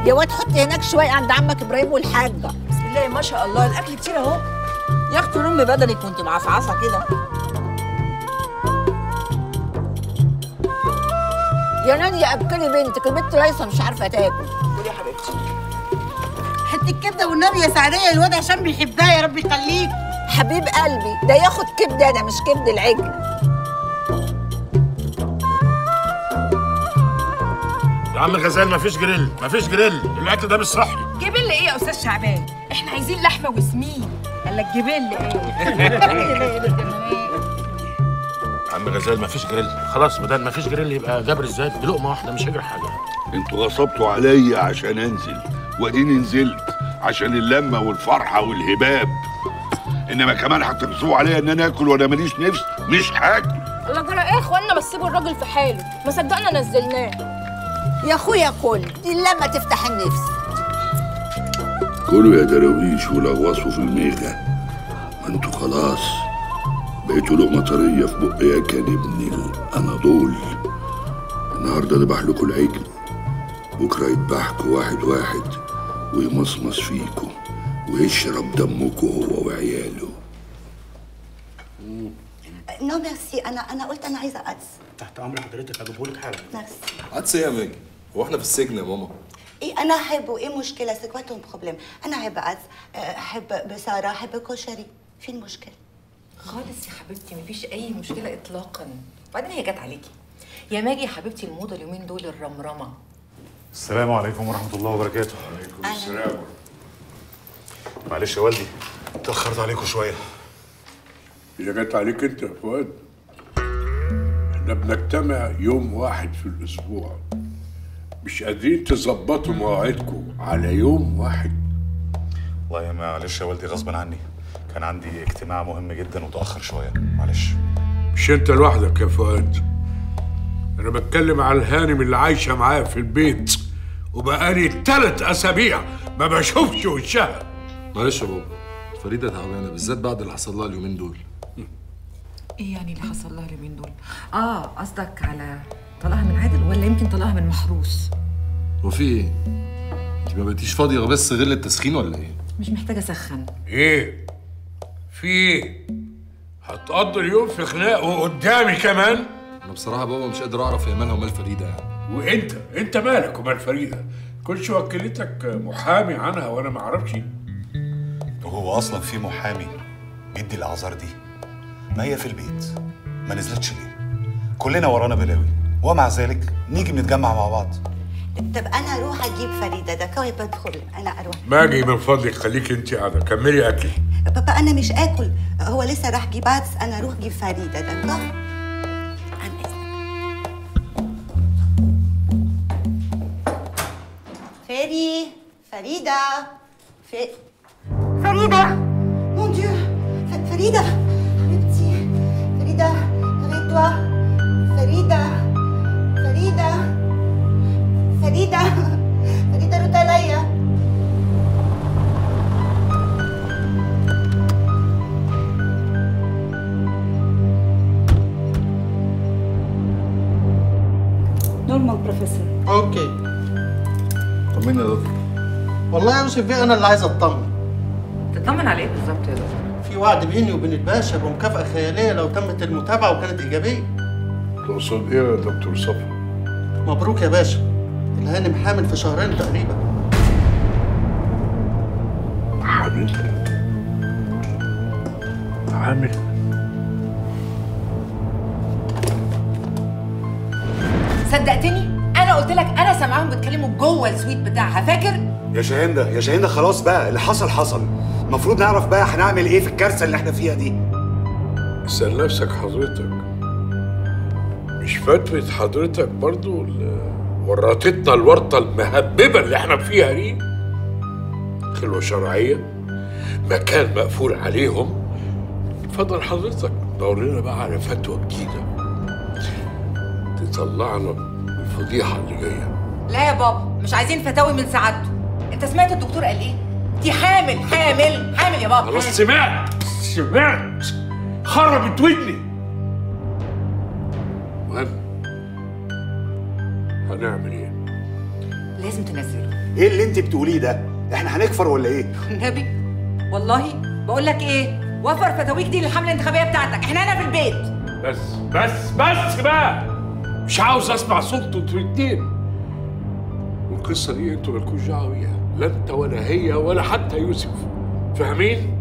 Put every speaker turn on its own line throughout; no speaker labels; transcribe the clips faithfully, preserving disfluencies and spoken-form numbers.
يا واد حط هناك شويه عند عمك ابراهيم والحاجه.
بسم الله ما شاء الله الاكل كتير اهو.
يا اختي لم بدنك وانت معصعصه كده. يا ناديه اكلي بنتك، البنت ليسه مش عارفه تاكل.
قولي يا حبيبتي.
حته الكبده والنبي يا سعديه، الواد هشام بيحبها يا رب يخليك.
حبيب قلبي ده ياخد كبده انا مش كبد العجل.
يا عم غزال مفيش جريل، مفيش جريل، الاكل ده مش صحي.
جبل ايه يا استاذ شعبان؟ احنا عايزين لحمه وسمين. قال لك جبل ايه؟
يا عم غزال مفيش جريل، خلاص بدل مفيش جريل يبقى جبر ازاي؟ دي لقمه واحده مش هجري حاجه.
انتوا غصبتوا عليا عشان انزل، واديني نزلت عشان اللمه والفرحه والهباب، انما كمان هتغصبوا عليا ان انا اكل وانا ماليش نفس، مش هاكل.
الله جرى ايه يا اخوانا؟ ما تسيبوا الراجل في حاله، ما صدقنا نزلناه.
يا اخويا كل دي لما تفتح النفس.
كلوا يا دراويش ولغوصوا في الميغه، ما انتوا خلاص بقيتوا لقمه طريه في بق يا كان ابن الاناضول. النهارده ذبح لكم العجل، بكره يذبحكوا واحد واحد ويمصمص فيكم ويشرب دمكم هو وعياله.
نو ميرسي، انا انا قلت انا عايزه قدس.
تحت امر حضرتك هجيبهولك حالا.
ميرسي.
قدس ايه يا ماجي؟ هو احنا في السجن يا ماما؟
ايه انا احبه، ايه مشكله؟ سكواتهم بروبليم. انا احب قدس، احب بصاره، احب كشري، فين المشكله؟
خالص يا حبيبتي مفيش اي مشكله اطلاقا. وبعدين هي جت عليكي يا ماجي يا حبيبتي. الموضه اليومين دول الرمرمه.
السلام عليكم ورحمه الله وبركاته.
وعليكم السلام.
معلش يا والدي اتاخرت عليكم شويه.
هي جت عليك انت يا فؤاد؟ احنا بنجتمع يوم واحد في الاسبوع، مش قادرين تظبطوا مواعيدكم على يوم واحد.
والله يا معلش يا والدي غصبا عني، كان عندي اجتماع مهم جدا وتاخر شويه، معلش.
مش انت لوحدك يا فؤاد، انا بتكلم على الهانم اللي عايشه معايا في البيت وبقالي ثلاث اسابيع ما بشوفش وشها.
معلش يا بابا، فريده تعبانه بالذات بعد اللي حصل لها اليومين دول.
ايه يعني اللي حصل لها اليومين دول؟ اه قصدك على طلاقها من عادل ولا يمكن طلاقها من محروس؟
هو في ايه؟ انت ما بقيتيش فاضيه بس غير التسخين ولا ايه؟
مش محتاجه اسخن.
ايه؟ في ايه؟ هتقضي اليوم في خناق وقدامي كمان؟
انا بصراحه بابا مش قادر اعرف هي مالها ومال فريده يعني.
وانت انت مالك ومال فريده؟ كلش وكلتك محامي عنها وانا ما اعرفش.
وهو اصلا في محامي بيدي الاعذار دي؟ ما هي في البيت ما نزلتش ليه؟ كلنا ورانا بلاوي ومع ذلك نيجي بنتجمع مع بعض.
طب انا اروح اجيب فريده، ده كوي بدخل انا اروح.
ماجي من فضلك خليك انت قاعده، كملي اكلي.
بابا انا مش اكل، هو لسه راح جيب عدس، انا اروح جيب فريده. ده كوي عن اذنك. فري فريده ف... فريده مون ديو ف... فريده حبيبتي فريده ريتوا فريده فريده فريده فريده رد عليا.
نورمال بروفيسور.
اوكي.
طمني يا دكتور.
والله يا يوسف بيه انا اللي عايز اطمن.
تطمن على ايه بالظبط يا دكتور؟
في وعد بيني وبين الباشا بمكافأة خيالية لو تمت المتابعة وكانت إيجابية.
تقصد ايه يا دكتور صفا؟
مبروك يا باشا، الهانم حامل في شهرين تقريبا.
حامل؟ حامل؟
صدقتني؟ انا قلت لك انا سامعاهم بيتكلموا جوه السويت بتاعها، فاكر؟
يا شاهندة يا شاهندة خلاص بقى، اللي حصل حصل. المفروض نعرف بقى هنعمل ايه في الكارثة اللي احنا فيها دي.
اسأل نفسك حضرتك، مش فتوى حضرتك برضو اللي ورطتنا الورطة المهببة اللي احنا فيها دي؟ خلوة شرعية، مكان مقفول عليهم. اتفضل حضرتك دور لنا بقى على فتوى جديدة تطلعنا الفضيحة اللي جاية.
لا يا بابا مش عايزين فتاوي من سعادته. انت سمعت الدكتور قال ايه؟ دي حامل حامل حامل يا بابا.
خلاص سمعت سمعت خربت ودني. المهم هنعمل ايه؟
لازم تنزله.
ايه اللي انت بتقوليه ده؟ احنا هنكفر ولا ايه؟
النبي والله بقول لك ايه، وفر فتاويك دي للحمله الانتخابيه بتاعتك، احنا هنا في البيت.
بس بس بس بقى، مش عاوز اسمع صوتوا انتوا الاتنين. والقصه دي انتوا مالكوش دعوه بيها، لا انت ولا هي ولا حتى يوسف، فاهمين؟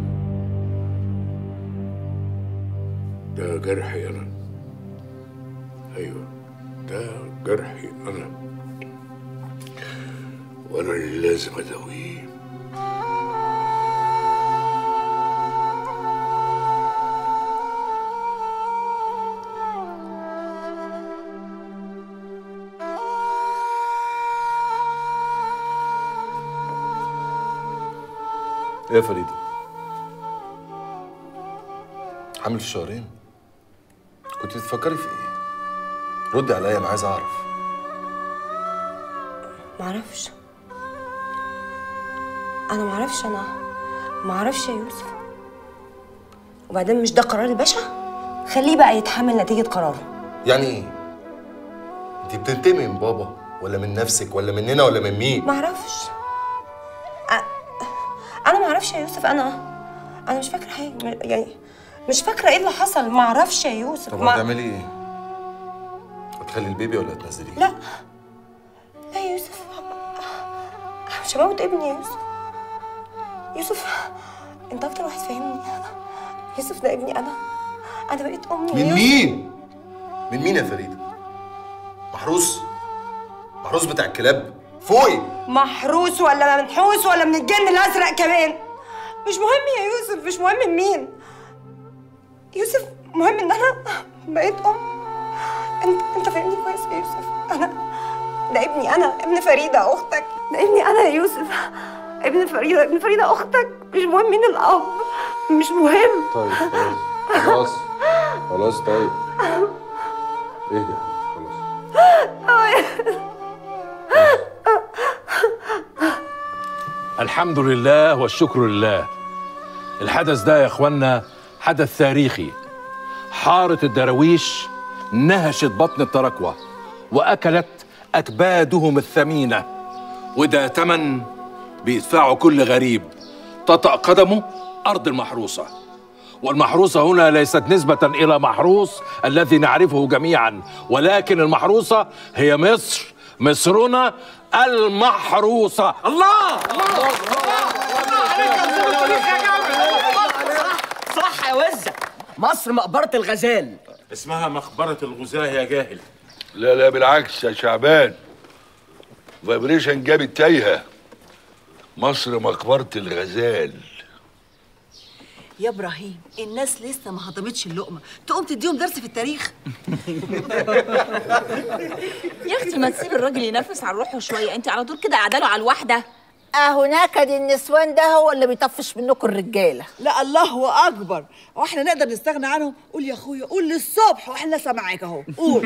ده جرحي انا. ايوه ده جرحي انا، وانا اللي لازم اداويه.
ايه يا فريدة؟ حامل في شهرين؟ كنت بتفكري في ايه؟ ردي عليا، انا عايز اعرف.
معرفش. انا معرفش، انا معرفش يا يوسف. وبعدين مش ده قرار الباشا؟ خليه بقى يتحمل نتيجة قراره.
يعني ايه؟ انت بتنتمي من بابا ولا من نفسك ولا مننا ولا من مين؟
معرفش. انا معرفش يا يوسف. انا انا مش فاكره حاجه، يعني مش فاكره ايه اللي حصل. معرفش يا يوسف.
طب هتعملي ايه؟ هتخلي البيبي ولا هتنزليه؟
لا لا يا يوسف، مش هموت ابني يا يوسف. يوسف انت اكتر واحد فاهمني. يوسف ده ابني انا، انا بقيت امي.
من مين؟ من مين يا فريدة؟ محروس؟ محروس بتاع الكلاب؟ فوقي.
محروس ولا منحوس ولا من الجن الازرق كمان، مش مهم يا يوسف، مش مهم مين. يوسف مهم ان انا بقيت ام. انت انت فاهمني كويس يا يوسف. انا ده ابني، انا ابن فريده اختك، ده ابني انا يا يوسف، ابن فريده، ابن فريده اختك. مش مهم مين الاب، مش مهم.
طيب خلاص خلاص خلاص طيب اهدي خلاص.
الحمد لله والشكر لله. الحدث ده يا اخوانا حدث تاريخي. حارة الدراويش نهشت بطن التراكوة واكلت اكبادهم الثمينة، وده تمن بيدفعه كل غريب تطأ قدمه ارض المحروسة. والمحروسة هنا ليست نسبة الى محروس الذي نعرفه جميعا، ولكن المحروسة هي مصر، مصرنا المحروسة. الله الله
صح يا وزة، مصر مقبرة الغزال.
اسمها مقبرة الغزاة يا جاهل.
لا لا بالعكس يا شعبان، فايبريشن جابت تايهه. مصر مقبرة الغزال.
يا ابراهيم الناس لسه ما هضمتش اللقمه، تقوم تديهم درس في التاريخ.
يا اختي ما تسيب الراجل ينفس عن روحه شويه، انت على طول كده قاعده له على الواحده.
اهو نكد النسوان ده هو اللي بيطفش منكم الرجاله.
لا الله اكبر، واحنا نقدر نستغنى عنهم؟ قول يا اخويا قول للصبح واحنا لسه معاك اهو، قول.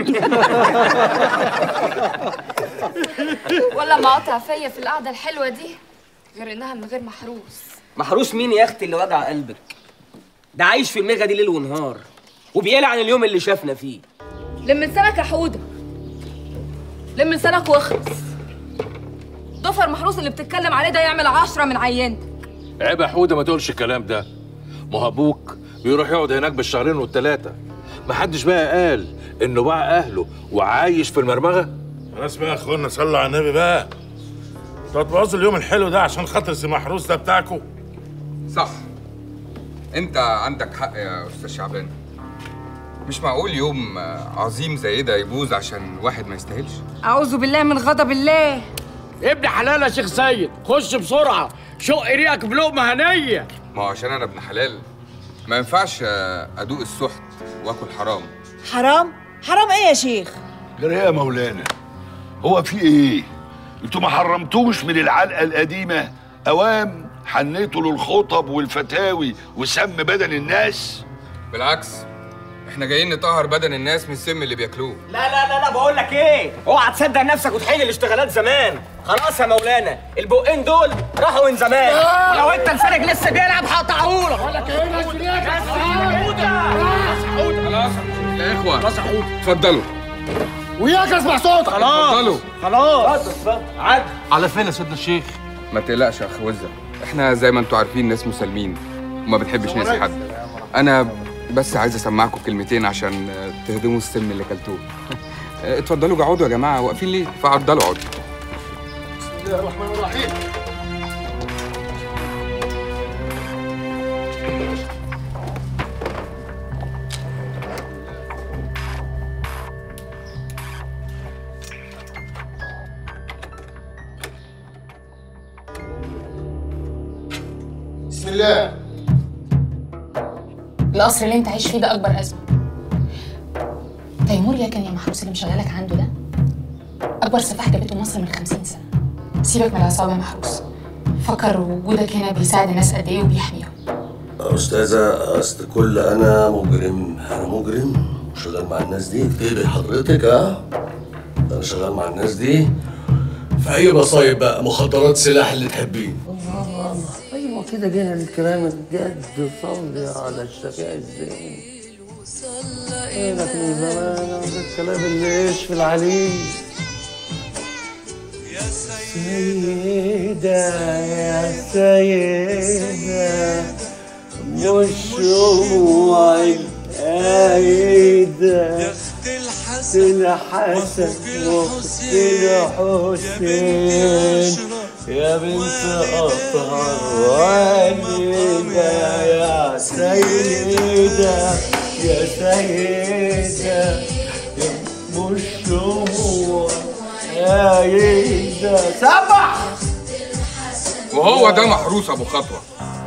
ولا مقاطع فيا في القعده الحلوه دي غير انها من غير محروس.
محروس مين يا اختي اللي وجع قلبك؟ ده عايش في الميغا دي ليل ونهار وبيقلع عن اليوم اللي شافنا فيه.
لم لسانك يا حوده، لم لسانك واخلص. ضفر محروس اللي بتتكلم عليه ده يعمل عشرة من عينتك.
عيب يا حوده ما تقولش الكلام ده. ما هو ابوك بيروح يقعد هناك بالشهرين والثلاثه. ما حدش بقى قال انه باع اهله وعايش في المرمغه.
خلاص بقى يا اخوانا صلوا على النبي بقى. انتوا هتبوظوا اليوم الحلو ده عشان خاطر سي محروس ده بتاعكم.
صح، انت عندك حق يا استاذ شعبان. مش معقول يوم عظيم زي ده يبوظ عشان واحد ما يستاهلش.
اعوذ بالله من غضب الله.
ابن حلال يا شيخ سيد، خش بسرعه شق ريقك بلقمه هنيه.
ما هو عشان انا ابن حلال ما ينفعش ادوق السحت واكل حرام.
حرام؟ حرام ايه يا شيخ؟
غير ايه يا مولانا؟ هو في ايه؟ انتوا ما حرمتوش من العلقه القديمه؟ اوام حنيتوا للخطب والفتاوي وسم بدن الناس؟
بالعكس احنا جايين نطهر بدن الناس من السم اللي بياكلوه.
لا لا لا لا بقول لك ايه، اوعى تصدق نفسك وتحيل الاشتغالات زمان. خلاص يا مولانا البقين دول راحوا من زمان. لو انت لسانك لسه بيلعب هقطعهولك. بقول لك ايه
خلاص يا اخوه، خلاص اتفضلوا.
وياك اسمع صوتك.
خلاص خلاص عد.
على فين يا سيدنا الشيخ؟
ما تقلقش يا اخ وزة، احنا زي ما انتوا عارفين ناس مسالمين وما بنحبش نأذي حد. انا بس عايز اسمعكم كلمتين عشان تهدموا السم اللي كلتوه. اتفضلوا اقعدوا يا جماعه، واقفين ليه؟ فعضلوا اقعدوا.
بسم الله الرحمن الرحيم. بسم الله.
القصر اللي انت عايش فيه ده اكبر ازمه. تيمور يكن يا محروس اللي مشغلك عنده ده اكبر سفاح جابته مصر من خمسين سنه. سيبك من العصابه يا محروس، فكر وجودك هنا بيساعد الناس قد ايه وبيحميهم.
أستاذة، أصل كل أنا مجرم، أنا مجرم شغال مع الناس دي. اكتبي حضرتك ها؟ أنا شغال مع الناس دي في أي مصايب بقى، مخدرات، سلاح، اللي تحبيه.
ايوه كده جينا للكلام الجد. صلي على الشفيع الزين. فينك من زمان الكلام اللي ايش في العليل. سيدة يا سيدة مش شموعي عايدة الحسن واخت الحسين يا بنت أطهر والدة يا سيدة يا سيدة يا مش شموع عايدة. سبح.
وهو ده محروس ابو خطوه.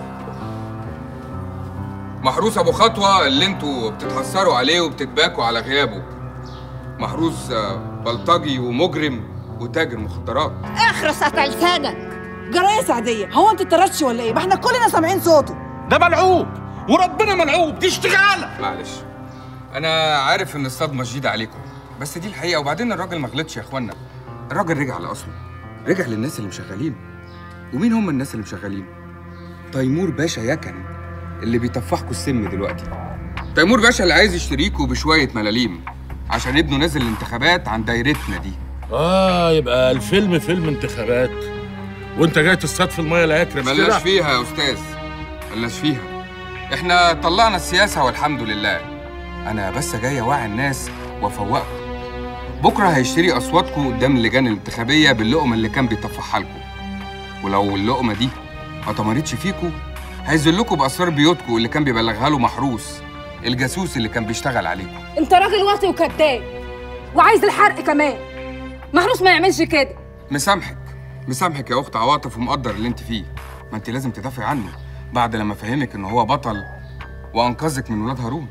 محروس ابو خطوه اللي انتوا بتتحسروا عليه وبتتباكوا على غيابه. محروس بلطجي ومجرم وتاجر مخدرات.
اخرس قطع لسانك. جرايه سعديه، هو انت اتطردتش ولا ايه؟ ما احنا كلنا سامعين صوته.
ده ملعوب وربنا ملعوب، دي اشتغاله.
معلش انا عارف ان الصدمه شديده عليكم، بس دي الحقيقه. وبعدين الراجل ما غلطش يا اخوانا، الراجل رجع لاصله، رجع للناس اللي مشغلين. ومين هم الناس اللي مشغلين؟ تيمور باشا يكن اللي بيطفحكوا السم دلوقتي. تيمور باشا اللي عايز يشتريكوا بشويه ملاليم عشان ابنه نازل الانتخابات عن دايرتنا دي.
اه يبقى الفيلم فيلم انتخابات وانت جاي تصطاد في الميه العكره.
بلاش فيها يا استاذ، بلاش فيها. احنا طلعنا السياسه والحمد لله. انا بس جاي اوعي الناس وافوقكم. بكره هيشتري اصواتكم قدام اللجان الانتخابيه باللقمه اللي كان بيطفحها لكم. ولو اللقمه دي ما طمرتش فيكم هيذلكم باسرار بيوتكم اللي كان بيبلغها له محروس الجاسوس اللي كان بيشتغل عليكم.
انت راجل واطي وكذاب وعايز الحرق كمان. محروس ما يعملش كده.
مسامحك مسامحك يا اخت عواطف ومقدر اللي انت فيه. ما انت لازم تدافعي عنه بعد لما فهمك ان هو بطل وانقذك من ولاد هارون.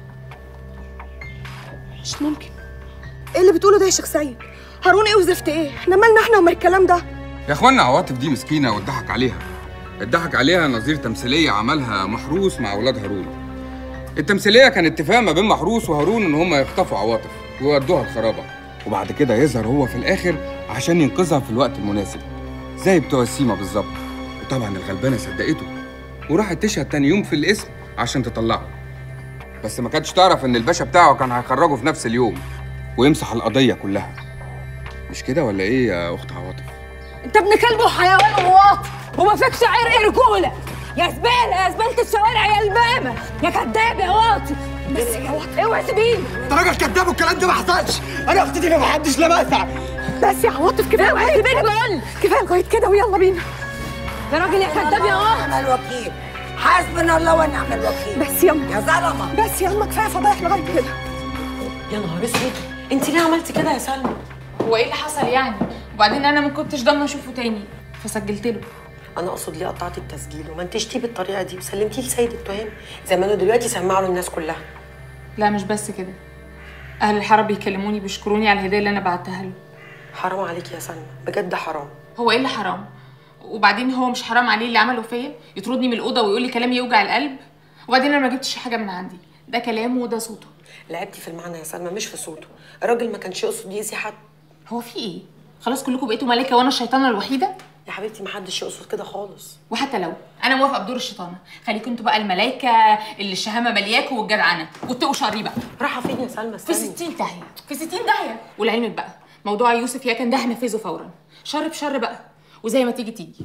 مش ممكن. ايه اللي بتقوله ده يا شيخ سعيد؟ هارون ايه وزفت ايه؟ احنا مالنا احنا ومال الكلام ده؟
يا اخوانا عواطف دي مسكينه واتضحك عليها. اتضحك عليها نظير تمثيليه عملها محروس مع ولاد هارون. التمثيليه كان اتفاق ما بين محروس وهارون ان هم يخطفوا عواطف ويودوها الخرابه، وبعد كده يظهر هو في الاخر عشان ينقذها في الوقت المناسب زي بتوع السيما بالظبط. وطبعا الغلبانه صدقته وراحت تشهد تاني يوم في القسم عشان تطلعه، بس ما كانتش تعرف ان الباشا بتاعه كان هيخرجه في نفس اليوم ويمسح القضيه كلها. مش كده ولا ايه يا اخت عواطف؟
انت ابن كلب وحيوان وواطي وما فيكش عرق رجوله. يا زباله يا زباله الشوارع يا البامه يا كداب يا واطي. بس يا واطي اوعى تسيبيني.
انت راجل كداب والكلام ده ما حصلش. انا اختي دي ما حدش لمسها.
بس يا عواطف كفايه
اوعى تسيبيني بقول.
كفايه لغايه كده ويلا بينا.
يا راجل يا كداب يا واطي.
نعم الوكيل. حسبنا الله ونعم الوكيل.
بس يلا
يا ظلمه.
بس يلا كفايه فضايح لغايه كده.
يا نهار اسود، انت ليه عملتي كده يا سلمى؟
هو ايه اللي حصل يعني؟ وبعدين انا ما كنتش ضامنه اشوفه تاني فسجلت له.
انا اقصد ليه قطعتي التسجيل وما انتجتيه بالطريقه دي وسلمتيه لسيد التهام زمانه دلوقتي سمعوا له الناس كلها.
لا مش بس كده، اهل الحرم بيكلموني بيشكروني على الهديه اللي انا بعتها له.
حرام عليكي يا سلمى، بجد حرام.
هو ايه اللي حرام؟ وبعدين هو مش حرام عليه اللي عمله فيا؟ يطردني من الاوضه ويقول لي كلام يوجع القلب؟ وبعدين انا ما جبتش حاجه من عندي، ده كلامه وده صوته.
لعبتي في المعنى يا سلمى مش في صوته. الراجل ما كانش يقصد يأذي حد.
هو في ايه؟ خلاص كلكم بقيتوا ملايكه وانا الشيطانه الوحيده؟
يا حبيبتي ما حدش يقصد كده خالص.
وحتى لو انا موافقه بدور الشيطانه، خليكم انتوا بقى الملايكه اللي الشهامه ملياكوا والجدعنه، واتقوا شري بقى.
رايحه فين يا سلمى؟
في ستين داهيه، في ستين داهيه. ولعلمك بقى موضوع يوسف يا كان ده هنفذه فورا، شر بشر بقى، وزي ما تيجي تيجي.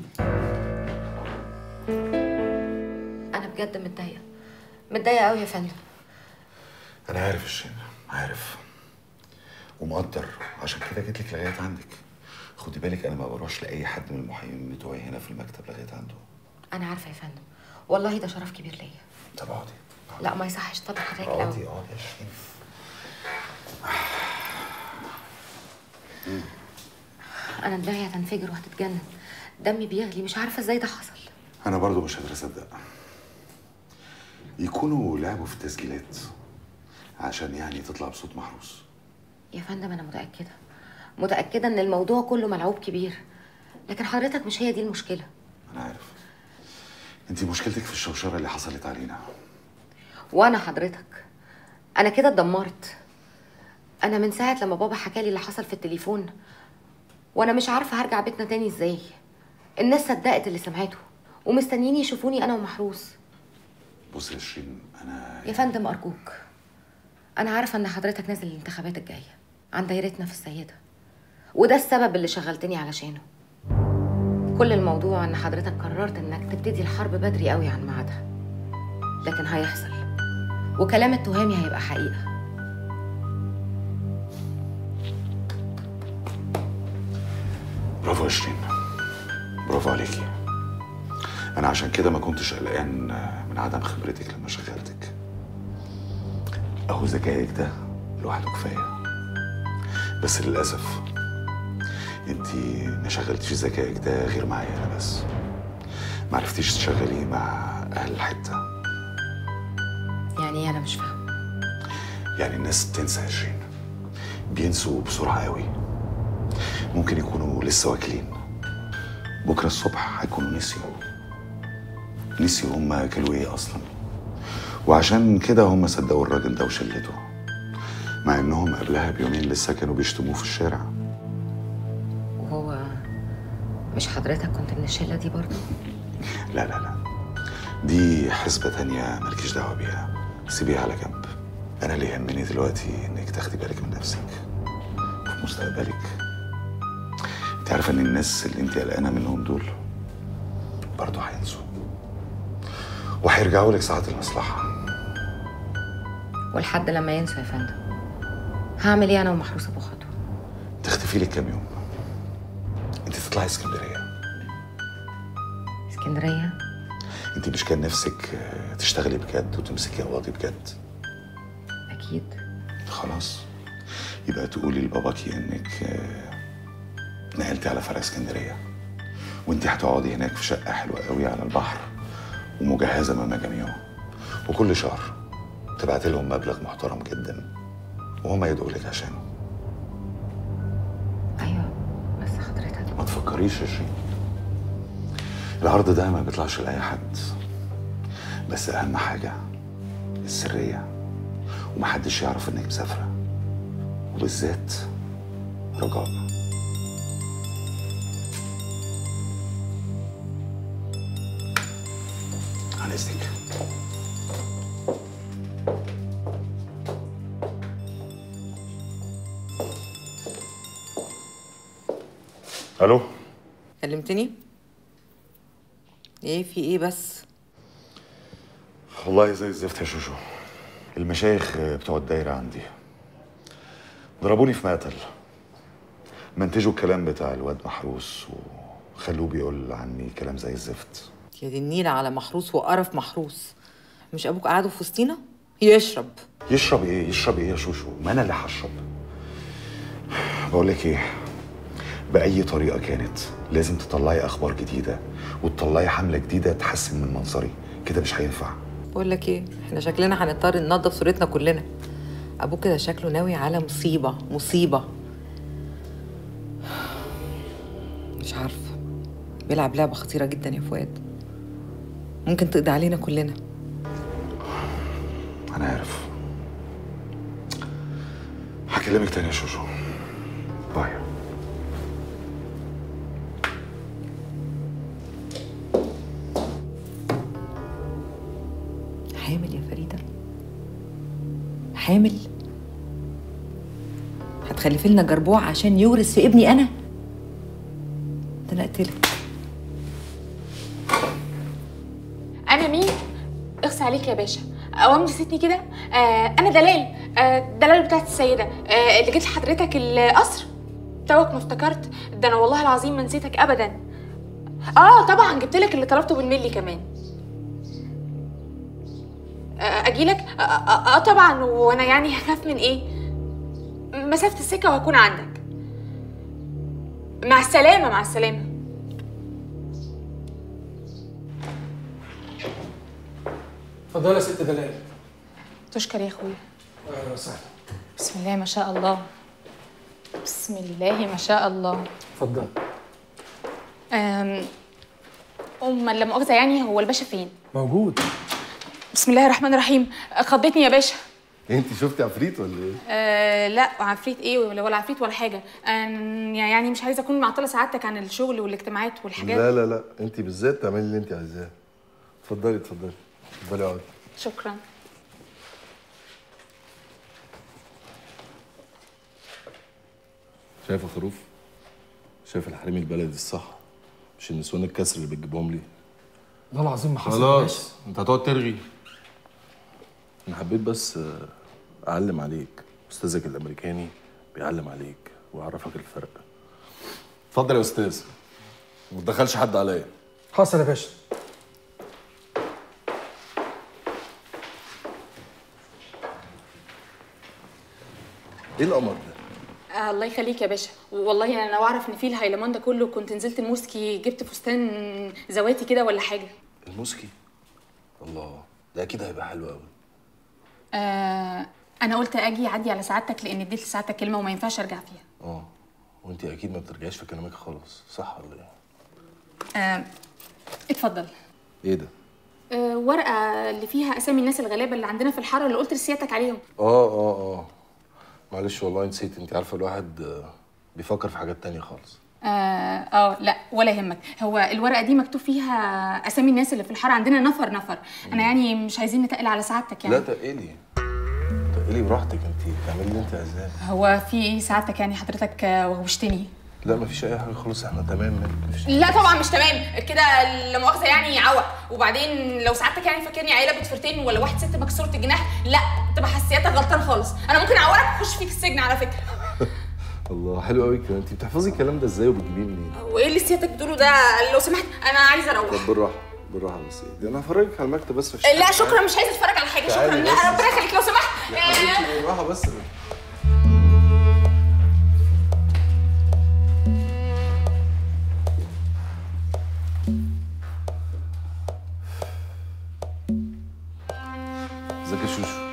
انا بجد متضايقه، متضايقه قوي يا فندم.
انا عارف الشين، عارف ومقدر، عشان كده جيت لك لغايه عندك. خدي بالك انا ما بروحش لاي حد من المحامين بتوعي هنا في المكتب لغايه عنده.
انا عارفه يا فندم، والله ده شرف كبير ليا.
طب اقعدي.
لا ما يصحش، اتفضل حضرتك
اقعدي
الاول.
اقعدي يا شين.
انا دماغي هتنفجر وهتتجنن، دمي بيغلي، مش عارفه ازاي ده حصل.
انا برضو مش قادر اصدق يكونوا لعبوا في التسجيلات عشان يعني تطلع بصوت محروس.
يا فندم انا متاكده متاكده ان الموضوع كله ملعوب كبير، لكن حضرتك مش هي دي المشكله.
انا عارف انتي مشكلتك في الشوشره اللي حصلت علينا.
وانا حضرتك انا كده اتدمرت. انا من ساعه لما بابا حكالي اللي حصل في التليفون وانا مش عارفه هرجع بيتنا تاني ازاي. الناس صدقت اللي سمعته ومستنيين يشوفوني انا ومحروس.
بصي يا شيرين، انا
يا فندم ارجوك، انا عارفه ان حضرتك نازل الانتخابات الجايه عن دايرتنا في السيده، وده السبب اللي شغلتني علشانه. كل الموضوع ان حضرتك قررت انك تبتدي الحرب بدري قوي عن ميعادها، لكن هيحصل وكلام التهامي هيبقى حقيقه.
برافو يا شيرين، برافو عليكي. انا عشان كده ما كنتش قلقان من عدم خبرتك لما شغلتك. اهو ذكائك ده لوحده كفايه، بس للاسف انتي ما شغلتيش ذكائك ده غير معايا انا بس، ما عرفتيش تشغليه مع اهل الحته.
يعني ايه؟ انا مش فاهمه.
يعني الناس تنسى يا شيرين، بينسوا بسرعه قوي. ممكن يكونوا لسه واكلين، بكره الصبح هيكونوا نسيوا نسيوا هم اكلوا ايه اصلا، وعشان كده هم صدقوا الراجل ده وشلته، مع انهم قبلها بيومين لسه كانوا بيشتموه في الشارع.
وهو مش حضرتك كنت من الشله دي برضه؟
لا لا لا، دي حسبه تانية مالكيش دعوه بيها، سيبيها على جنب. انا اللي يهمني دلوقتي انك تاخدي بالك من نفسك وفي مستقبلك. انت عارفه ان الناس اللي انت قلقانه منهم دول برضه هينسوا وهيرجعوا لك ساعة المصلحة.
ولحد لما ينسوا يا فندم هعمل ايه انا ومحروس ابو خطوه؟
تختفي لك كام يوم، انت تطلعي اسكندرية.
اسكندرية؟
انت مش كان نفسك تشتغلي بجد وتمسكي قواضي بجد؟
اكيد.
خلاص، يبقى تقولي لباباكي انك نقلتي على فرع اسكندرية، وانت هتقعدي هناك في شقة حلوة قوي على البحر ومجهزة من مجاميعه، وكل شهر تبعتي لهم مبلغ محترم جدا وهم يدعوا لك عشانه.
ايوه بس حضرتك
ما تفكريش يا شيرين، العرض ده ما بيطلعش لأي حد، بس أهم حاجة السرية، ومحدش يعرف إنك مسافرة، وبالذات رجاء. عن إذنك. ألو؟
كلمتني؟ ايه في ايه بس؟
والله زي الزفت يا شوشو، المشايخ بتوع الدايرة عندي ضربوني في مقتل، منتجوا الكلام بتاع الواد محروس وخلوه بيقول عني كلام زي الزفت.
يا دي النيلة على محروس وقرف محروس. مش ابوك قعدوا في وسطينا؟ يشرب
يشرب ايه؟ يشرب ايه يا شوشو؟ ما انا اللي هشرب. بقول لك ايه، بأي طريقة كانت لازم تطلعي أخبار جديدة وتطلعي حملة جديدة تحسن من منظري، كده مش هينفع.
بقول لك ايه، احنا شكلنا هنضطر ننضف صورتنا كلنا. ابوك كده شكله ناوي على مصيبة مصيبة. مش عارفة، بيلعب لعبة خطيرة جدا يا فؤاد، ممكن تقضي علينا كلنا.
أنا عارف. هكلمك تاني يا شوشو. باي.
حامل؟ هتخلفي لنا جربوع عشان يورث في ابني انا؟ ده انا اقتلك.
انا مين؟ اغصى عليك يا باشا، اوام نسيتني كده؟ آه انا دلال، آه دلال بتاعت السيده، آه اللي جيت لحضرتك القصر. توك ما افتكرت، ده انا والله العظيم ما نسيتك ابدا. اه طبعا جبت لك اللي طلبته بالملي كمان. آه اجيلك؟ آه, آه, اه طبعا، وانا يعني هخاف من ايه؟ مسافه السكه وهكون عندك. مع السلامه مع السلامه.
اتفضلي يا ست دلال.
تشكر يا اخويا.
اهلا وسهلا.
بسم الله ما شاء الله. بسم الله ما شاء الله.
اتفضل.
أم أم لا مؤاخذة يعني، هو الباشا فين؟
موجود.
بسم الله الرحمن الرحيم. خضتني يا باشا.
انت شفتي عفريت ولا ايه؟
أه لا عفريت ايه ولا ولا عفريت ولا حاجة. أم يعني مش عايزة اكون معطلة سعادتك عن الشغل والاجتماعات والحاجات.
لا لا لا، انت بالذات تعملي اللي انت عايزاه. اتفضلي اتفضلي اتفضلي اقعدي.
شكرا.
شايفه خروف؟ شايف الحريم البلدي الصح؟ مش النسوان الكسر اللي بتجيبهم لي.
والله العظيم ما حصل يا باشا.
خلاص انت هتقعد ترغي. انا حبيت بس اعلم عليك، استاذك الامريكاني بيعلم عليك ويعرفك الفرق. اتفضل يا استاذ، ما تدخلش حد عليا.
حصل يا باشا.
ايه القمر ده؟
آه الله يخليك يا باشا، والله انا لو اعرف ان في الهيلمان ده كله كنت نزلت الموسكي جبت فستان زواتي كده ولا حاجه.
الموسكي؟ الله، ده اكيد هيبقى حلو قوي.
آه انا قلت اجي اعدي على سعادتك لان اديت لسعادتك كلمه وما ينفعش ارجع فيها.
اه وانت اكيد ما بترجعيش في كلامك خالص، صح ولا ايه؟
آه اتفضل.
ايه ده؟
آه ورقه اللي فيها اسامي الناس الغلابه اللي عندنا في الحاره اللي قلت لسيادتك عليهم.
اه اه اه معلش والله نسيت. انت عارفه الواحد بيفكر في حاجات تانية خالص.
اه اه لا ولا يهمك، هو الورقه دي مكتوب فيها اسامي الناس اللي في الحاره عندنا نفر نفر. انا يعني مش عايزين نتقل على سعادتك يعني.
لا تقلي تقلي براحتك، انت بتعملي اللي انت عايزاه.
هو في ايه سعادتك يعني؟ حضرتك وغوشتني.
لا مفيش اي حاجه خالص، احنا تمام. مفيش.
لا طبعا مش تمام كده، لا مؤاخذه يعني عوق. وبعدين لو سعادتك يعني فاكرني عيله بتفرتين ولا واحد ست مكسوره الجناح، لا تبقى حسياتك غلطان خالص. انا ممكن اعورك واخش فيك السجن على فكره.
الله حلو قوي كده. انت بتحفظي الكلام ده ازاي وبتجيبيه منين؟
وايه اللي سيادتك بتقوله ده؟ لو سمحت انا عايزه اروح.
طب بالراحه بالراحه بس. ايه انا هفرجك على المكتب بس. مش
لا شكرا مش عايزه اتفرج على حاجه، شكرا. لا ربنا يخليك لو سمحت.
يا حبيبتي بالراحه بس. ازيك يا شوشو؟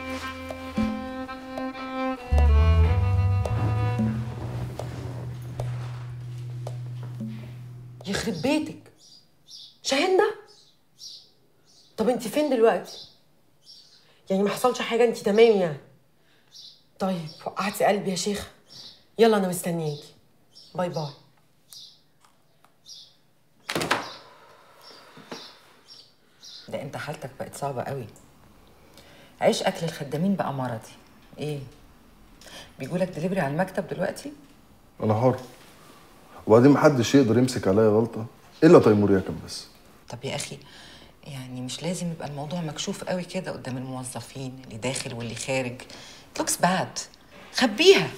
يخرب بيتك شاهين ده. طب انت فين دلوقتي؟ يعني ما حصلش حاجه؟ انت تمام يعني؟ طيب وقعتي قلبي يا شيخه. يلا انا مستنياكي. باي باي.
ده انت حالتك بقت صعبه قوي. عيش اكل الخدامين بقى مرضي. ايه بيقولك دليفري على المكتب دلوقتي؟
انا حر، وبعدين محدش يقدر يمسك عليا غلطه الا تيمور ياكم بس.
طب يا اخي يعني مش لازم يبقى الموضوع مكشوف قوي كده قدام الموظفين اللي داخل واللي خارج. لوكس باد، خبيها.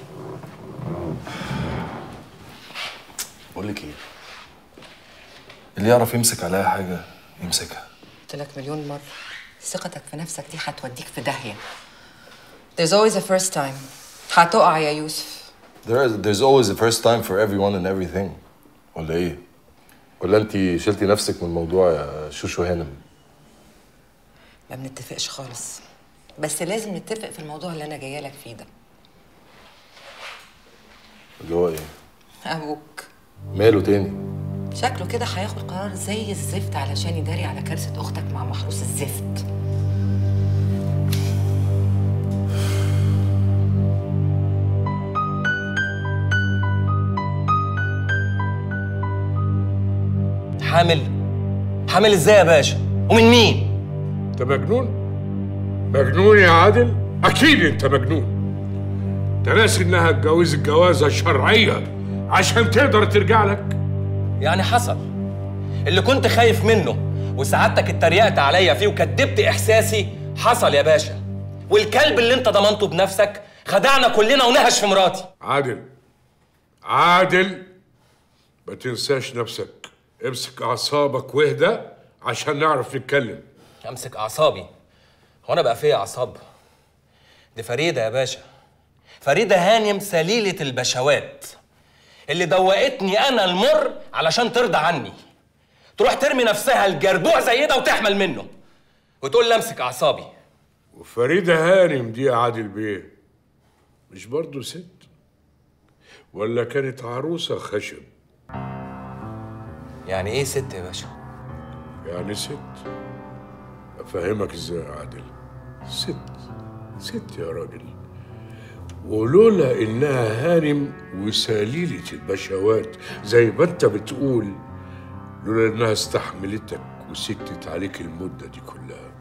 بقول لك ايه، اللي يعرف يمسك عليا حاجه يمسكها.
قلت لك مليون مره ثقتك في نفسك دي هتوديك في داهيه. There's always a first time. هتقع يا يوسف.
There is, there's always a first time for everyone and everything. ولا ايه؟ ولا انت شلتي نفسك من الموضوع يا شوشو هانم؟
ما بنتفقش خالص، بس لازم نتفق في الموضوع اللي انا جايه لك فيه ده.
اللي هو ايه؟
ابوك
ماله تاني؟
شكله كده هياخد قرار زي الزفت علشان يداري على كارثه اختك مع محروس الزفت.
حامل؟ حامل ازاي يا باشا؟ ومن مين؟
انت مجنون؟ مجنون يا عادل؟ اكيد انت مجنون. انت ناسي انها اتجوزت جوازه شرعيه عشان تقدر ترجع لك.
يعني حصل اللي كنت خايف منه وسعادتك اتريقت عليا فيه وكدبت احساسي، حصل يا باشا. والكلب اللي انت ضمنته بنفسك خدعنا كلنا ونهش في مراتي.
عادل عادل، ما تنساش نفسك، امسك اعصابك واهدى عشان نعرف نتكلم.
امسك اعصابي؟ هو انا بقى فيا اعصاب؟ دي فريده يا باشا، فريده هانم سليله البشوات اللي دوقتني انا المر علشان ترضى عني، تروح ترمي نفسها الجربوع زي ده وتحمل منه وتقول لي امسك اعصابي.
وفريده هانم دي يا عادل بيه مش برضه ست؟ ولا كانت عروسه خشب؟
يعني ايه ست يا باشا؟
يعني ست. افهمك ازاي يا عادل؟ ست ست يا راجل، ولولا انها هانم وسليله البشوات زي ما انت بتقول، لولا انها استحملتك وسكتت عليك المده دي كلها.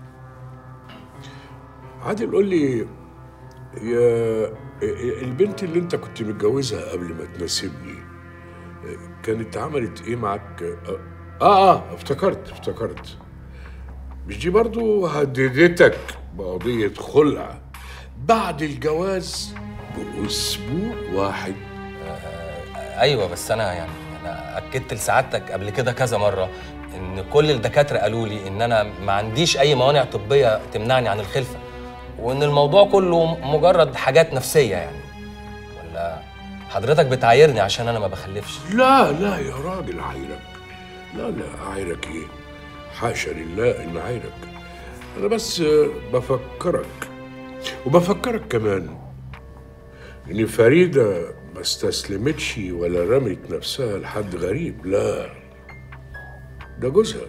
عادل قول لي، يا البنت اللي انت كنت متجوزها قبل ما تناسبني كانت عملت ايه معاك؟ اه اه افتكرت افتكرت مش دي برضو هددتك بقضية خلع بعد الجواز بأسبوع واحد؟
آه ايوه، بس انا يعني انا اكدت لسعادتك قبل كده كذا مره ان كل الدكاتره قالوا لي ان انا ما عنديش اي موانع طبيه تمنعني عن الخلفه، وان الموضوع كله مجرد حاجات نفسيه يعني. ولا حضرتك بتعايرني عشان انا ما بخلفش؟
لا لا يا راجل، عايرك؟ لا لا، عايرك ايه؟ حاشا لله ان عايرك. انا بس بفكرك وبفكرك كمان ان فريده ما استسلمتش ولا رمت نفسها لحد غريب، لا ده جوزها.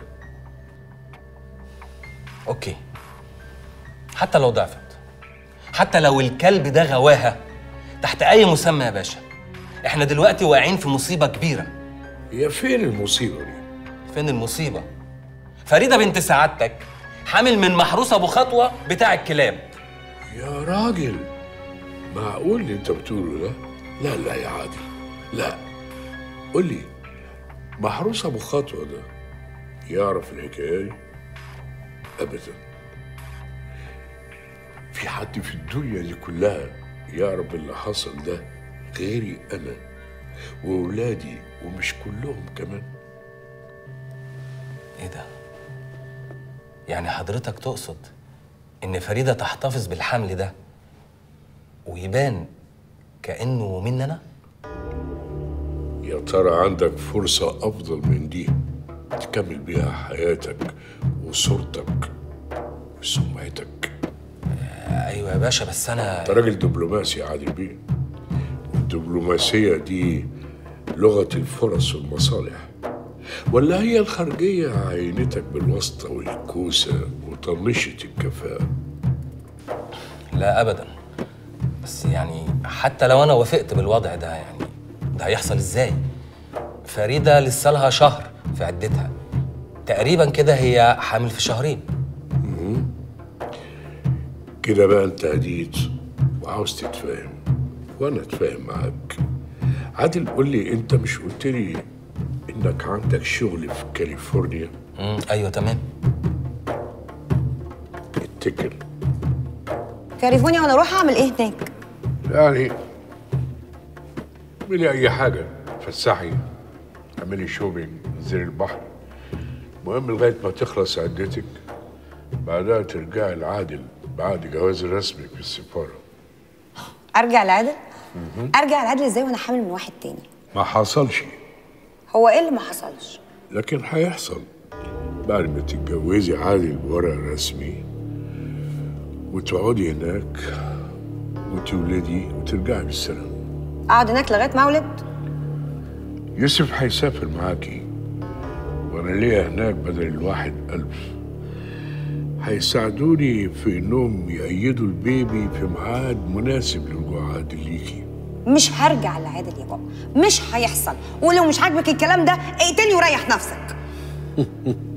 اوكي، حتى لو ضعفت، حتى لو الكلب ده غواها، تحت اي مسمى يا باشا، احنا دلوقتي واقعين في مصيبه كبيره.
هي فين المصيبه دي؟
فين المصيبه؟ فريده بنت سعادتك حامل من محروس ابو خطوه بتاع الكلاب.
يا راجل معقول اللي انت بتقوله ده؟ لا لا يا عادل، لا. قول لي، محروس ابو خطوه ده يعرف الحكايه دي؟ ابدا. في حد في الدنيا دي كلها يعرف اللي حصل ده غيري انا واولادي، ومش كلهم كمان؟
ايه ده؟ يعني حضرتك تقصد ان فريده تحتفظ بالحمل ده ويبان كانه مني انا؟
يا ترى عندك فرصه افضل من دي تكمل بيها حياتك وصورتك وسمعتك؟
ايوه يا باشا، بس انا
انت راجل دبلوماسي يا عادل بيه، والدبلوماسيه دي لغه الفرص والمصالح. ولا هي الخارجيه عينتك بالواسطه والكوسه وطنشت الكفاءه؟
لا ابدا، بس يعني حتى لو انا وافقت بالوضع ده، يعني ده هيحصل ازاي؟ فريده لسه لها شهر في عدتها تقريبا كده، هي حامل في شهرين.
كده بقى انت هديت وعاوز تتفاهم وانا اتفاهم معاك. عادل قول لي، انت مش قلت لي انك عندك شغل في كاليفورنيا؟
امم ايوه تمام.
اتكل.
كاليفورنيا وانا اروح اعمل ايه هناك؟
يعني اعملي اي حاجه، فسحي، اعملي شوبينج، انزلي البحر، المهم لغايه ما تخلص عدتك، بعدها ترجعي لعادل بعد جواز رسمي في السفاره.
ارجع لعادل؟ ارجع لعادل ازاي وانا حامل من واحد تاني؟
ما حصلش.
هو ايه اللي ما حصلش؟
لكن هيحصل بعد ما تتجوزي عادل بورق رسمي وتقعدي هناك وتولدي وترجعي بالسلامه.
اقعد هناك لغايه ما اولد؟
يوسف هيسافر معاكي، وانا ليا هناك بدل الواحد الف. هيساعدوني في انهم يأيدوا البيبي في ميعاد مناسب لرجوع عادل ليكي.
مش هرجع لعادل يا بابا، مش هيحصل، ولو مش عاجبك الكلام ده اقتلني وريح نفسك.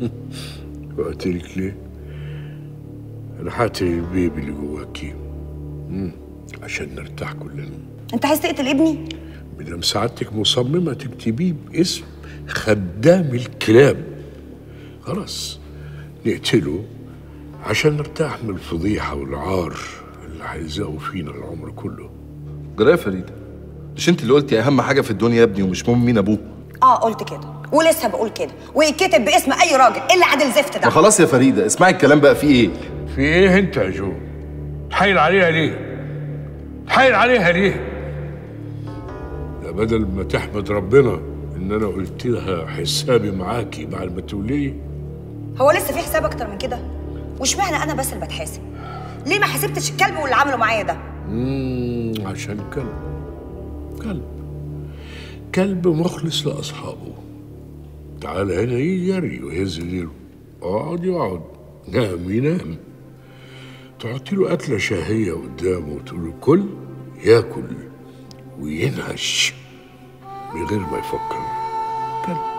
وقتلك ليه؟ انا هقتل البيبي اللي جواكي امم عشان نرتاح كلنا.
انت عايز تقتل ابني؟
مدام سعادتك مصممه تكتبيه باسم خدام الكلاب، خلاص نقتله عشان نرتاح من الفضيحه والعار اللي هيلزقوا فينا العمر كله.
جرايه يا فريده، مش انت اللي قلتي اهم حاجه في الدنيا يا ابني ومش مهم مين ابوه؟
اه قلت كده ولسه بقول كده، ويتكتب باسم اي راجل الا عادل زفت ده.
ما خلاص يا فريده اسمعي الكلام بقى، فيه ايه؟
في ايه انت يا جو؟ تحايل عليها ليه؟ تحايل عليها ليه؟ ده بدل ما تحمد ربنا ان انا قلت لها حسابي معاكي بعد ما تولي.
هو لسه في حساب اكتر من كده؟ واشمعنى انا بس اللي بتحاسب؟ ليه ما حسبتش الكلب واللي عمله معايا ده؟
امم عشان كلب كلب كلب مخلص لاصحابه. تعال هنا يجري ويهز ديله، اقعد يقعد، نام ينام. تعطي له اكله شهيه قدامه وتقول له كل، ياكل وينهش من غير ما يفكر. كلب.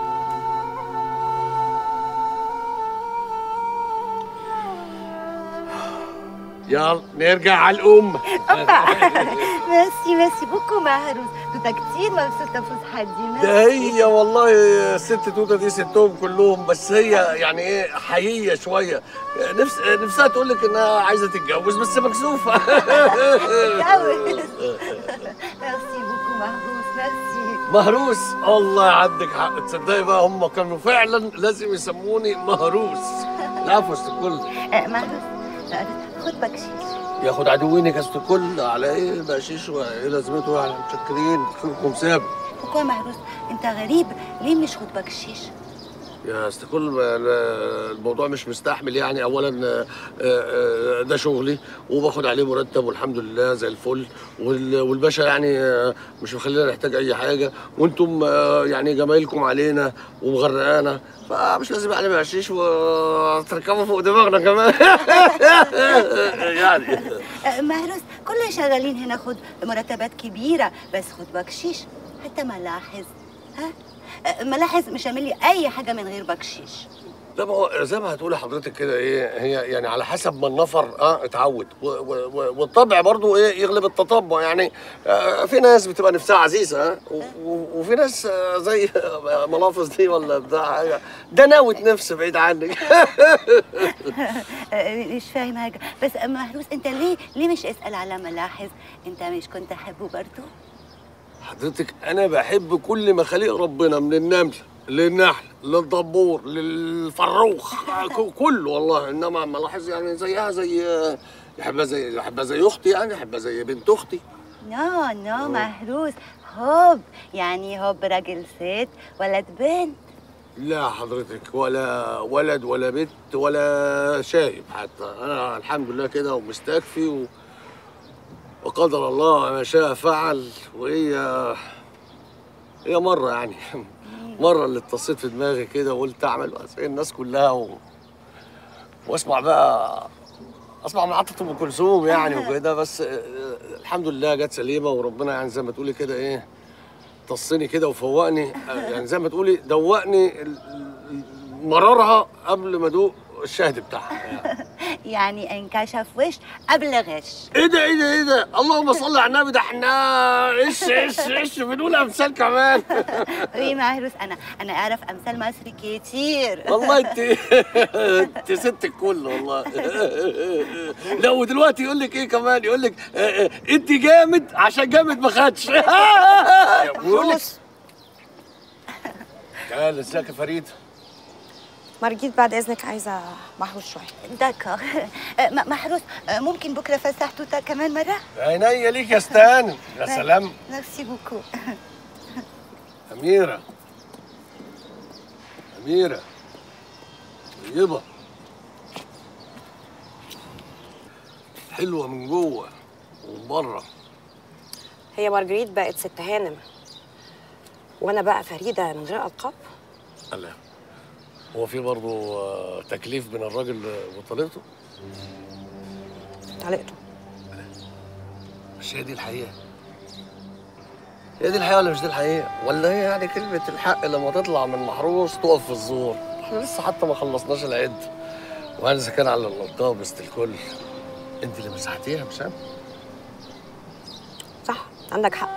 يلا نرجع على الأم.
ميرسي ميرسي بوكو مهروس، توته كتير مبسوطة فسحة دي.
ده هي والله الست توته دي ستهم كلهم، بس هي يعني ايه حقيقية شوية، نفس نفسها تقول لك انها عايزة تتجوز بس مكسوفة.
اتجوز. ميرسي بوكو مهروس، ميرسي.
مهروس؟ الله عندك حق، تصدقي بقى هم كانوا فعلا لازم يسموني مهروس. لا فست الكل.
مهروس خد بكشيش.
ياخد عدويني كاست الكل على ايه بقشيش وايه لازمته؟ يعني متشكرين خلقكم ساب.
بوكو مهروس انت غريب، ليه مش خد بكشيش؟
يا است كل الموضوع مش مستحمل يعني. اولا ده شغلي وباخد عليه مرتب والحمد لله زي الفل، والباشا يعني مش مخلينا نحتاج اي حاجه، وانتم يعني جمايلكم علينا ومغرقانا، فمش لازم يعني بقشيش وتركبوا فوق دماغنا كمان. يعني
مهروس كلنا شغالين هنا خد مرتبات كبيره، بس خد بكشيش. حتى ملاحظ ها ملاحظ مش عامل لي اي حاجه من غير بكشيش.
لا ما هو زي ما هتقولي حضرتك كده ايه، هي يعني على حسب ما النفر اه اتعود، والطبع برضو ايه يغلب التطبع يعني. آه في ناس بتبقى نفسها عزيزه اه وفي ناس آه زي ملافظ دي ولا بتاع حاجه ده ناوت نفس بعيد عنك.
مش فاهم حاجه، بس مهروس انت ليه ليه مش اسال على ملاحظ؟ انت مش كنت تحبه برضو؟
حضرتك انا بحب كل مخاليق ربنا، من النمل للنحل للدبور للفروخ كله والله، انما ملاحظ يعني زيها زي يحبها زي يحبها زي اختي، يعني يحبها زي بنت اختي.
نو نو مهروس، حب يعني حب راجل ست ولد بنت.
لا حضرتك ولا ولد ولا بنت ولا شايب حتى، انا الحمد لله كده ومستكفي و... وقدر الله ما شاء فعل. وهي هي مرة يعني مرة اللي اتصيت في دماغي كده وقلت أعمل زي الناس كلها و... وأسمع بقى أسمع محطة أم كلثوم يعني وكده، بس الحمد لله جت سليمة وربنا يعني زي ما تقولي كده إيه تصني كده وفوقني، يعني زي ما تقولي دوقني مرارها قبل ما أدوق الشهد بتاعها يعني.
يعني انكشف وش قبل غش.
ايه ده ايه ده ايه ده؟ اللهم صل على النبي، ده احنا ايش ايش ايش بنقول امثال كمان.
ايه مهروس انا انا اعرف امثال مصري كتير.
والله انت انت ست الكل والله. لا ودلوقتي يقول لك ايه كمان؟ يقول لك انت جامد عشان جامد ما خدش. ويقول لك تعالى ازيك يا فريده؟
مارجيت بعد اذنك عايزه محروس شويه.
دكا محروس ممكن بكره فسح توته كمان مره؟
عينيا ليك يا استهانم. يا سلام.
ميرسي بوكو.
اميره اميره طيبه حلوه من جوه ومن بره.
هي مارجريت بقت ست هانم وانا بقى فريده من غير القاب.
الله، هو في برضه تكليف بين الراجل وطليقته؟
طليقته.
مش هي دي الحقيقة؟ هي دي الحقيقة ولا مش دي الحقيقة؟ ولا هي يعني كلمة الحق لما تطلع من محروس تقف في الزور؟ احنا لسه حتى ما خلصناش العد. وأنا إذا كان على الألقاب بست الكل، أنت اللي مسحتيها مش أنا؟
عندك حق.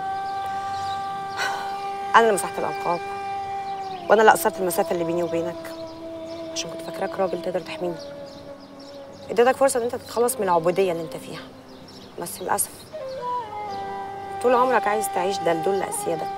انا اللي مسحت الالقاب، وانا اللي قصرت المسافه اللي بيني وبينك عشان كنت فاكراك راجل تقدر تحميني. اديتك فرصه ان انت تتخلص من العبوديه اللي انت فيها، بس للاسف طول عمرك عايز تعيش دلدول لاسيادك.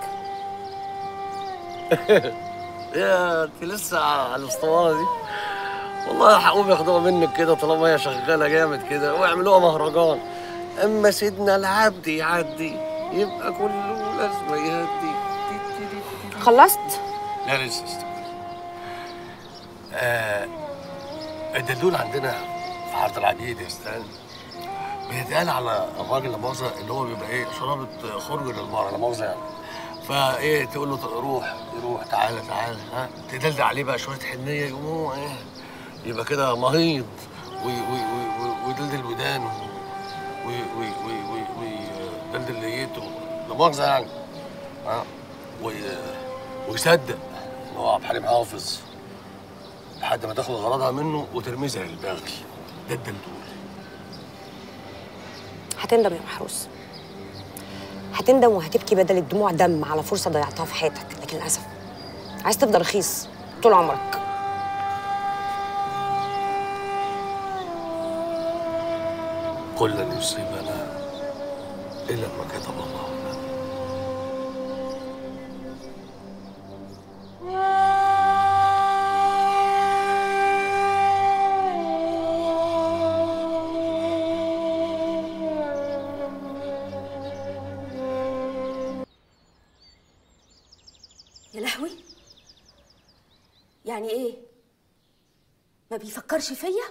يا انت لسه على الاسطوانه دي؟ والله هقوم ياخدوها منك كده طالما هي شغاله جامد كده ويعملوها مهرجان. اما سيدنا العبد يعدي يبقى كله لازم يهدي.
خلصت؟
لا لسه استنى. آه الدلدول عندنا في عرض العبيد يا استاذ بيتقال على الراجل لا مؤاخذه اللي هو بيبقى ايه شرابه خرج للمرأة لا مؤاخذه يعني. فايه تقول له روح يروح تعالى تعالى ها تدلدل عليه بقى شويه حنيه يقوم هو ايه يبقى كده مهيض ويدلدل ودانه ويدلدل ليته لا مؤاخذه يعني ها ويصدق ان هو عبد الحليم حافظ لحد ما تاخد غرضها منه وترميه زي الباغي. ده الدلدول.
هتندم يا محروس، هتندم وهتبكي بدل الدموع دم على فرصه ضيعتها في حياتك، لكن للاسف عايز تفضل رخيص طول عمرك.
قل لن يصيبنا الا ما كتب الله لنا.
يا لهوي، يعني ايه؟ ما بيفكرش فيا؟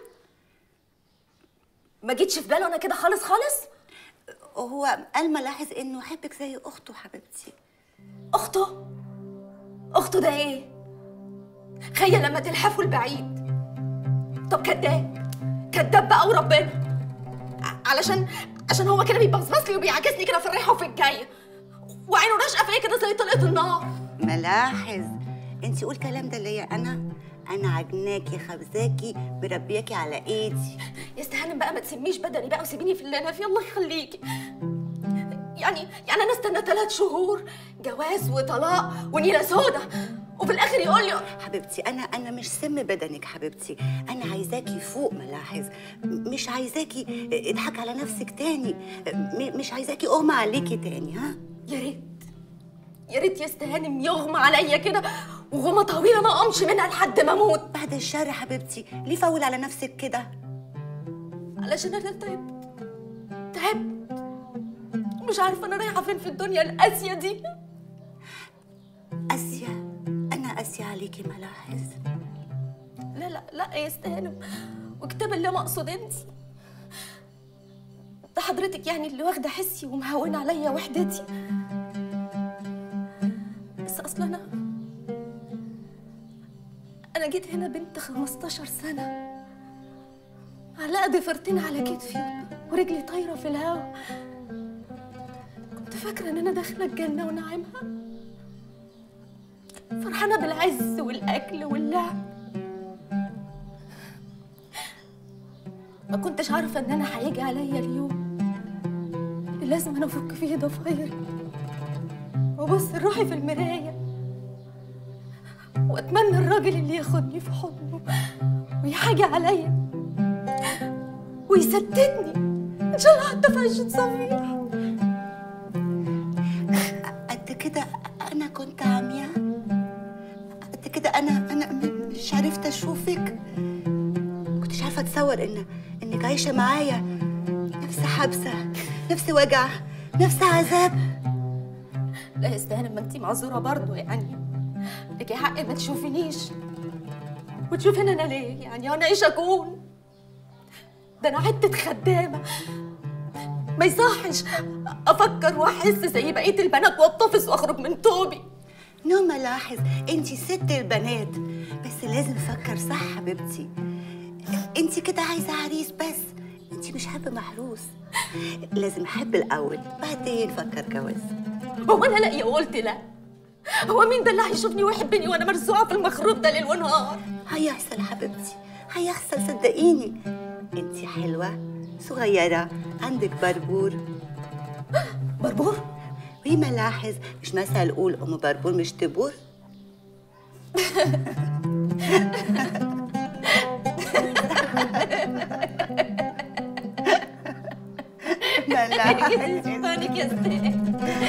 ما جيتش في باله انا كده خالص خالص؟
هو قال ملاحظ انه يحبك زي اخته حبيبتي.
اخته؟ اخته ده ايه؟ خيل لما تلحفوا البعيد. طب كداب كداب بقى وربنا، علشان عشان هو كده بيبصبص لي وبيعاكسني كده في الرايحه وفي الجايه، وعينه راشقه فيا كده زي طلقه النار.
ملاحظ انتي قول كلام ده ليا انا؟ انا عجناكي خبزاكي مربياكي على ايدي.
يا استهانم بقى ما تسميش بدني بقى وسيبيني في اللي انا فيه الله يخليكي. يعني يعني انا استنى ثلاث شهور جواز وطلاق ونيله سودا وفي الاخر يقول لي
حبيبتي انا انا مش سم بدنك حبيبتي، انا عايزاكي فوق ملاحظ، مش عايزاكي اضحك على نفسك تاني، مش عايزاكي اغمى عليكي تاني. ها
يا ريت يا ريت يا استهانم يغمى عليا كده وغمى طويله ما اقومش منها لحد ما اموت.
بعد الشر يا حبيبتي، ليه فول على نفسك كده؟
علشان انا تعبت تعبت مش عارفه انا رايحه فين في الدنيا القاسيه دي.
قاسيه؟ انا قاسيه عليكي ملاحظ؟
لا لا لا يا استهانم، وكتاب الله ما اقصد انت. ده حضرتك يعني اللي واخده حسي ومهونه عليا وحدتي. بس اصلا انا انا جيت هنا بنت خمستاشر سنه على ضفرتين على كتفي ورجلي طايره في الهوا. كنت فاكره ان انا داخله الجنه ونعيمها، فرحانه بالعز والاكل واللعب. ما كنتش عارفه ان انا هيجي عليا اليوم اللي لازم انا افك فيه ضفايري وابص لروحي في المرايه واتمنى الراجل اللي ياخدني في حضنه ويحاجي عليا ويسددني ان شاء الله حتى في عشه صفيح.
قد كده انا كنت عمياء، قد كده انا انا مش عرفت اشوفك، كنتش عارفه اتصور ان انك عايشه معايا نفس حبسه، نفس وجع، نفس عذاب.
لا يا استهانم، ما انتي معذوره برضه، يعني لكي حق ما تشوفينيش وتشوفيني انا ليه؟ يعني انا ايش اكون؟ ده انا عدة خدامه، ما يصحش افكر واحس زي بقيه البنات واتطفس واخرج من توبي.
نو ملاحظ، انتي ست البنات، بس لازم نفكر صح حبيبتي. انتي كده عايزه عريس بس، انتي مش حابه محروس. لازم احب الاول بعدين نفكر جواز.
هو انا لاقيه وقلت لا؟ هو مين ده اللي هيشوفني ويحبني وانا مرزوعه في المخروب ده ليل ونهار؟
هيحصل حبيبتي، هيحصل صدقيني. انتي حلوه صغيره، عندك بربور.
بربور؟
في ملاحظ مش مثل قول ام بربور مش تبور. ملاحظ
شيطانك يا استاذ.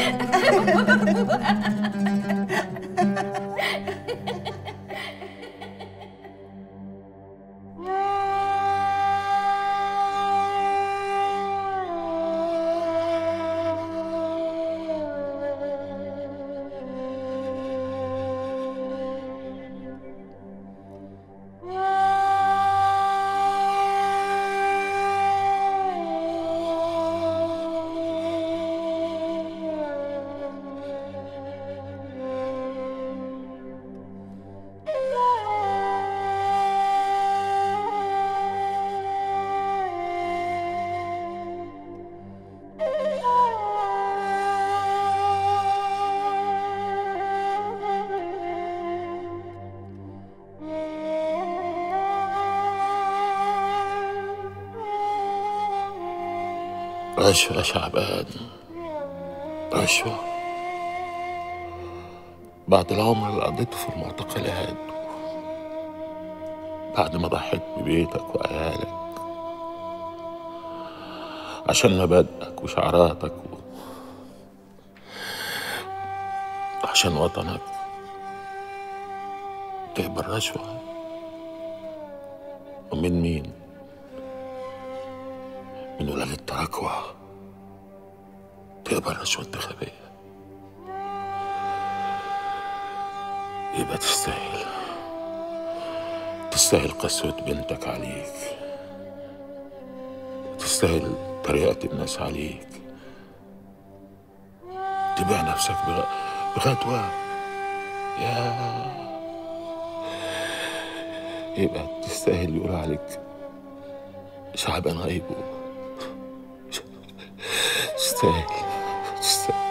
رشوة يا شعبان، رشوة بعد العمر اللي قضيته في المعتقلات، بعد ما ضحيت ببيتك وعيالك عشان مبادئك وشعاراتك و... عشان وطنك، تقبل رشوة؟ ومن مين؟ من ولاد التراكوة تقبل رشوة انتخابية؟ يبقى تستاهل، تستاهل قسوة بنتك عليك، تستاهل طريقة الناس عليك، تبيع نفسك بغ... بغدوة. يا يبقى تستاهل يقولوا عليك شعبان غيبو. تستاهل، تستاهل.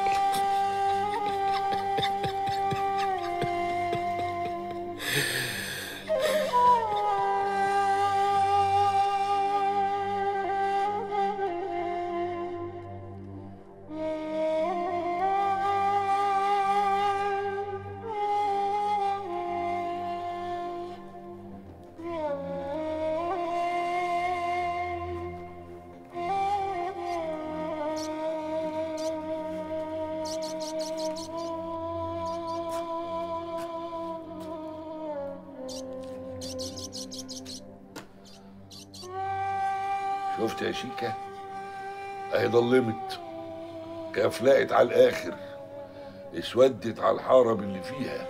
شفت يا شيكة؟ اهي ضلمت، كافلقت على الاخر، اسودت على الحارب اللي فيها.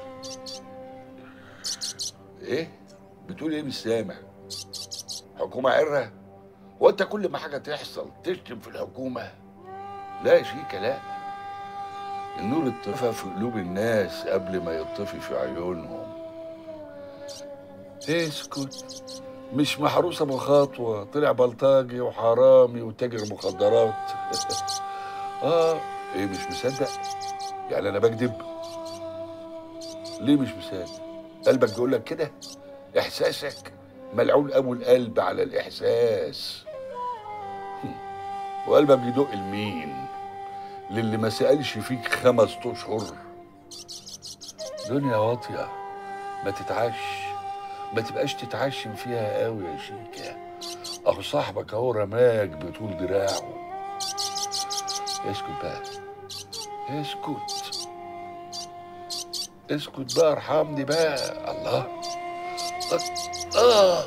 ايه؟ بتقول ايه مش سامع؟ حكومة عرة؟ هو انت كل ما حاجة تحصل تشتم في الحكومة؟ لا يا شيكة لا. النور اتطفى في قلوب الناس قبل ما يطفي في عيونهم. اسكت، مش محروسة بخطوة، طلع بلطجي وحرامي وتاجر مخدرات. اه ايه مش مصدق؟ يعني انا بكذب؟ ليه مش مصدق؟ قلبك بيقول لك كده؟ احساسك ملعون ابو القلب على الاحساس. وقلبك بيدق لمين؟ للي ما سألش فيك خمس اشهر. دنيا واطية، ما تتعش، ما تبقاش تتعشم فيها قوي يا شيكة. اهو صاحبك اهو رماك بطول دراعه. اسكت بقى، اسكت اسكت بقى، ارحمني بقى. الله اه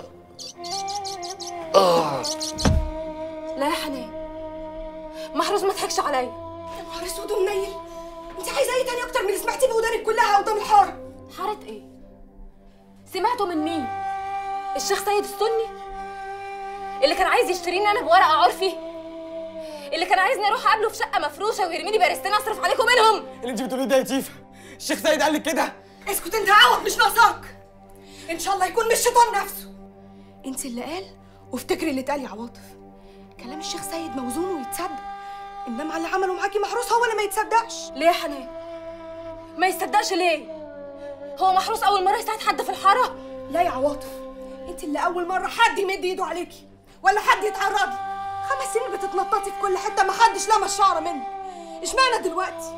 اه
لا يا حنان، محروس ما تضحكش عليا. يا نهار اسود ومنيل، انت عايزه ايه تاني اكتر من اللي سمعتيه بودانك كلها قدام الحاره؟ حاره ايه؟ سمعته من مين؟ الشيخ سيد السني اللي كان عايز يشتريني انا بورقه عرفي، اللي كان عايزني اروح اقابله في شقه مفروشه ويرميني بارستين اصرف عليكم منهم.
اللي انت بتقوليه ده يا تيفا، الشيخ سيد قال لك كده؟
اسكت انت عوض، مش ناقصاك. ان شاء الله يكون مش الشيطان نفسه. انت اللي قال وافتكري اللي اتقال يا عواطف. كلام الشيخ سيد موزون ويتصدق، انما اللي عمله معاكي محروس هو اللي ما يتصدقش. ليه يا حنان؟ ما يصدقش ليه؟ هو محروس اول مره يساعد حد في الحاره؟ لا يا عواطف، انت اللي اول مره حد يمد ايده عليكي ولا حد يتعرض لك. خمس سنين بتتنططي في كل حته ما حدش لمس شعره منك، اشمعنى دلوقتي؟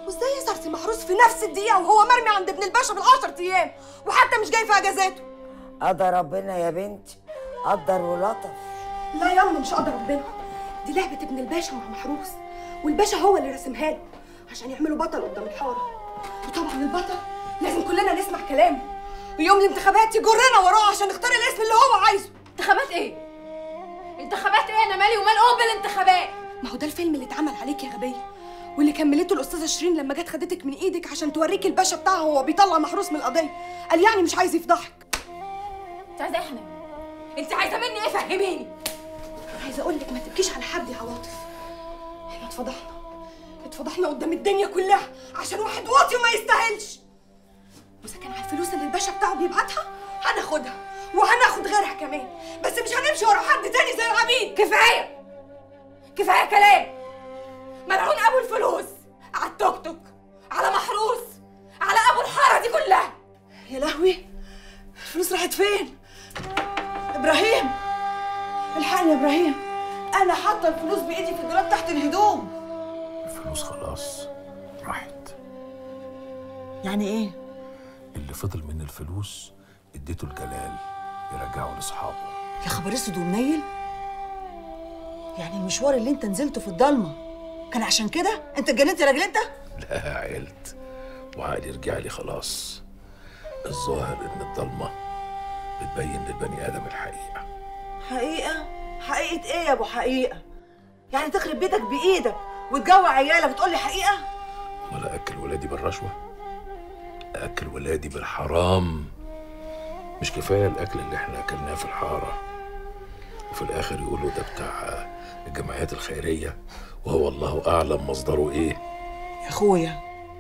وازاي يسرسي محروس في نفس الدقيقه وهو مرمي عند ابن الباشا بالعشر ايام وحتى مش جاي في اجازاته؟
قدر ربنا يا بنتي، قدر ولطف.
لا ياما مش قدر ربنا، دي لعبه ابن الباشا مع محروس، والباشا هو اللي رسمها له عشان يعملوا بطل قدام الحاره. وطبعا البطل لازم كلنا نسمع كلامه، ويوم الانتخابات يجرنا وراه عشان نختار الاسم اللي هو عايزه.
انتخابات ايه؟ انتخابات ايه؟ انا مالي ومال ام بالانتخابات؟
ما هو ده الفيلم اللي اتعمل عليك يا غبيه، واللي كملته الاستاذه شيرين لما جت خدتك من ايدك عشان توريكي الباشا بتاعها وهو بيطلع محروس من القضيه. قال يعني مش عايز يفضحك.
انت عايزه ايه يا حنان؟ انت عايزه مني ايه؟ فهميني.
عايزه اقول لك ما تبكيش على حد يا عواطف، احنا اتفضحنا اتفضحنا قدام الدنيا كلها عشان واحد واطي وما يستاهلش. واذا كان على الفلوس اللي الباشا بتاعه بيبعتها هناخدها وهناخد غيرها كمان، بس مش هنمشي ورا حد تاني زي العبيد.
كفايه كفايه كلام. ملعون ابو الفلوس على التوك توك، على محروس، على ابو الحاره دي كلها.
يا لهوي، الفلوس راحت فين؟ ابراهيم الحقني يا ابراهيم، انا حاطه الفلوس بايدي في الدولاب تحت الهدوم.
الفلوس خلاص راحت.
يعني ايه؟
اللي فضل من الفلوس اديته لجلال يرجعه لاصحابه.
يا خبر اسود ومنيل، يعني المشوار اللي انت نزلته في الضلمه كان عشان كده؟ انت اتجننت يا راجل انت؟
لا عقلت وعقلي رجع لي خلاص. الظاهر ان الضلمه بتبين للبني ادم الحقيقه.
حقيقه؟ حقيقه ايه يا ابو حقيقه؟ يعني تخرب بيتك بايدك وتجوع عيالك وتقول لي حقيقه؟
امال اكل ولادي بالرشوه؟ اكل ولادي بالحرام؟ مش كفايه الاكل اللي احنا اكلناه في الحاره وفي الاخر يقولوا ده بتاع الجمعيات الخيريه وهو الله اعلم مصدره ايه.
يا اخويا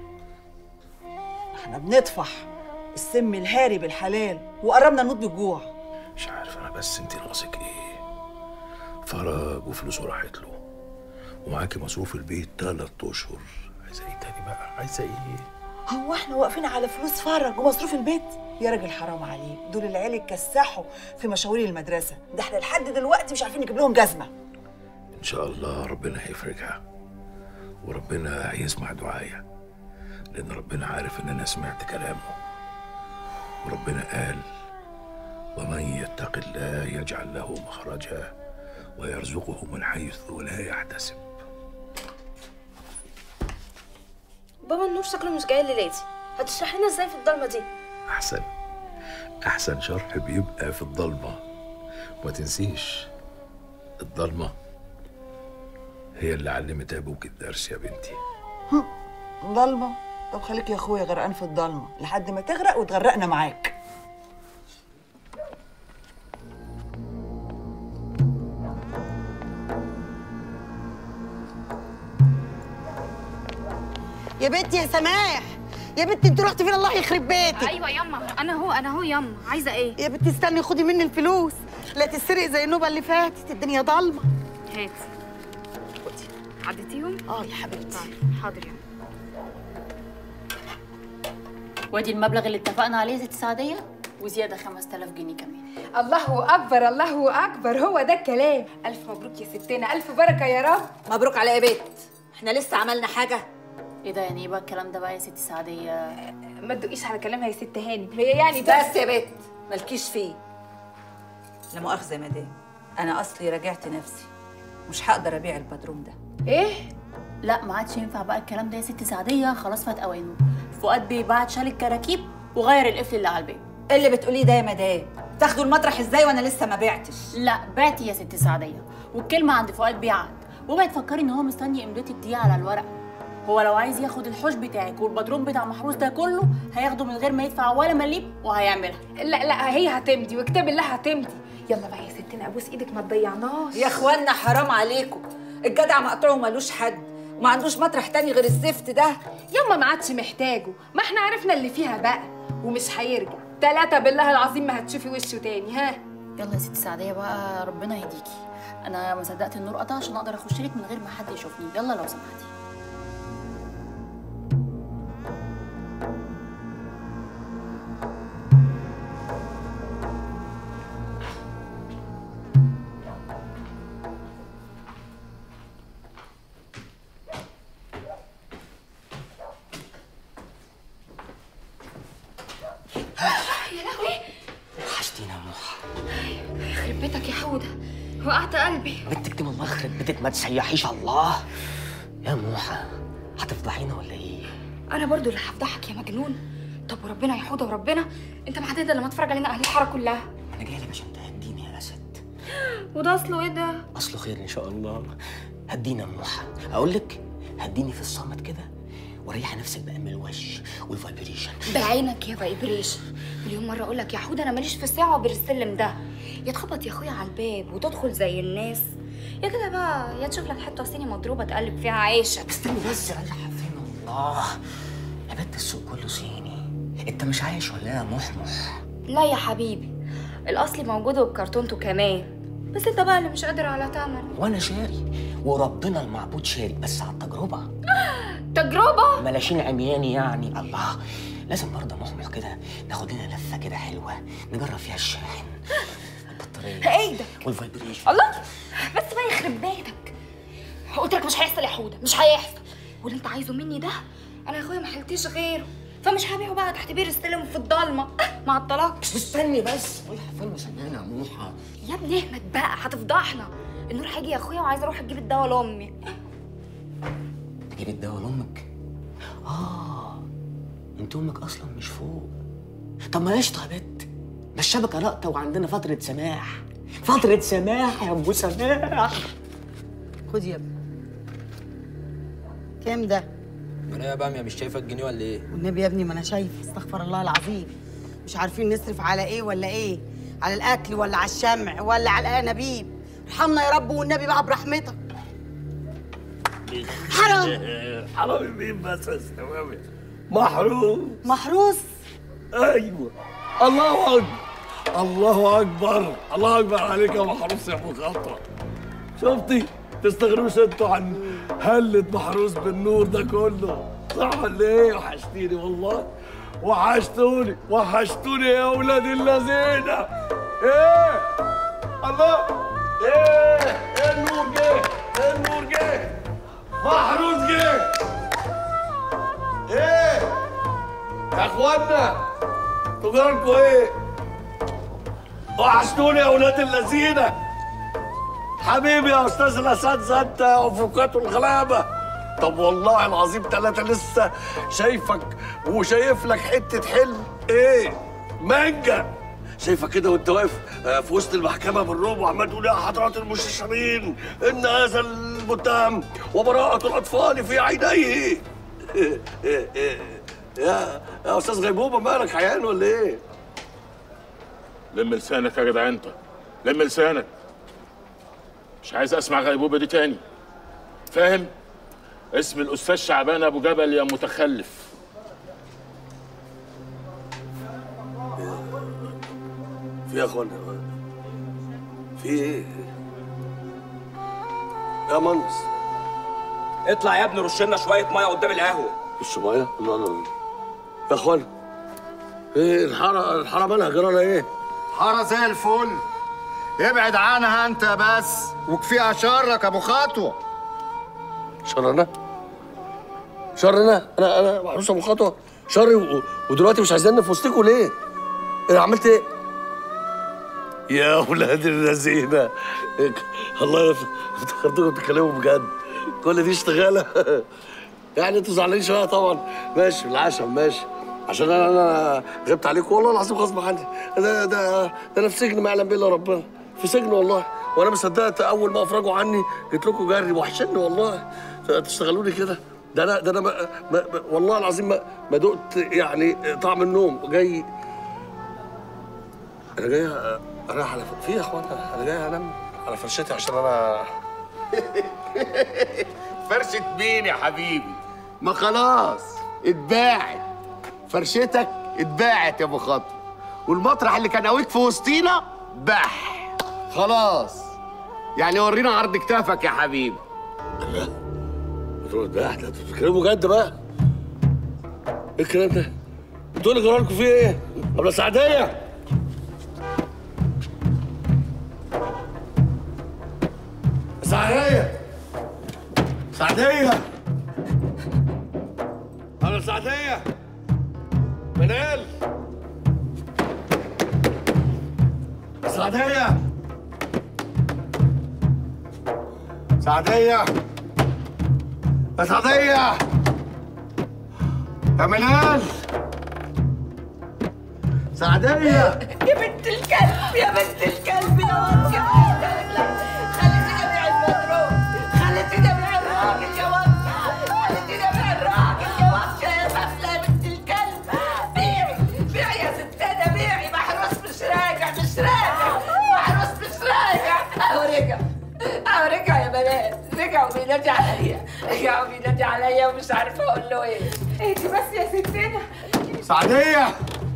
احنا بنطفح السم الهاري بالحلال وقربنا نموت بالجوع.
مش عارف انا، بس انت ناقصك ايه؟ فرج وفلوسه راحت له ومعاكي مصروف البيت تلات اشهر. عايزه ايه تاني بقى؟ عايزه ايه؟
هو احنا واقفين على فلوس فرج ومصروف البيت؟ يا راجل حرام عليك، دول العيال اتكسحوا في مشاوير المدرسه، ده احنا لحد دلوقتي مش عارفين نجيب لهم جزمه.
ان شاء الله ربنا هيفرجها وربنا هيسمع دعايا، لان ربنا عارف ان انا سمعت كلامه، وربنا قال ومن يتق الله يجعل له مخرجا ويرزقه من حيث لا يحتسب.
بابا النور شكله مش جاي ليلاتي، هتشرح لنا ازاي في الضلمه دي؟
احسن احسن شرح بيبقى في الضلمه. وما تنسيش الضلمه هي اللي علمت ابوك الدرس يا بنتي.
ضلمه؟ طب خليك يا اخويا غرقان في الضلمه لحد ما تغرق وتغرقنا معاك.
يا بنتي يا سماح، يا بنتي انت رحتي فين؟ الله يخرب بيتك.
ايوه ياما، انا هو انا هو ياما. عايزه ايه؟
يا بنتي استني خدي مني الفلوس، لا تسرق زي النوبه اللي فاتت، الدنيا ضلمه.
هاتي خدي. عديتيهم؟
اه يا حبيبتي.
حاضر ياما.
وادي المبلغ اللي اتفقنا عليه يا ست سعديه وزياده خمسة آلاف جنيه كمان.
الله اكبر الله اكبر، هو ده الكلام. الف مبروك يا ستنا، الف بركه يا رب.
مبروك على ايه يا بيت؟ احنا لسه عملنا حاجه؟ ايه ده يعني؟ ايه بقى الكلام ده بقى يا ست سعديه؟
ما تدقيش على كلامها يا ست هاني، هي يعني
بس يا بيت مالكيش فيه.
لا مؤاخذه يا مدام، انا اصلي راجعت نفسي، مش هقدر ابيع البدروم ده.
ايه؟ لا ما عادش ينفع بقى الكلام ده يا ست سعديه، خلاص فات اوانه. فؤاد بيه بعت شال الكراكيب وغير القفل اللي على البيت.
ايه اللي بتقوليه ده يا مدام؟ تاخدوا المطرح ازاي وانا لسه ما بعتش؟
لا بعتي يا ست سعديه، والكلمه عند فؤاد بيه عقد، وبقت تفكري ان هو مستني امضتك دي على الورق. هو لو عايز ياخد الحوش بتاعك والبدروم بتاع محروس ده كله هياخده من غير ما يدفع ولا مليم وهيعملها.
لا لا هي هتمضي وكتاب الله هتمضي. يلا بقى يا ستنا ابوس ايدك ما تضيعناش.
يا اخوانا حرام عليكم، الجدع مقطوع ومالوش حد وما عندوش مطرح تاني غير الزفت ده.
ياما ما عادش محتاجه، ما احنا عرفنا اللي فيها بقى ومش هيرجع. تلاتة بالله العظيم ما هتشوفي وشه تاني. ها
يلا يا ست سعديه بقى ربنا يهديكي، انا ما صدقت النور قطع عشان اقدر اخش لك من غير ما حد يشوفني. يلا لو سمحتي.
يا لهوي
وحشتينا يا موحة.
يخرب بيتك يا حوده، وقعت قلبي.
بنتك دي والله يخرب بيتك ما تسيحيش الله. يا موحة هتفضحينا ولا ايه؟
انا برضو اللي هفضحك يا مجنون. طب وربنا يا حوده وربنا، انت معدد لما اتفرج علينا اهل الحاره كلها.
انا جاي لك عشان تهديني يا اسد.
وده اصله ايه ده؟
اصله خير ان شاء الله. هدينا يا موحة. اقول لك هديني في الصمت كده وريحي نفسك بقى من الوش والفايبريشن.
بعينك يا فايبريشن. مليون مره اقول لك يا حوده انا ماليش في الساعه وبر السلم ده. يا تخبط يا اخويا على الباب وتدخل زي الناس، يا كده بقى يا تشوف لك حته صيني مضروبه تقلب فيها عيشك.
استني بس ريحي فين الله. يا بنت السوق كله صيني. انت مش عايش ولا ايه يا محمح؟
لا يا حبيبي، الاصلي موجود وبكرتونته كمان، بس انت بقى اللي مش قادر على تمن.
وانا شاري وربنا المعبود شاري، بس على التجربه.
تجربه؟
ملاشين عمياني يعني. الله، لازم برضه محمح كده ناخد لنا لفه كده حلوه نجرب فيها الشاحن، البطاريه،
ايه ده؟
والفايبريشن.
الله، بس بقى يخرب بيتك. قلت لك مش هيحصل يا حوده، مش هيحصل. واللي انت عايزه مني ده انا يا اخويا ما حلتش غيره، فمش هبيعه بقى تحت بير السلم في الضلمه مع الطلاق.
استني بس، رايحه فين مسنانه يا موحة؟
يا ابني اهمد بقى هتفضحنا. النور هيجي يا اخويا وعايزه اروح اجيب الدواء لامي.
تجيب الدواء لامك؟ اه انت امك اصلا مش فوق. طب ما قشطه يا بت، ما الشبكه لقطه وعندنا فتره سماح. فتره سماح يا ابو سماح.
خد يا ابني. كام ده؟
انا يا باميه مش شايفه الجنيه ولا ايه؟
والنبي يا ابني ما انا شايفه، استغفر الله العظيم. مش عارفين نصرف على ايه ولا ايه؟ على الاكل ولا على الشمع ولا على الانابيب؟ ارحمنا يا رب والنبي بقى برحمتك. حرام.
حرام مين بس يا استوامي؟ محروس.
محروس؟
ايوه. الله اكبر الله اكبر الله اكبر عليك يا محروس يا ابو خطره. شفتي؟ تستغربوش انتوا عن هلة محروس بالنور ده كله، صح ولا ايه؟ وحشتيني والله، وحشتوني وحشتوني يا ولاد الذين. ايه؟ الله، ايه؟ ايه النور جه؟ ايه النور جه؟ محروس جه. ايه؟ يا اخوانا تجاركوا ايه؟ وحشتوني يا ولاد الذين. حبيبي يا استاذ الاساتذه انت وفوقات الغلابه. طب والله العظيم ثلاثه لسه شايفك وشايف لك حته حلم. ايه؟ مانجا. شايفك كده وانت واقف في وسط المحكمه بالرعب وعمال تقول يا حضرات المستشارين ان هذا المتهم وبراءه الاطفال في عينيه. يا يا استاذ غيبوبه مالك عيان ولا ايه؟
لم لسانك يا جدع انت، لم لسانك. مش عايز اسمع غيبوبه دي تاني، فاهم؟ اسم الاستاذ شعبان ابو جبل يا متخلف.
في يا اخوانا في ايه؟ يا منص
اطلع يا ابني رش لنا شويه ميه قدام القهوه.
رش ميه؟ لا لا يا اخوانا ايه الحاره الحاره مالها جرالها ايه؟
حاره زي الفل. ابعد عنها انت بس وكفيها شرك ابو خطوه.
شر انا؟ شر انا؟ انا انا محروس ابو خطوه؟ شري و... ودلوقتي مش عايزيني في وسطكم ليه؟ انا عملت ايه؟ يا ولاد الذين الله افتكرتكم بتتكلموا بجد. كل دي اشتغاله. يعني انتوا زعلانين شويه طبعا. ماشي بالعشم ماشي، عشان انا انا غبت عليكم والله العظيم غصب عني. ده ده ده انا في سجن ما يعلم به الا ربنا، في سجن والله. وانا ما صدقت اول ما افرجوا عني جيت لكم جري. وحشني والله تشتغلوني كده. ده انا ده انا ما ما والله العظيم ما, ما دقت يعني طعم النوم. جاي انا جاي انا على في يا اخوانا انا جاي انام على فرشتي عشان انا
فرشة مين يا حبيبي؟ ما خلاص اتباعت فرشتك، اتباعت يا ابو خطوه. والمطرح اللي كان قويك في وسطينا بح خلاص. يعني ورينا عرض كتافك يا حبيبي.
لا بتقول ده احنا بتتكلموا جد بقى؟ ايه الكلام ده؟ انتوا اللي جرالكم فيه ايه؟ ابله سعديه سعديه سعديه ابله سعديه منال
سعدية سعدية يا سعدية يا منال سعدية
يا بنت الكلب يا بنت الكلب يا واد خليتيني ابيع المضروب خليتيني ابيع الراجل يا واد خليتيني ابيع الراجل يا واد يا سفلة يا بنت الكلب بيعي بيعي يا ستانة بيعي محروس مش راجع مش راجع محروس مش راجع اهو رجع اهو رجع يا بنات رجع وبينادي عليا رجع وبينادي عليا ومش عارفة اقول له ايه اهدي بس يا ستانة
سعدية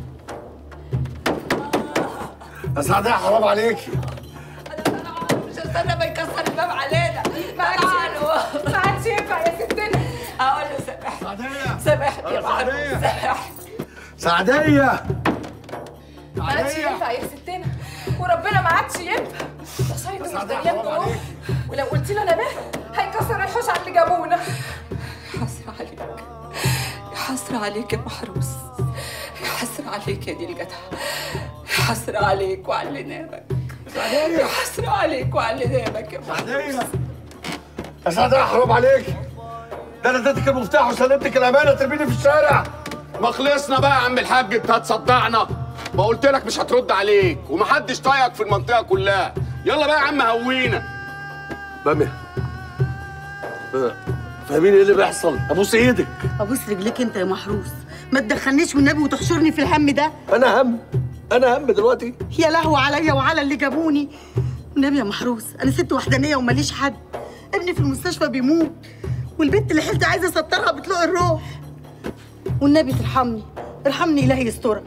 يا سعدية حرام عليكي
مش هستنى ما يكسر الباب علينا ما عادش ما عادش ينفع يا ستنا اقول له سامحني
سعدية
سامحني يا معلم سامحني
سعدية
ما عادش ينفع يا ستنا وربنا ما عادش ينفع ده صيد مش دريان جوه ولو قلت له انا مالي هيكسر الحوش على اللي جابونا.
يا حسرة عليك يا حسرة عليك يا محروس يا حسرة عليك يا دي الجدع يا حسرة عليك وعلى اللي نامك يا حسرة عليك وعلى اللي نامك يا محروس
يا سعدية حرام عليكي ده انا اديتك المفتاح وسلمتك الامانة ترميني في الشارع.
ما خلصنا بقى يا عم الحاج، انت هتصدعنا؟ ما قلت لك مش هترد عليك ومحدش طايقك في المنطقه كلها. يلا بقى يا عم هوينا.
بامي فاهمين ايه اللي بيحصل؟ ابوس ايدك
ابوس رجليك انت يا محروس، ما تدخلنيش والنبي وتحشرني في الهم ده.
انا هم انا هم دلوقتي؟
يا لهوي عليا وعلى اللي جابوني. والنبي يا محروس انا ست وحدانيه وماليش حد، ابني في المستشفى بيموت والبنت اللي حيلتي عايزه اسطرها بتلوق الروح. والنبي ترحمني ارحمني الهي يسترك.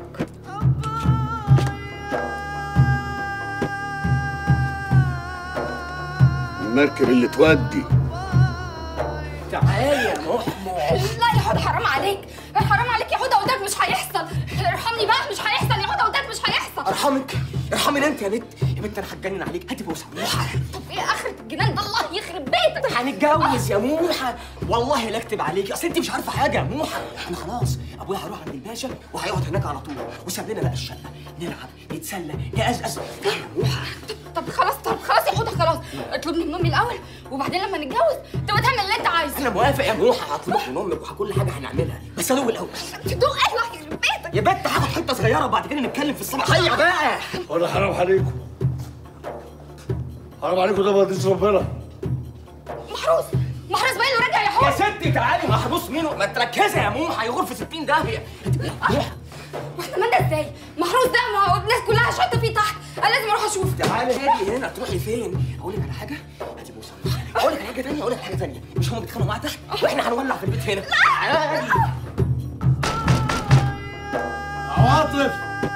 المركب اللي تودي.
تعالي يا محمود.
لا يا حوده حرام عليك حرام عليك يا حوده قدامك مش هيحصل. ارحمني بقى مش هيحصل يا حوده قدامك مش هيحصل.
ارحمك ارحمني انت يا بنت يا بنت انا هتجنن عليك. هاتي بوسه موحه.
طب ايه اخرة الجنان ده الله يخرب بيتك.
هنتجوز يا موحه والله لا اكتب عليكي، اصل انت مش عارفه حاجه يا موحه. احنا خلاص ابويا هيروح عند الباشا وهيقعد هناك على طول وساب لنا بقى الشقه نلعب نتسلى نقزقز يا موحه.
طب خلاص طب خلاص يا حوده خلاص اطلبني من امي الاول وبعدين لما نتجوز تبقى تعمل اللي انت عايزه.
انا موافق يا موحه، هطلبك من امك وكل حاجه هنعملها بس ادوق الاول.
تدوق ايه الله يخرب بيتك
يا بنت هاخد حته صغيره وبعد كده نتكلم في الصباحيه بقى.
ولا حرام عليكم حرام عليكم ده ما يرضيش ربنا.
محروس محروس باين له راجع يا حوده.
يا ستي تعالي محروس مين؟ ما تركزي يا موحه يغور في ستين داهيه.
واحنا مالنا ازاي؟ محروس ده ما هو الناس كلها شاطه فيه تحت انا لازم اروح اشوف.
تعالي هادي هنا تروحي فين؟ اقول لك على حاجه هاتي بوسه. اقول لك على حاجه ثانيه اقول لك على حاجه ثانيه مش هم بيتخانقوا معايا تحت واحنا هنولع في البيت هنا. تعالي
عواطف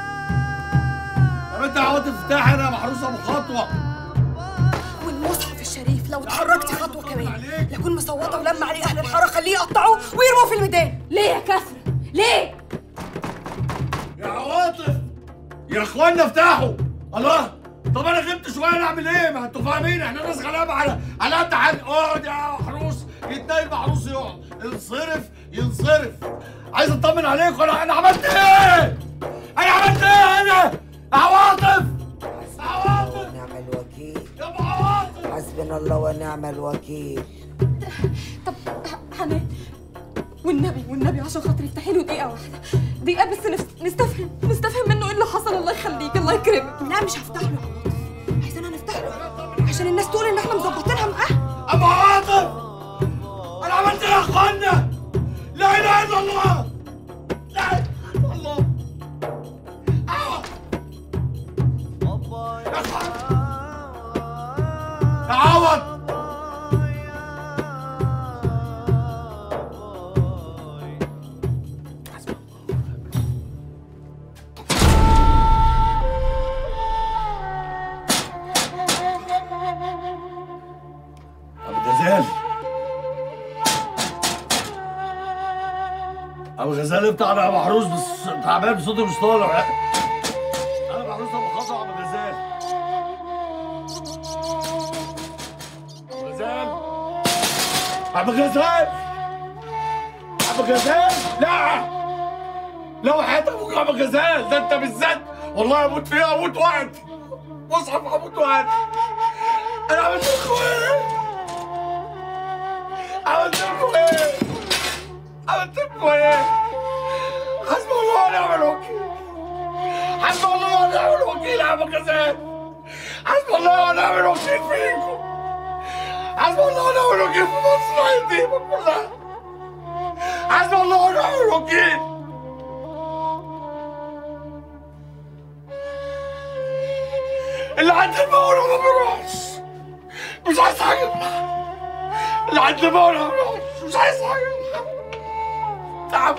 طب انت عواطف افتح هنا محروسه بخطوه.
والمصحف الشريف لو اتحركتي خطوه كمان لكون مصوته ولما عليه اهل الحاره خليه يقطعوه ويرموه في الميدان.
ليه يا كفر؟ ليه؟
يا عواطف يا اخوانا افتحوا. الله طب انا غبت شويه اعمل ايه؟ ما انتوا فاهمين احنا ناس غلابه على على قد حد. اقعد يا محروس يتنيل محروس يقعد ينصرف ينصرف. عايز اطمن عليكم. انا انا عملت ايه؟ انا عملت ايه انا؟ عواطف عواطف
ونعم الوكيل
يا ابو عواطف
حسبنا الله ونعم الوكيل.
طب حنان والنبي والنبي عشان خاطري افتحي له دقيقه واحده دقيقه بس نف- نستفهم نستفهم منه ايه اللي حصل. الله يخليك الله يكرمك. لا مش هفتح له عايزانا نفتح له عشان الناس تقول ان احنا مظبطينها معاه.
ابو عاطف انا عملت ايه يا اخوانا؟ لا اله الا الله لا اله الا الله. يا عوض ابو غزال ابو غزال افتح. انا محروس بس تعبان صوتي مش طالع. انا محروس ابو خطوه. ابو غزال ابو غزال ابو غزال ابو غزال لا لا وحياة ابوك يا ابو غزال ده انت بالذات والله اموت فيها اموت وقتي.
مصحف محمود وهاني. انا عملت لكم ايه؟ عملت لكم ايه؟ عملت لكم ايه؟ حسبي الله ونعم الوكيل. حسبي الله ونعم الوكيل يا ابو كذاب. حسبي الله ونعم الوكيل فيكم. حسبي الله ونعم الوكيل في مصر ويتيمة كلها. حسبي الله ونعم الوكيل. اللي عند المولى ما بيروحش. مش عايز حاجة معاه. اللي عند المولى ما بيروحش. مش عايز حاجة معاه. تعبوا.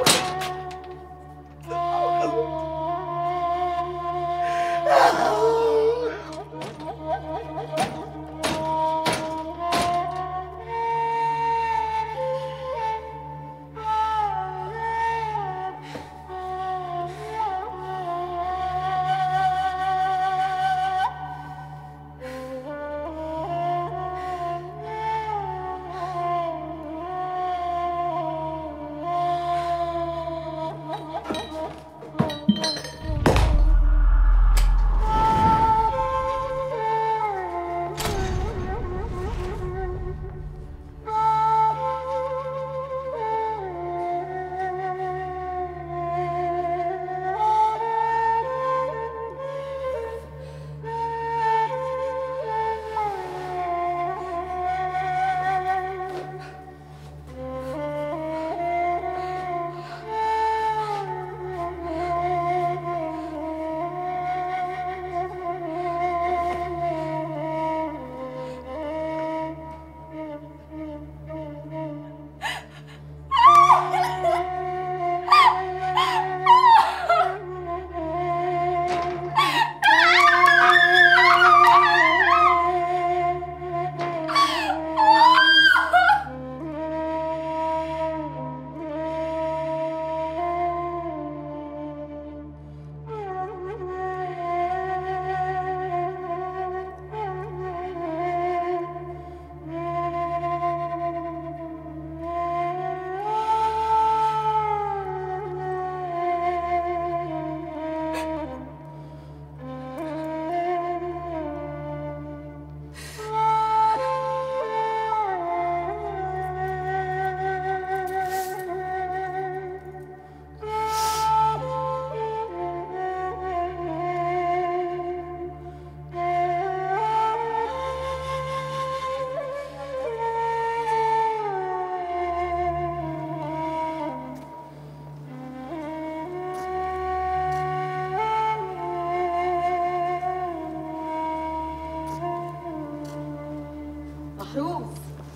محروس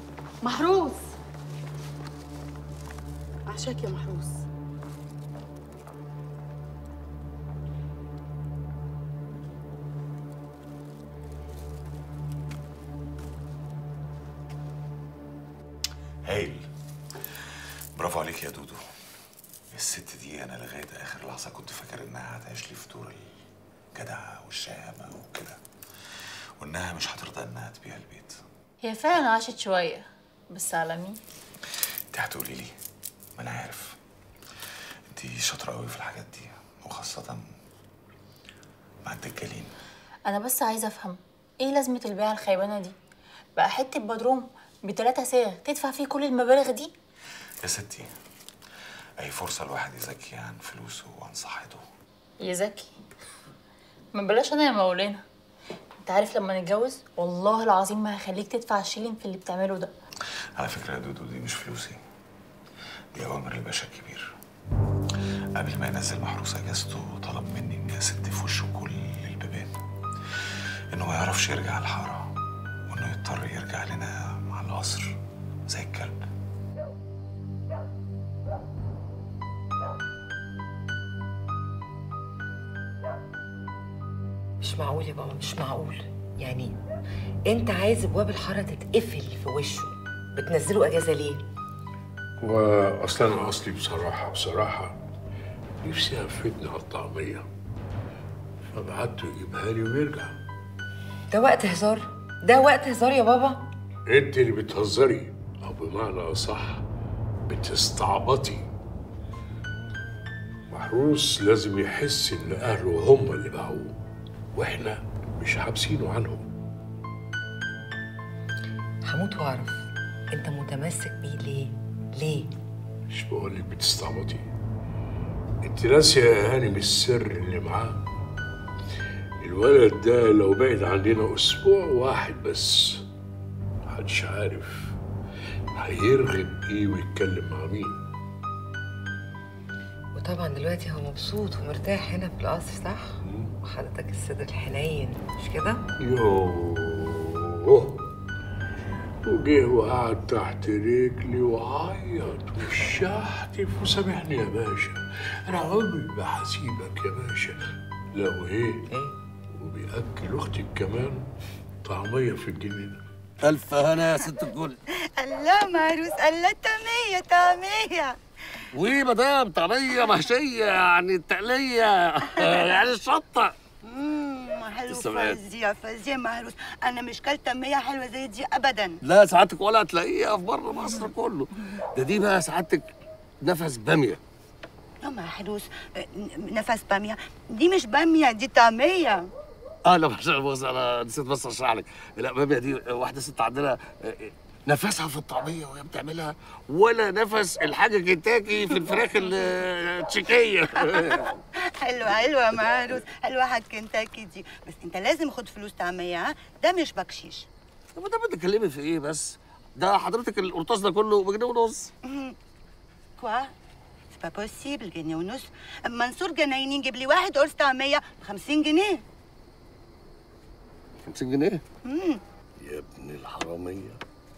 محروس عشاك يا محروس.
هايل، برافو عليك يا دودو. الست دي انا لغايه اخر لحظه كنت فاكر انها هتعيش لي في دور الجدعه والشهامه وكده، وانها مش هترضى انها تبيع البيت.
هي فعلا عاشت شوية، بس على مين؟
انت هتقولي لي، ما انا عارف انت شاطره قوي في الحاجات دي، وخاصه مع الدجالين.
أنا بس عايزة أفهم إيه لازمة البيعة الخيبانة دي؟ بقى حتة بدروم بتلاتة ساغ تدفع فيه كل المبالغ دي؟
يا ستي اي فرصه الواحد يزكي عن فلوسه وعن صحته.
يزكي؟ ما بلاش أنا يا مولانا. أنت عارف لما نتجوز والله العظيم ما هخليك تدفع شيلين في اللي بتعمله ده.
على فكره يا دودو دي مش فلوسي، دي اوامر الباشا الكبير. قبل ما ينزل محروس اجازته طلب مني اني اسد في وشه كل البيبان، انه ما يعرفش يرجع الحاره، وانه يضطر يرجع لنا مع القصر زي الكلب.
مش معقول يا بابا، مش معقول. يعني انت عايز ابواب الحاره تتقفل في وشه، بتنزله اجازه ليه؟
واصلا انا اصلي بصراحه بصراحه نفسي هفتني على الطعميه، فبعته يجيبها لي ويرجع.
ده وقت هزار؟ ده وقت هزار يا بابا؟
انت اللي بتهزري، او بمعنى اصح بتستعبطي. محروس لازم يحس ان اهله هم اللي باعوه، واحنا مش حابسينه عنهم.
هموت واعرف انت متمسك بيه ليه؟ ليه؟
مش بقولك بتستعبطي؟ انت ناسيه يا هانم السر اللي معاه؟ الولد ده لو بعد عننا اسبوع واحد بس محدش عارف هيرغب ايه ويتكلم مع مين.
وطبعا دلوقتي هو مبسوط ومرتاح هنا في القصر صح؟ وحضرتك السيد الحنين مش كده؟
يوه، وجه وقعد تحت رجلي وعيط وشحتف وسامحني يا باشا، انا عمري ما هسيبك يا باشا. لو ايه؟
ايه؟
وبياكل اختك كمان طعميه في الجنينه.
الف هنا يا ست الكل.
الله معروس، الله طعمية طعمية.
وي مدام طعميه محشيه يعني التقليه يعني الشطه.
امم حلو
السمعات.
فظيع فظيع معروس، انا مش كلت طعمية حلوة زي دي ابدا.
لا سعادتك ولا هتلاقيها في بره مصر كله. ده دي بقى سعادتك نفس باميه.
يا معروس، نفس بامية دي مش بامية، دي طعمية.
اه لا بس بص انا نسيت بس اشرح لك. لا باميه دي واحده ست عندنا نفسها في الطعميه وهي بتعملها ولا نفس الحاجه كنتاكي في الفراخ التشيكيه.
حلوة حلوة يا معروس، حلوة حاجة كنتاكي دي، بس انت لازم خد فلوس طعمية، ها؟ ده مش بكشيش.
طب ده بتتكلمي في ايه بس؟ ده حضرتك القرطاس ده كله بجنيه ونص.
كوا؟ سي با بوسيبل جنيه ونص. منصور جنايني جيب لي واحد قرص طعمية ب خمسين جنيه.
خمسين جنيه؟
امم
يا ابن الحراميه.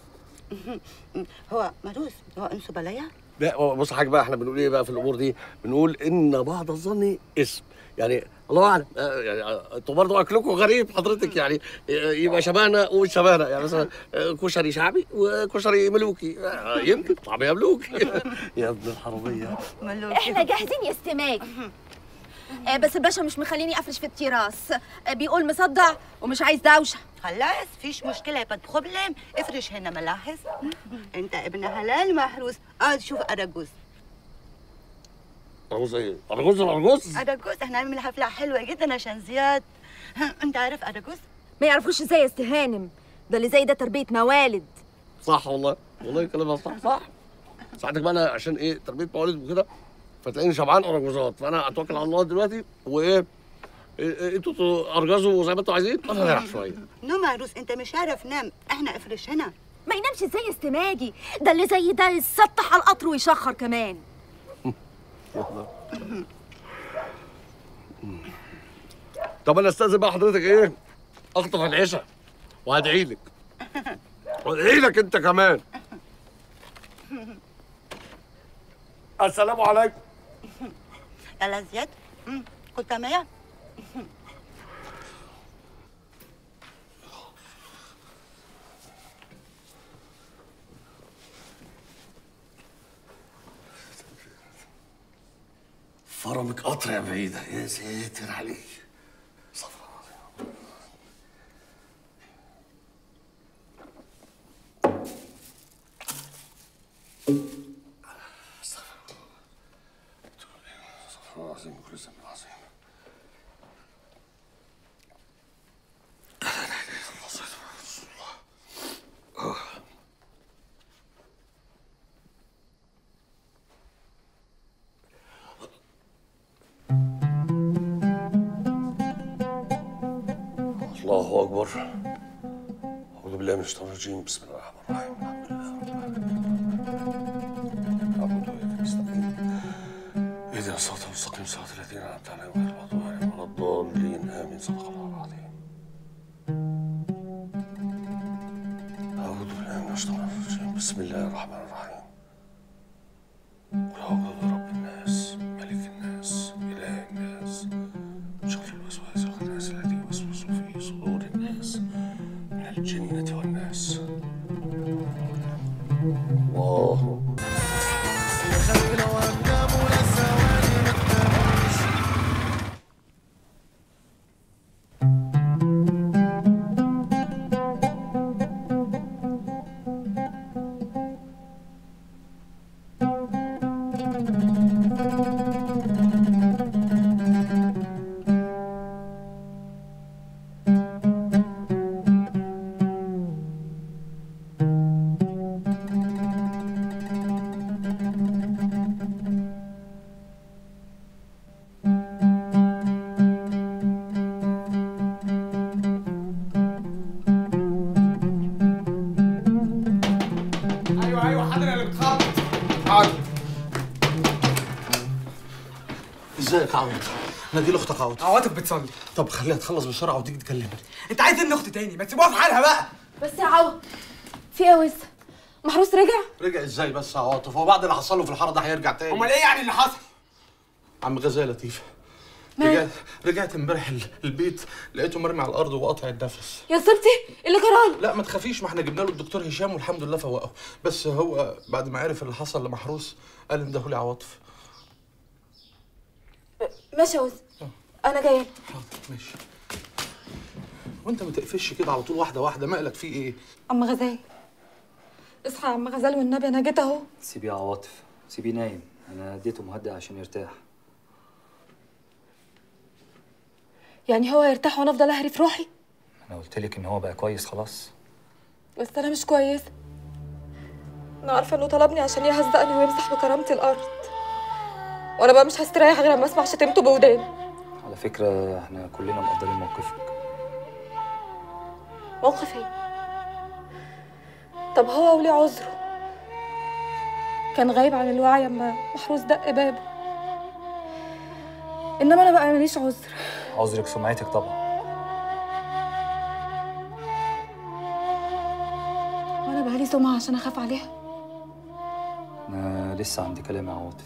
هو معروس هو انسوا بلايا؟
لا بص حاجه بقى، احنا بنقول ايه بقى في الامور دي؟ بنقول ان بعض الظن اسم، يعني الله اعلم. يعني انتوا برضه اكلكم غريب حضرتك، يعني يبقى شبهنا ومش شبهنا، يعني مثلا كشري شعبي وكشري ملوكي، يمكن طعميه ملوكي. يا ابن الحراميه.
ملوكي.
احنا جاهزين يا استماج. آه بس الباشا مش مخليني افرش في التراس، آه بيقول مصدع ومش عايز دوشه.
خلاص فيش مشكلة، يبقى بروبليم، افرش هنا ملاحظ. انت ابن حلال محروس، اقعد شوف اراجوز.
اراجوز ايه؟ اراجوز اراجوز؟
اراجوز احنا هنعمل حفلة حلوة جدا عشان زياد. انت عارف اراجوز؟
ما يعرفوش ازاي يا استهانم، ده اللي زي ده تربية موالد.
صح والله، والله كلامها صح صح. ساعتك بقى انا عشان ايه تربية موالد وكده فتلاقيني شبعان اراجوزات، فانا اتوكل على الله دلوقتي وايه انتوا ارجزوا زي ما انتوا عايزين وانا هريح شويه.
نو معروس انت مش عارف نام، احنا افرش هنا.
ما ينامش ازاي يا استماجي، ده اللي زي ده يسطح على القطر ويشخر كمان.
طب انا استاذن بقى حضرتك ايه اخطف العشاء وهدعي لك وادعي لك انت كمان. السلام عليكم.
يلا زياد كنت طعمية.
فرمك قطر يا بعيدة، يا ساتر عليك. صفرا استغفر الله العظيم كل ذنب عظيم. لا اله الا الله سيدنا رسول الله. الله أكبر. أعوذ بالله من الشيطان الرجيم، بسم الله الرحمن الرحيم، الحمد لله رب العالمين. نعبد وإياك نستعين. اهدنا الصراط المستقيم صراط الذين أنعمت عليهم غير المغضوب عليهم ولا الضالين، آمين. صدق الله العظيم. أعوذ بالله من الشيطان الرجيم، بسم الله الرحمن الرحيم. قل أعوذ برب الناس، ملك الناس، إله الناس، من شر الوسواس الخناس الذي يوسوس في صدور الناس من الجنة والناس. الله
Thank you.
عواطف، نادي لاختك عواطف.
عواطف بتصلي.
طب خليها تخلص بسرعه وتيجي تكلمني.
انت عايز ان اختي تاني؟ ما تسيبوها في حالها بقى.
بس يا عوض في ايه يا وز؟ محروس رجع؟
رجع ازاي بس يا عواطف؟ هو بعد اللي حصل له في الحاره ده هيرجع تاني؟
امال ايه يعني اللي حصل؟
عم غزال لطيفه
مال؟
رجعت رجعت امبارح ال- البيت لقيته مرمي على الارض وقاطع النفس.
يا صبتي اللي جراله؟
لا ما تخافيش، ما احنا جبنا له الدكتور هشام والحمد لله فوقه، بس هو بعد ما عرف اللي حصل لمحروس قال اندهولي عواطف.
ماشي يا وز، انا جايه.
ماشي. وانت ما تقفش كده على طول واحده واحده، مالك في ايه؟
عم غزال اصحى يا عم غزال والنبي، انا جيت اهو.
سيبيه يا عواطف، سيبيه نايم، انا اديته مهدئ عشان يرتاح.
يعني هو يرتاح وانا افضل اهري في روحي؟
انا قلت لك ان هو بقى كويس خلاص.
بس انا مش كويسه. انا عارفه انه طلبني عشان يهزقني ويمسح بكرامتي الارض، وانا بقى مش هستريح غير اما اسمع شتمته بوداني.
على فكره احنا كلنا مقدرين موقفك.
موقف ايه؟ طب هو وليه عذره؟ كان غايب عن الوعي اما محروس دق بابه، انما انا بقى ماليش عذر.
عذرك سمعتك طبعا.
وانا بقى لي سمعه عشان اخاف عليها؟
انا لسه عندي كلام يا عواطف.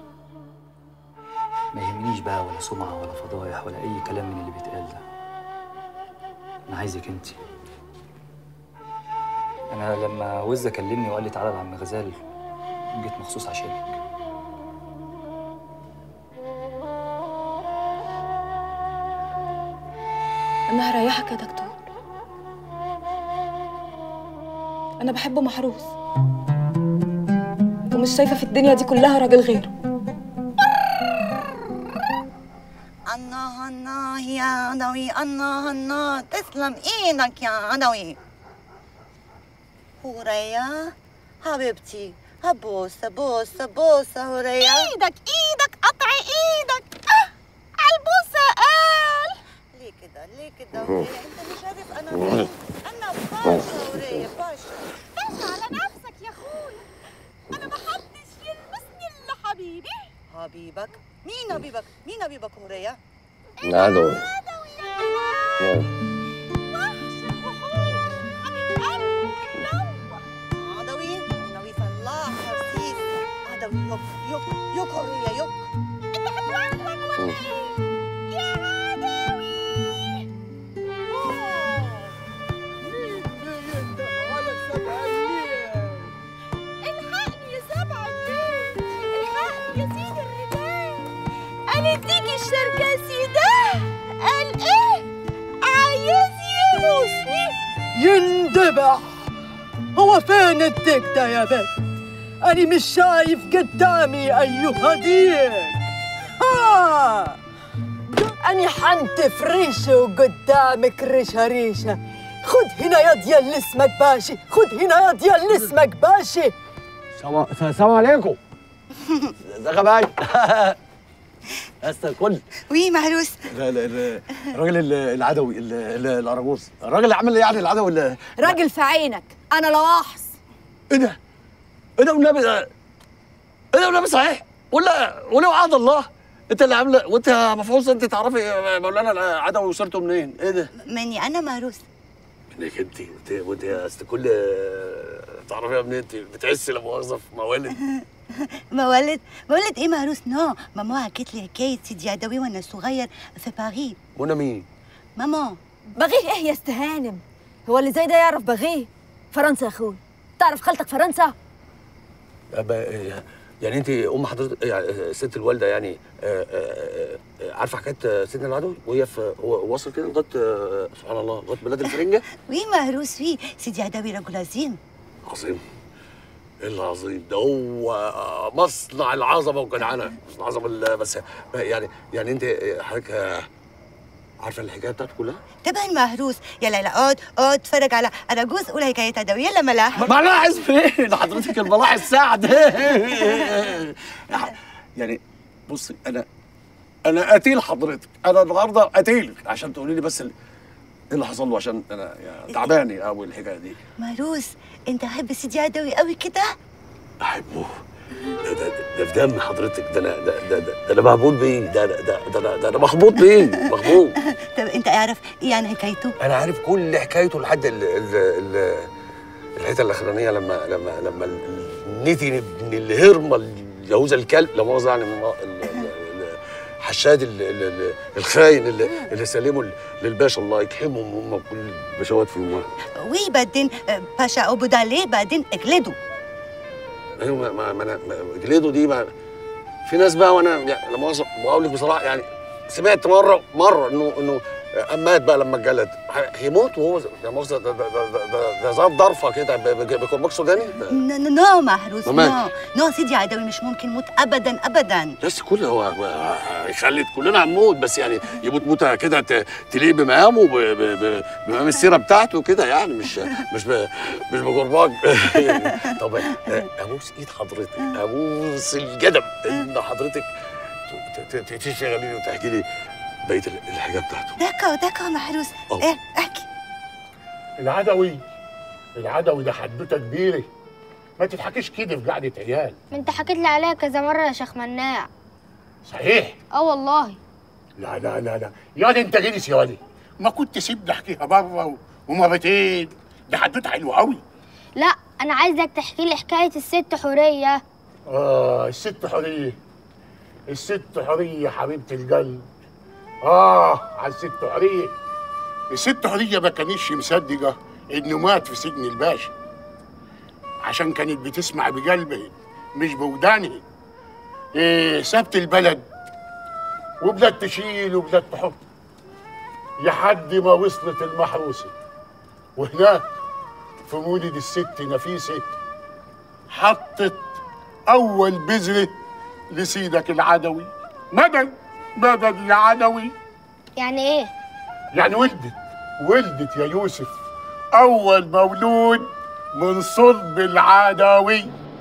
ما يهمنيش بقى ولا سمعه ولا فضايح ولا اي كلام من اللي بيتقال ده. انا عايزك انت. انا لما وزة كلمني وقال لي تعالى لعم غزال جيت مخصوص عشانك.
انا هريحك يا دكتور، انا بحبه محروس ومش شايفه في الدنيا دي كلها راجل غيره.
الله الله يا عدوي، الله الله، تسلم ايدك يا عدوي. هوريا حبيبتي، هبوسه بوسه بوسه هوريا. ايدك ايدك قطعي ايدك. اه البوسه قال. ليه كده ليه كده هوريا؟ انت مش عارف انا مين؟ انا باشا هوريا، باشا. باشا على نفسك يا اخويا، انا محدش يلمسني الا حبيبي. حبيبك؟ مين حبيبك؟ مين حبيبك هوريا؟
عدوي.
عدوي عدوي فلاح هرسيس. عدوي يوك يوك يوك هوريا يوك. انت هتوقف ولا ايه؟ يا عدوي. الحقني يا سبع الليل، الحقني يا سيد الرجال. قالت تيجي الشركاسي ده قال ايه؟ عايز يبوسني.
يندبح. هو فين الديك ده يا بنت؟ أنا مش شايف قدامي أيها ديك. ها أنا حنتف ريشة وقدامك ريشة ريشة. خد هنا يا ديال اللي اسمك باشي، خد هنا يا ديال اللي اسمك باشي.
السلام عليكم. ازيك يا باي؟ أستاذ الكل.
وي محروس.
لا لا لا الراجل ال- العدوي ال- ال- الأراجوز، الراجل اللي عامل يعني العدوي اللي...
راجل في عينك، انا لواحظ.
ايه ده؟ ايه ده والنبي ده؟ ايه ده والنبي صحيح؟ ولا ولا وعد الله؟ انت اللي عامله، وانت يا مفعوص انت تعرفي مولانا العدوي وصرته منين؟ ايه ده؟
مني انا محروس.
منك انت وانت وانت يا است كل تعرفيها منين؟ انت بتحسي لا مؤاخذه في موالد.
مولد مولد ايه محروس؟ نو ماما حكيت لي حكايه سيدي عدوي وانا صغير في باريس.
منى مين؟
ماما.
بغيه ايه يا استهانم؟ هو اللي زي ده يعرف بغيه؟ فرنسا يا اخوي، تعرف خالتك فرنسا؟
أبا يعني انت ام حضرتك يعني ست الوالده يعني آه، آه، آه، عارفه حكايه سيدنا العدوي وهي في هو وصل كده لغايه آه، سبحان الله لغايه بلاد الفرنجه؟
وي محروس وي، سيدي عدوي رجل عظيم.
عظيم. ايه العظيم ده؟ هو مصنع العظمه وجدعنه، مصنع العظمه ال- بس يعني يعني انت حضرتك عارفه الحكايه بتاعته كلها؟
طبعا محروس. يلا لا اقعد اقعد اتفرج على اراجوز قول حكايه عدوي. يلا ملاحظ.
ملاحظ فين؟ حضرتك الملاحظ سعد. يعني بصي انا انا قتيل حضرتك، انا النهارده قتيلك عشان تقولي لي بس ال- ايه اللي حصل له، عشان انا يعني تعباني قوي الحكايه دي.
محروس انت حب سيدي عدوي قوي كده؟
احبه
ده ده ده في دم حضرتك، ده انا ده ده ده, ده انا مهبوط بيه، ده ده ده ده انا ده انا مخبوط بيه، مخبوط.
طب انت اعرف ايه يعني حكايته؟
انا عارف كل حكايته لحد ال ال ال الحته الاخرانيه لما لما لما النتي ابن الهرمه يهوذا الكلب، لا مؤاخذه يعني الحشاد الخاين اللي, اللي سلموا للباشا الله يكحمهم هم كل الباشوات في الماء.
وي بعدين باشا قبض عليه بعدين اجلده.
ايوه ما ما انا اجلده دي ما في ناس بقى، وانا يعني لما بقول لك بصراحه يعني سمعت مره مره انه انه مات بقى لما اتجلد، هيموت وهو لا مؤاخذه ده ده ده ده زاد ضرفه كده بكرباج سوداني.
نو محروس نو نو سيدي عدوي مش ممكن يموت ابدا ابدا.
بس كل هو هيخلي كلنا هنموت، بس يعني يموت موته كده تليق بمقامه بمقام السيره بتاعته كده، يعني مش مش مش بكرباج. طب ابوس ايد حضرتك، ابوس الجدب ان حضرتك تشتغلي وتحكي لي بقيه الحاجه بتاعته.
دكا دكا محروس. ايه احكي.
العدوي العدوي ده حدوته كبيره، ما تضحكيش كده في قعده عيال.
ما انت حكيت لي عليها كذا مره يا شيخ مناع.
صحيح؟
اه والله.
لا لا لا لا يا دي انت جنس يا ولي، ما كنت سيبني احكيها مره ومرتين، ده حدوته حلوه قوي.
لا انا عايزك تحكي لي حكايه الست حوريه.
اه الست حوريه، الست حوريه حبيبه القلب. اه على الست حوريه. الست حوريه ما كانتش مصدقه انه مات في سجن الباشا، عشان كانت بتسمع بقلبها مش بودانها. إيه سابت البلد وبدت تشيل وبدت تحط لحد ما وصلت المحروسه، وهناك في مولد الست نفيسه حطت اول بذره لسيدك العدوي. مدد مدد يا عدوي.
يعني ايه؟
يعني ولدت ولدت يا يوسف اول مولود من صلب العدوي.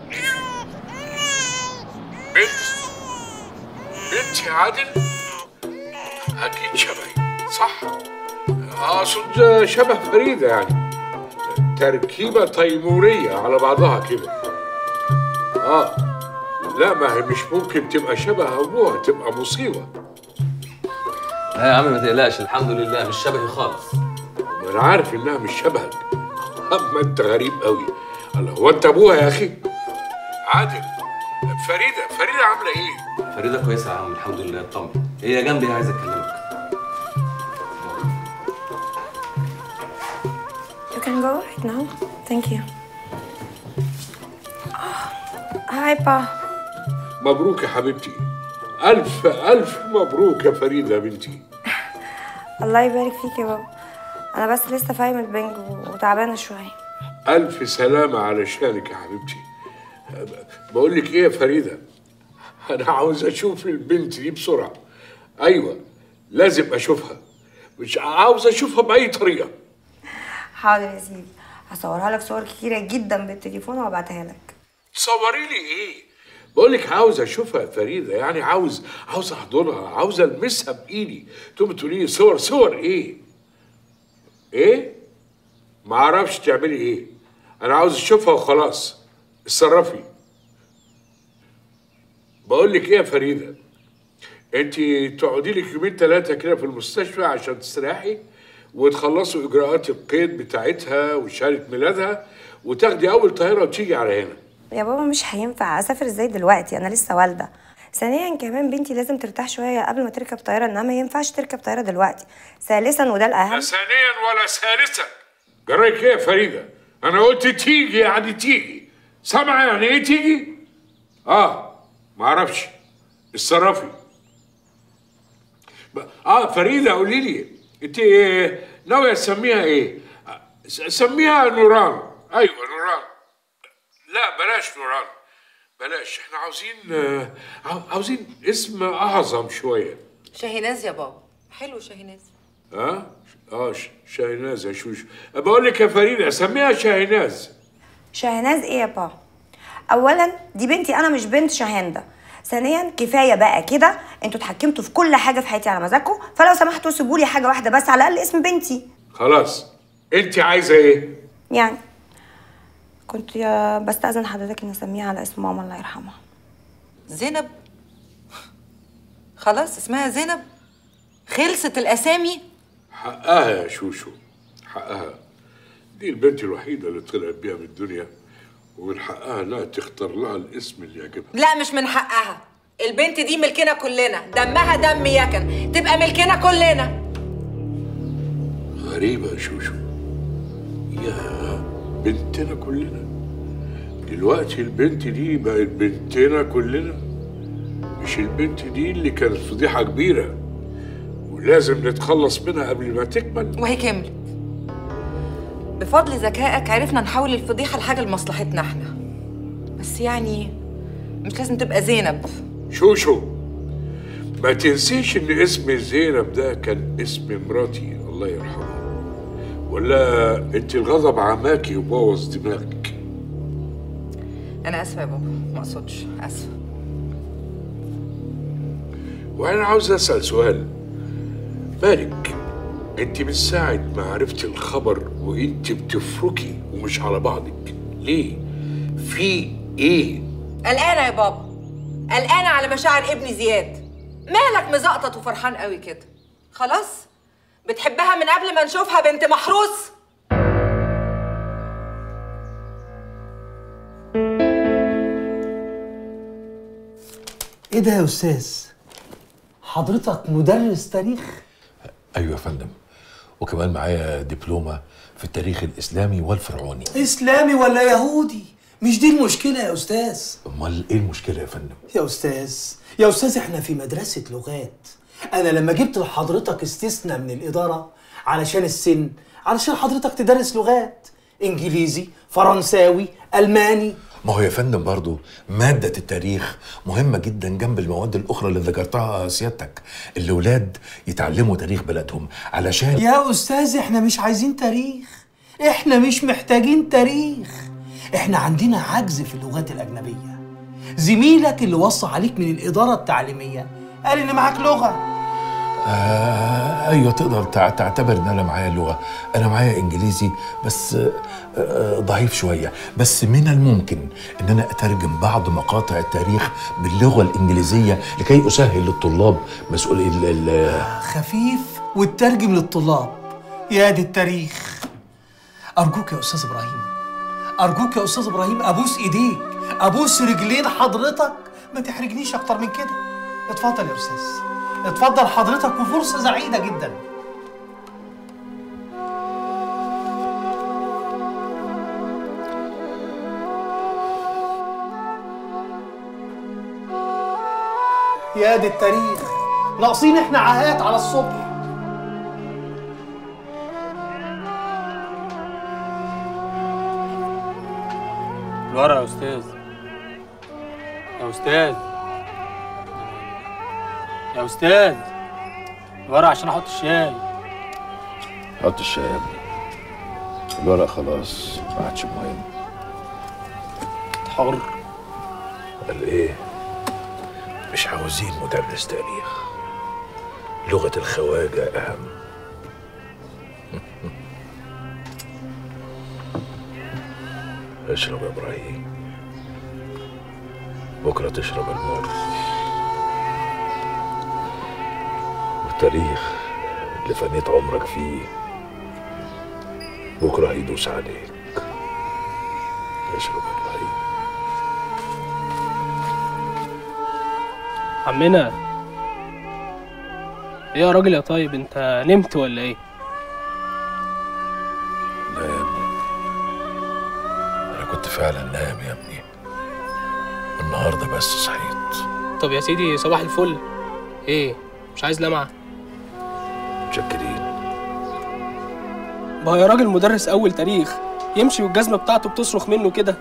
بنت بنت يا عادل؟ اكيد شبهي صح؟ اقصد شبه فريده، يعني تركيبه تيموريه على بعضها كده. اه لا ما هي مش ممكن تبقى شبه ابوها، تبقى مصيبه.
لا يا عم ما تقلقش، الحمد لله مش شبهي خالص.
ما انا عارف انها مش شبهك، اما انت غريب قوي. الله هو انت ابوها يا اخي؟ عادل فريده فريده عامله ايه؟
فريده كويسه يا عم الحمد لله، اطمن. هي جنبي عايزه اكلمك.
You can go right now. Thank you. هاي با.
مبروك يا حبيبتي، ألف ألف مبروك يا فريدة بنتي.
الله يبارك فيك يا بابا، أنا بس لسه فاهمة البنج وتعبانة شوية.
ألف سلامة علشانك يا حبيبتي. بقول لك إيه يا فريدة، أنا عاوز أشوف البنت دي بسرعة. أيوه لازم أشوفها، مش عاوز أشوفها بأي طريقة.
حاضر يا سيدي، هصورها لك صور كتيرة جدا بالتليفون وأبعتها لك.
تصوري لي ايه؟ بقول لك عاوز اشوفها يا فريده، يعني عاوز عاوز احضنها، عاوز المسها بايدي، تقومي تقولي لي صور صور ايه؟ ايه؟ ما اعرفش تعملي ايه؟ انا عاوز اشوفها وخلاص، اتصرفي. بقول لك ايه يا فريده؟ انت تقعدي لك يومين ثلاثه كده في المستشفى عشان تستريحي وتخلصوا اجراءات القيد بتاعتها وشهاده ميلادها، وتاخدي اول طياره وتيجي على هنا.
يا بابا مش هينفع اسافر ازاي دلوقتي، انا لسه والده. ثانيا كمان بنتي لازم ترتاح شويه قبل ما تركب طياره، انها ما ينفعش تركب طياره دلوقتي. ثالثا وده الاهم،
لا ثانيا ولا ثالثا. جرايك ايه يا فريده؟ انا قلت تيجي يعني تيجي، سامعه يعني ايه تيجي؟ اه ما اعرفش، اتصرفي. اه فريده قولي لي انت ناويه تسميها ايه؟ سميها نوران. ايوه نوران. لا بلاش نوران، بلاش، احنا عاوزين عاوزين اسم اعظم شويه.
شاهيناز يا بابا. حلو شاهيناز.
اه اه شاهيناز يا شوشو. بقول لك يا فريده اسميها شاهيناز.
شاهيناز ايه يا با؟ اولا دي بنتي انا مش بنت شاهندة. ثانيا كفايه بقى كده، انتوا اتحكمتوا في كل حاجه في حياتي على مزاجكم، فلو سمحتوا سيبوا لي حاجه واحده بس على الاقل اسم بنتي.
خلاص انت عايزه ايه؟
يعني كنت يا بستأذن حضرتك اني اسميها على اسم ماما الله يرحمها.
زينب؟ خلاص اسمها زينب؟ خلصت الاسامي؟
حقها يا شوشو، حقها. دي البنت الوحيده اللي طلعت بيها من الدنيا، ومن حقها انها تختار لها الاسم اللي يعجبها.
لا مش من حقها، البنت دي ملكنا كلنا، دمها دم يكن، تبقى ملكنا كلنا.
غريبه يا شوشو، يا بنتنا كلنا. دلوقتي البنت دي بقت بنتنا كلنا، مش البنت دي اللي كانت فضيحه كبيره ولازم نتخلص منها قبل ما تكمل.
وهي كملت. بفضل ذكائك عرفنا نحول الفضيحه لحاجه لمصلحتنا احنا. بس يعني مش لازم تبقى زينب.
شوشو، ما تنسيش ان اسم زينب ده كان اسم مراتي الله يرحمها. ولا انت الغضب عماكي وبوظ دماغك؟
انا اسفه يا بابا، ما اقصدش، اسفه.
وانا عاوز اسال سؤال، مالك انت من ساعه ما عرفتي الخبر وانت بتفركي ومش على بعضك ليه؟ في ايه؟
قلقانه يا بابا، قلقانه على مشاعر ابني زياد. مالك مزقطط وفرحان قوي كده؟ خلاص بتحبها من قبل ما نشوفها بنت محروس؟
ايه ده يا استاذ؟ حضرتك مدرس تاريخ؟
ايوه يا فندم، وكمان معايا دبلومه في التاريخ الاسلامي والفرعوني.
اسلامي ولا يهودي؟ مش دي المشكله يا استاذ.
امال ايه المشكله يا فندم؟
يا استاذ يا استاذ احنا في مدرسه لغات. انا لما جبت لحضرتك استثناء من الاداره علشان السن، علشان حضرتك تدرس لغات، انجليزي، فرنساوي، الماني.
ما هو يا فندم برضو مادة التاريخ مهمة جدا جنب المواد الأخرى اللي ذكرتها سيادتك. الأولاد يتعلموا تاريخ بلدهم علشان.
يا أستاذ احنا مش عايزين تاريخ، احنا مش محتاجين تاريخ، احنا عندنا عجز في اللغات الأجنبية. زميلك اللي وصى عليك من الإدارة التعليمية قال إن معاك لغة.
آه ايوه، تقدر تعتبر ان انا معايا لغه. انا معايا انجليزي بس آه ضعيف شويه، بس من الممكن ان انا اترجم بعض مقاطع التاريخ باللغه الانجليزيه لكي اسهل للطلاب مسؤوليه ال
خفيف وتترجم للطلاب. يا دي التاريخ. ارجوك يا استاذ ابراهيم، ارجوك يا استاذ ابراهيم، ابوس ايديك، ابوس رجلين حضرتك، ما تحرجنيش اكتر من كده. اتفضل يا استاذ، اتفضل حضرتك، وفرصة سعيدة جدا. يا دي التاريخ، ناقصين احنا عاهات على الصبح.
الورق يا استاذ، يا استاذ، يا استاذ، الورق عشان احط الشاي.
حط الشاي يا ابني، الورق خلاص ما عادش مهم.
حر.
قال ايه؟ مش عاوزين مدرس تاريخ، لغة الخواجة أهم. اشرب يا إبراهيم، بكرة تشرب المر. والتاريخ اللي فنيت عمرك فيه بكرة هيدوس عليك. اشرب يا إبراهيم.
عمنا، ايه يا راجل يا طيب، انت نمت ولا ايه؟
لا يا ابني، انا كنت فعلا نايم يا ابني، النهارده بس صحيت.
طب يا سيدي صباح الفل. ايه مش عايز لمعه؟
متشكرين.
ما هو يا راجل مدرس اول تاريخ يمشي والجزمه بتاعته بتصرخ منه كده.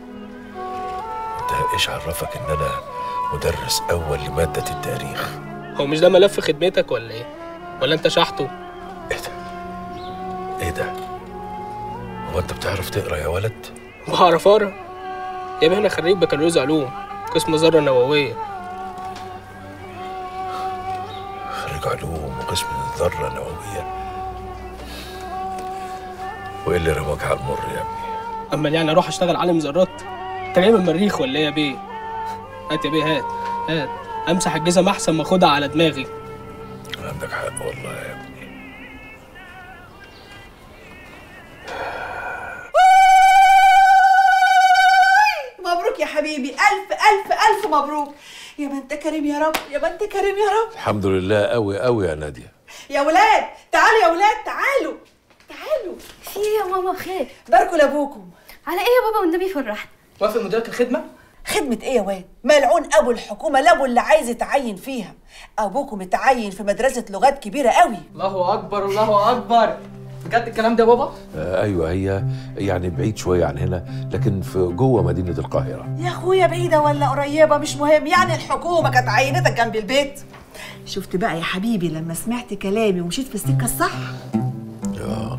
انت ايش عرفك ان انا مدرس اول لماده التاريخ؟
هو مش ده ملف خدمتك ولا ايه؟ ولا انت شحته؟
ايه ده؟ ايه ده؟ هو انت بتعرف تقرا يا ولد؟
بعرف اقرا يا ابني، انا خريج بكالوريوس علوم قسم ذره نوويه.
خريج علوم وقسم ذره نوويه؟ وايه اللي رماك على المر يا ابني؟
اما يعني اروح اشتغل عالم ذرات؟ انت جاي من المريخ ولا ايه يا بيه؟ هات يا بيه، هات هات امسح الجزم احسن ما اخدها على دماغي.
عندك حق والله يا ابني.
مبروك يا حبيبي، الف الف الف مبروك. يا ما انت كريم يا رب، يا ما انت كريم يا رب.
الحمد لله قوي قوي يا ناديه.
يا ولاد تعالوا يا ولاد، تعالوا تعالوا.
في ايه يا ماما؟ خير.
باركوا لابوكم.
على ايه يا بابا والنبي فرحت؟
وافق مديرك الخدمه؟ خدمة ايه يا واد؟ ملعون ابو الحكومة، لابو اللي عايز يتعين فيها. ابوكم اتعين في مدرسة لغات كبيرة قوي.
الله اكبر الله اكبر. بجد الكلام ده يا بابا؟
آه ايوه، هي يعني بعيد شويه عن هنا، لكن في جوه مدينه القاهره.
يا اخويا بعيدة ولا قريبة مش مهم، يعني الحكومة كانت عينتك جنب البيت. شفت بقى يا حبيبي لما سمعت كلامي ومشيت في السكة الصح؟
اه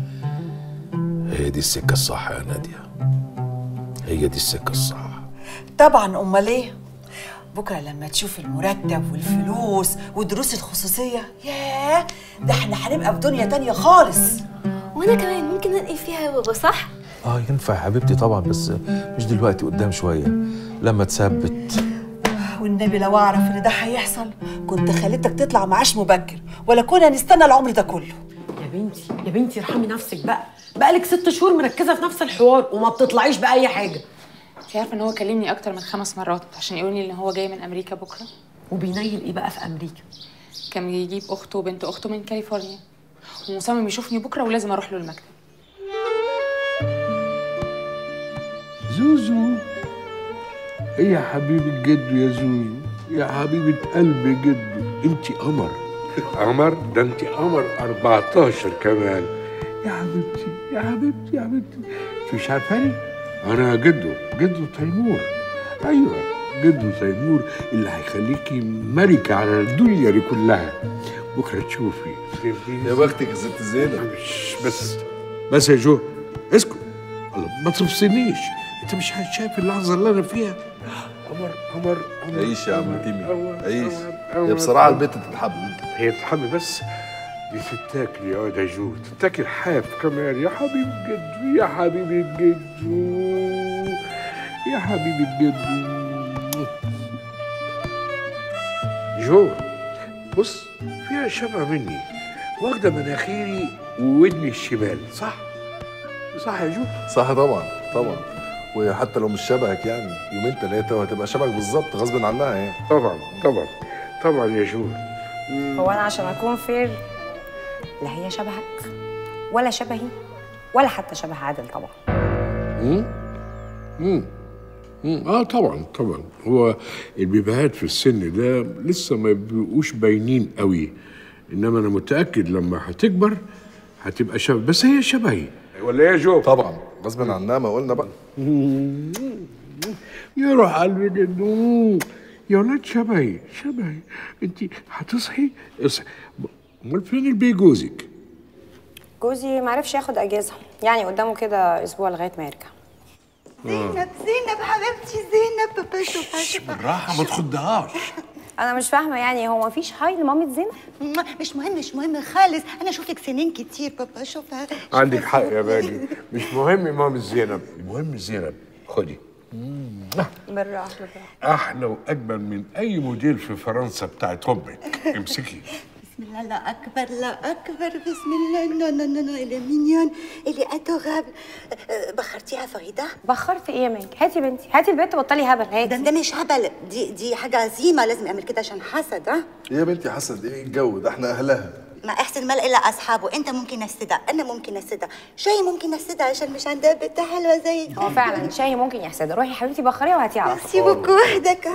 هي دي السكه الصح يا ناديه، هي دي السكه الصح.
طبعا، امال ايه؟ بكره لما تشوف المرتب والفلوس والدروس الخصوصيه، ياه ده احنا هنبقى في دنيا تانية خالص.
وانا كمان ممكن انقل فيها يا بابا، صح؟
اه ينفع يا حبيبتي طبعا، بس مش دلوقتي، قدام شويه لما تثبت.
والنبي لو اعرف ان ده هيحصل كنت خليتك تطلع معاش مبكر، ولا كنا نستنى العمر ده كله.
يا بنتي يا بنتي ارحمي نفسك بقى، بقالك ست شهور مركزه في نفس الحوار وما بتطلعيش باي حاجه.
انت عارفه ان هو كلمني اكتر من خمس مرات عشان يقول لي ان هو جاي من امريكا بكره؟
وبينيل ايه بقى في امريكا؟
كان بيجيب اخته وبنت اخته من كاليفورنيا، ومصمم يشوفني بكره ولازم اروح له المكتب.
زوزو، ايه يا حبيبة جدو يا زوزو، يا حبيبة قلب جدو، انتي قمر. قمر؟ ده انتي قمر أربعتاشر كمان. يا حبيبتي يا حبيبتي يا حبيبتي، انتي مش عارفاني؟ أنا جدو، جدو تيمور. أيوه جدو تيمور اللي هيخليكي ملكة على الدنيا دي كلها. بكرة تشوفي.
يا بختك يا ست زينب.
بس بس يا جو، اسكت. الله ما تفصلنيش، انت مش شايف اللحظه اللي انا فيها؟ قمر قمر قمر.
عيش يا عم تيمي عيش. هي بصراحه البنت تتحب.
هي تتحب، بس دي تتاكل يا واد يا جو، تتاكل حاف كمان. يا حبيب جدو يا حبيبي جدو يا حبيبي جدو. جو بص، فيها شبه مني، واخده مناخيري وودني الشمال، صح؟ صح يا جو؟
صح طبعا طبعا، وهي حتى لو مش شبهك يعني يومين ثلاثه وهتبقى شبهك بالظبط غصب عنها يعني.
طبعا طبعا طبعا يا جو.
هو انا عشان اكون فير لا هي شبهك ولا شبهي ولا حتى شبه عادل طبعا.
امم امم اه طبعا طبعا، هو البيبيهات في السن ده لسه ما بيبقوش باينين قوي، انما انا متاكد لما هتكبر هتبقى شبه، بس هي شبهي ولا ايه يا جو؟
طبعا غصب عنها، ما قلنا بقى.
يا روح قلبي جدو، يا ولاد شبهي شبهي. انت هتصحي اصحي. امال فين البي جوزك؟
جوزي معرفش ياخد اجازه، يعني قدامه كده اسبوع لغايه ما يرجع.
زينب زينب حبيبتي زينب، بابا شوفها شوفها.
بالراحه ما تخضهاش.
انا مش فاهمه يعني هو مفيش هاي لمامة زينب؟
مش مهم مش مهم خالص، انا شفتك سنين كتير بابا شوفها.
عندك حق يا باجي، مش مهم مام زينب، المهم زينب. خدي.
بالراحه بالراحه.
احلى واجمل من اي موديل في فرنسا بتاعت امك. امسكي.
بسم الله لا اكبر لا اكبر، بسم الله. نو نو نو نو اللي مينيون اللي ادوغابل. بخرتيها فريده؟
بخرت ايه يا ماجي؟ هاتي بنتي هاتي البنت بطلي هبل. هاتي.
ده ده مش هبل، دي دي حاجه عزيمه لازم اعمل كده عشان حسد. ها
ايه يا بنتي حسد ايه الجو ده؟ احنا اهلها.
ما احسن مال الا اصحابه، انت ممكن نفسدها، انا ممكن نفسدها، شاي ممكن نفسدها عشان مش عندها بنت حلوه زي.
هو فعلا شاي ممكن يحسدها. روحي يا حبيبتي بخريها وهاتيها على طول.
سيبك وحدك.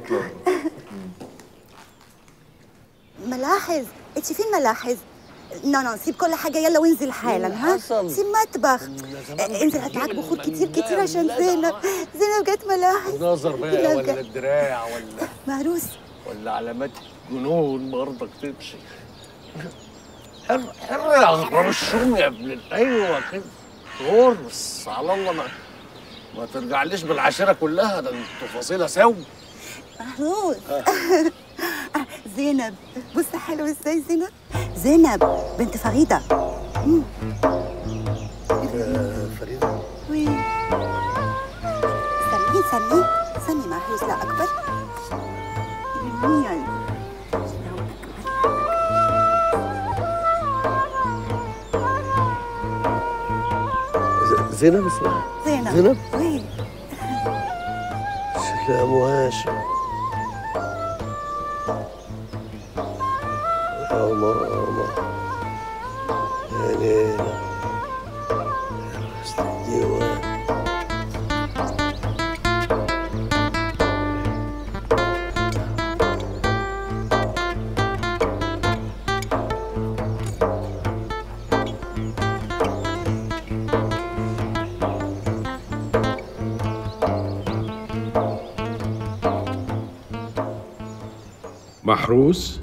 ملاحظ، انت فين ملاحظ؟ نو نو سيب كل حاجه يلا وانزل حالا. ها سيب مطبخ، انزل هات معاك بخور كتير كتير عشان زينب. زينب جت ملاحظ.
نظر بقى ولا الدراع ولا
معروس
ولا علامات جنون برضك تمشي. حر حر يا غراب الشوم يا ابن. ايوه كده غرس على الله. ما ما ترجعليش بالعشيره كلها، ده انتوا فاصيله سوا.
معروس. زينب بص حلو ازاي. زينب زينب بنت فريده.
فريده؟
وي سمي سمي محروس لا اكبر. يعني
زينب اسمها
زينب
زينب
وي
شكلها ام هاشم. يا ماما يا ليلى يا حسن الديوان.
محروس؟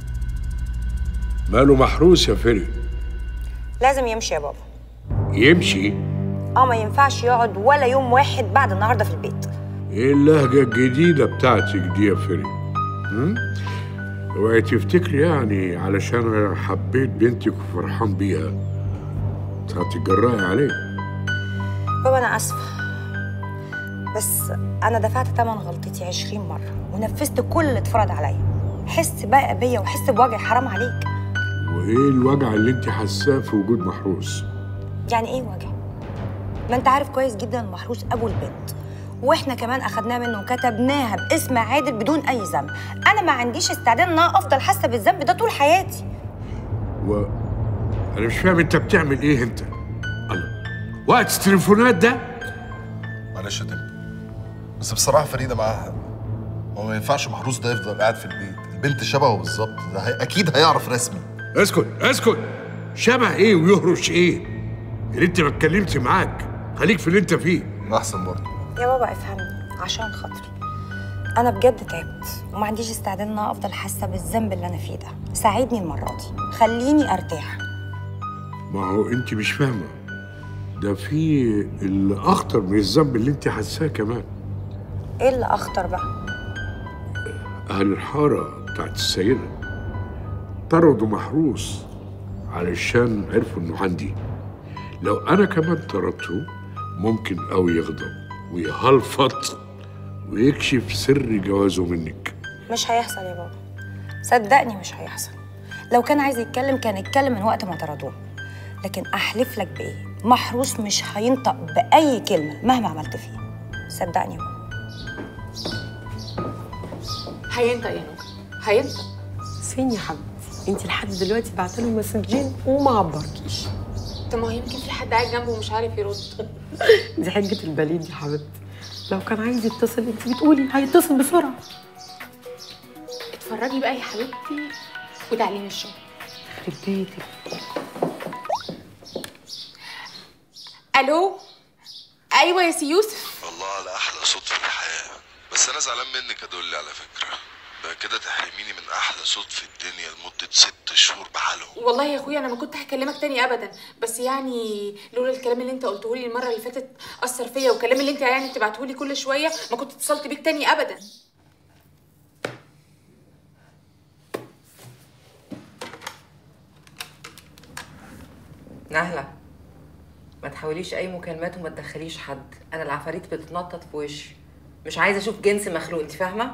ماله محروس يا فري؟
لازم يمشي يا بابا.
يمشي؟
اه ما ينفعش يقعد ولا يوم واحد بعد النهارده في البيت.
ايه اللهجة الجديدة بتاعتك دي يا فري؟ هم؟ اوعي تفتكري يعني علشان انا حبيت بنتك وفرحان بيها هتتجرأي عليه.
بابا انا اسفه، بس انا دفعت ثمن غلطتي عشرين مره ونفذت كل اللي اتفرض عليا. حس بقى بيا وحس بوجع، حرام عليك.
وايه الوجع اللي انت حاساه في وجود محروس؟
يعني ايه وجع؟ ما انت عارف كويس جدا ان محروس ابو البنت، واحنا كمان اخدناها منه وكتبناها باسم عادل بدون اي ذنب. انا ما عنديش استعداد ان انا افضل حاسه بالذنب ده طول حياتي.
و انا مش فاهم انت بتعمل ايه انت؟ الله، وقت التليفونات ده؟
معلش يا تم، بس بصراحه فريده معاها، هو ما ينفعش محروس ده يفضل قاعد في البيت. البنت شبهه بالظبط، ده هي... اكيد هيعرف رسمي.
اسكت اسكت، شبه ايه ويهرش ايه؟ يا ريت ما اتكلمت معاك، خليك في اللي انت فيه.
احسن برضه.
يا بابا افهمني عشان خاطري، انا بجد تعبت وما عنديش استعداد ان انا افضل حاسه بالذنب اللي انا فيه ده. ساعدني المره دي، خليني ارتاح.
ما هو انت مش فاهمه، ده في اللي اخطر من الذنب اللي انت حاساه كمان.
ايه اللي اخطر بقى؟
اهل الحاره بتاعت السيده طردوا محروس علشان عرفوا انه عندي. لو انا كمان طردته ممكن قوي يغضب ويهلفط ويكشف سر جوازه منك.
مش هيحصل يا بابا، صدقني مش هيحصل. لو كان عايز يتكلم كان يتكلم من وقت ما طردوه، لكن احلف لك بايه، محروس مش هينطق باي كلمه مهما عملت فيه. صدقني يا بابا.
هينطق يا نور، هينطق.
فين يا حبيبتي؟ انت لحد دلوقتي بعت له مسجين وما عبركيش.
طب ما هو يمكن في حد قاعد جنبه ومش عارف يرد.
دي حجه البليد يا حبيبتي. لو كان عايز يتصل انت بتقولي هيتصل بسرعه.
اتفرجي بقى يا حبيبتي وتعليمي الشغل.
يخرب بيتك.
الو، ايوه يا سي يوسف.
الله على احلى صوت في الحياه، بس انا زعلان منك يا دولي على فكره. بقى كده تحرميني من احلى صوت في الدنيا لمده ست شهور بحالهم.
والله يا اخويا انا ما كنت هكلمك تاني ابدا، بس يعني لولا الكلام اللي انت قلته لي المره اللي فاتت اثر فيا، والكلام اللي انت يعني بتبعته لي كل شويه ما كنت اتصلت بيك تاني ابدا.
نهلة، ما تحاوليش اي مكالمات وما تدخليش حد. انا العفاريت بتتنطط في وشي، مش عايزه اشوف جنس مخلوق، انت فاهمه؟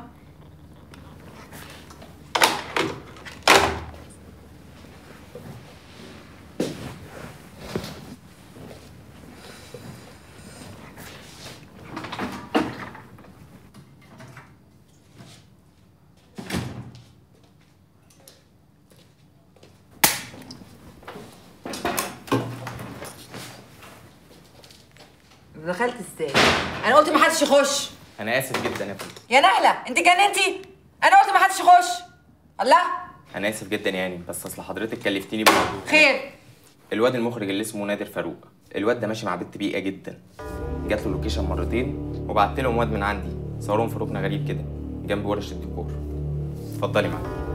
دخلت ازاي؟ انا قلت ما حدش يخش.
انا اسف جدا يا فندم.
يا نهله انت جننتي، انا قلت ما حدش يخش. الله،
انا اسف جدا يعني، بس اصل حضرتك كلفتيني بموضوع.
خير؟
الواد المخرج اللي اسمه نادر فاروق، الواد ده ماشي مع بنت بيئه جدا. جات له اللوكيشن مرتين وبعت لهم واد من عندي صورهم في ركن غريب كده جنب ورشه الديكور. اتفضلي معايا.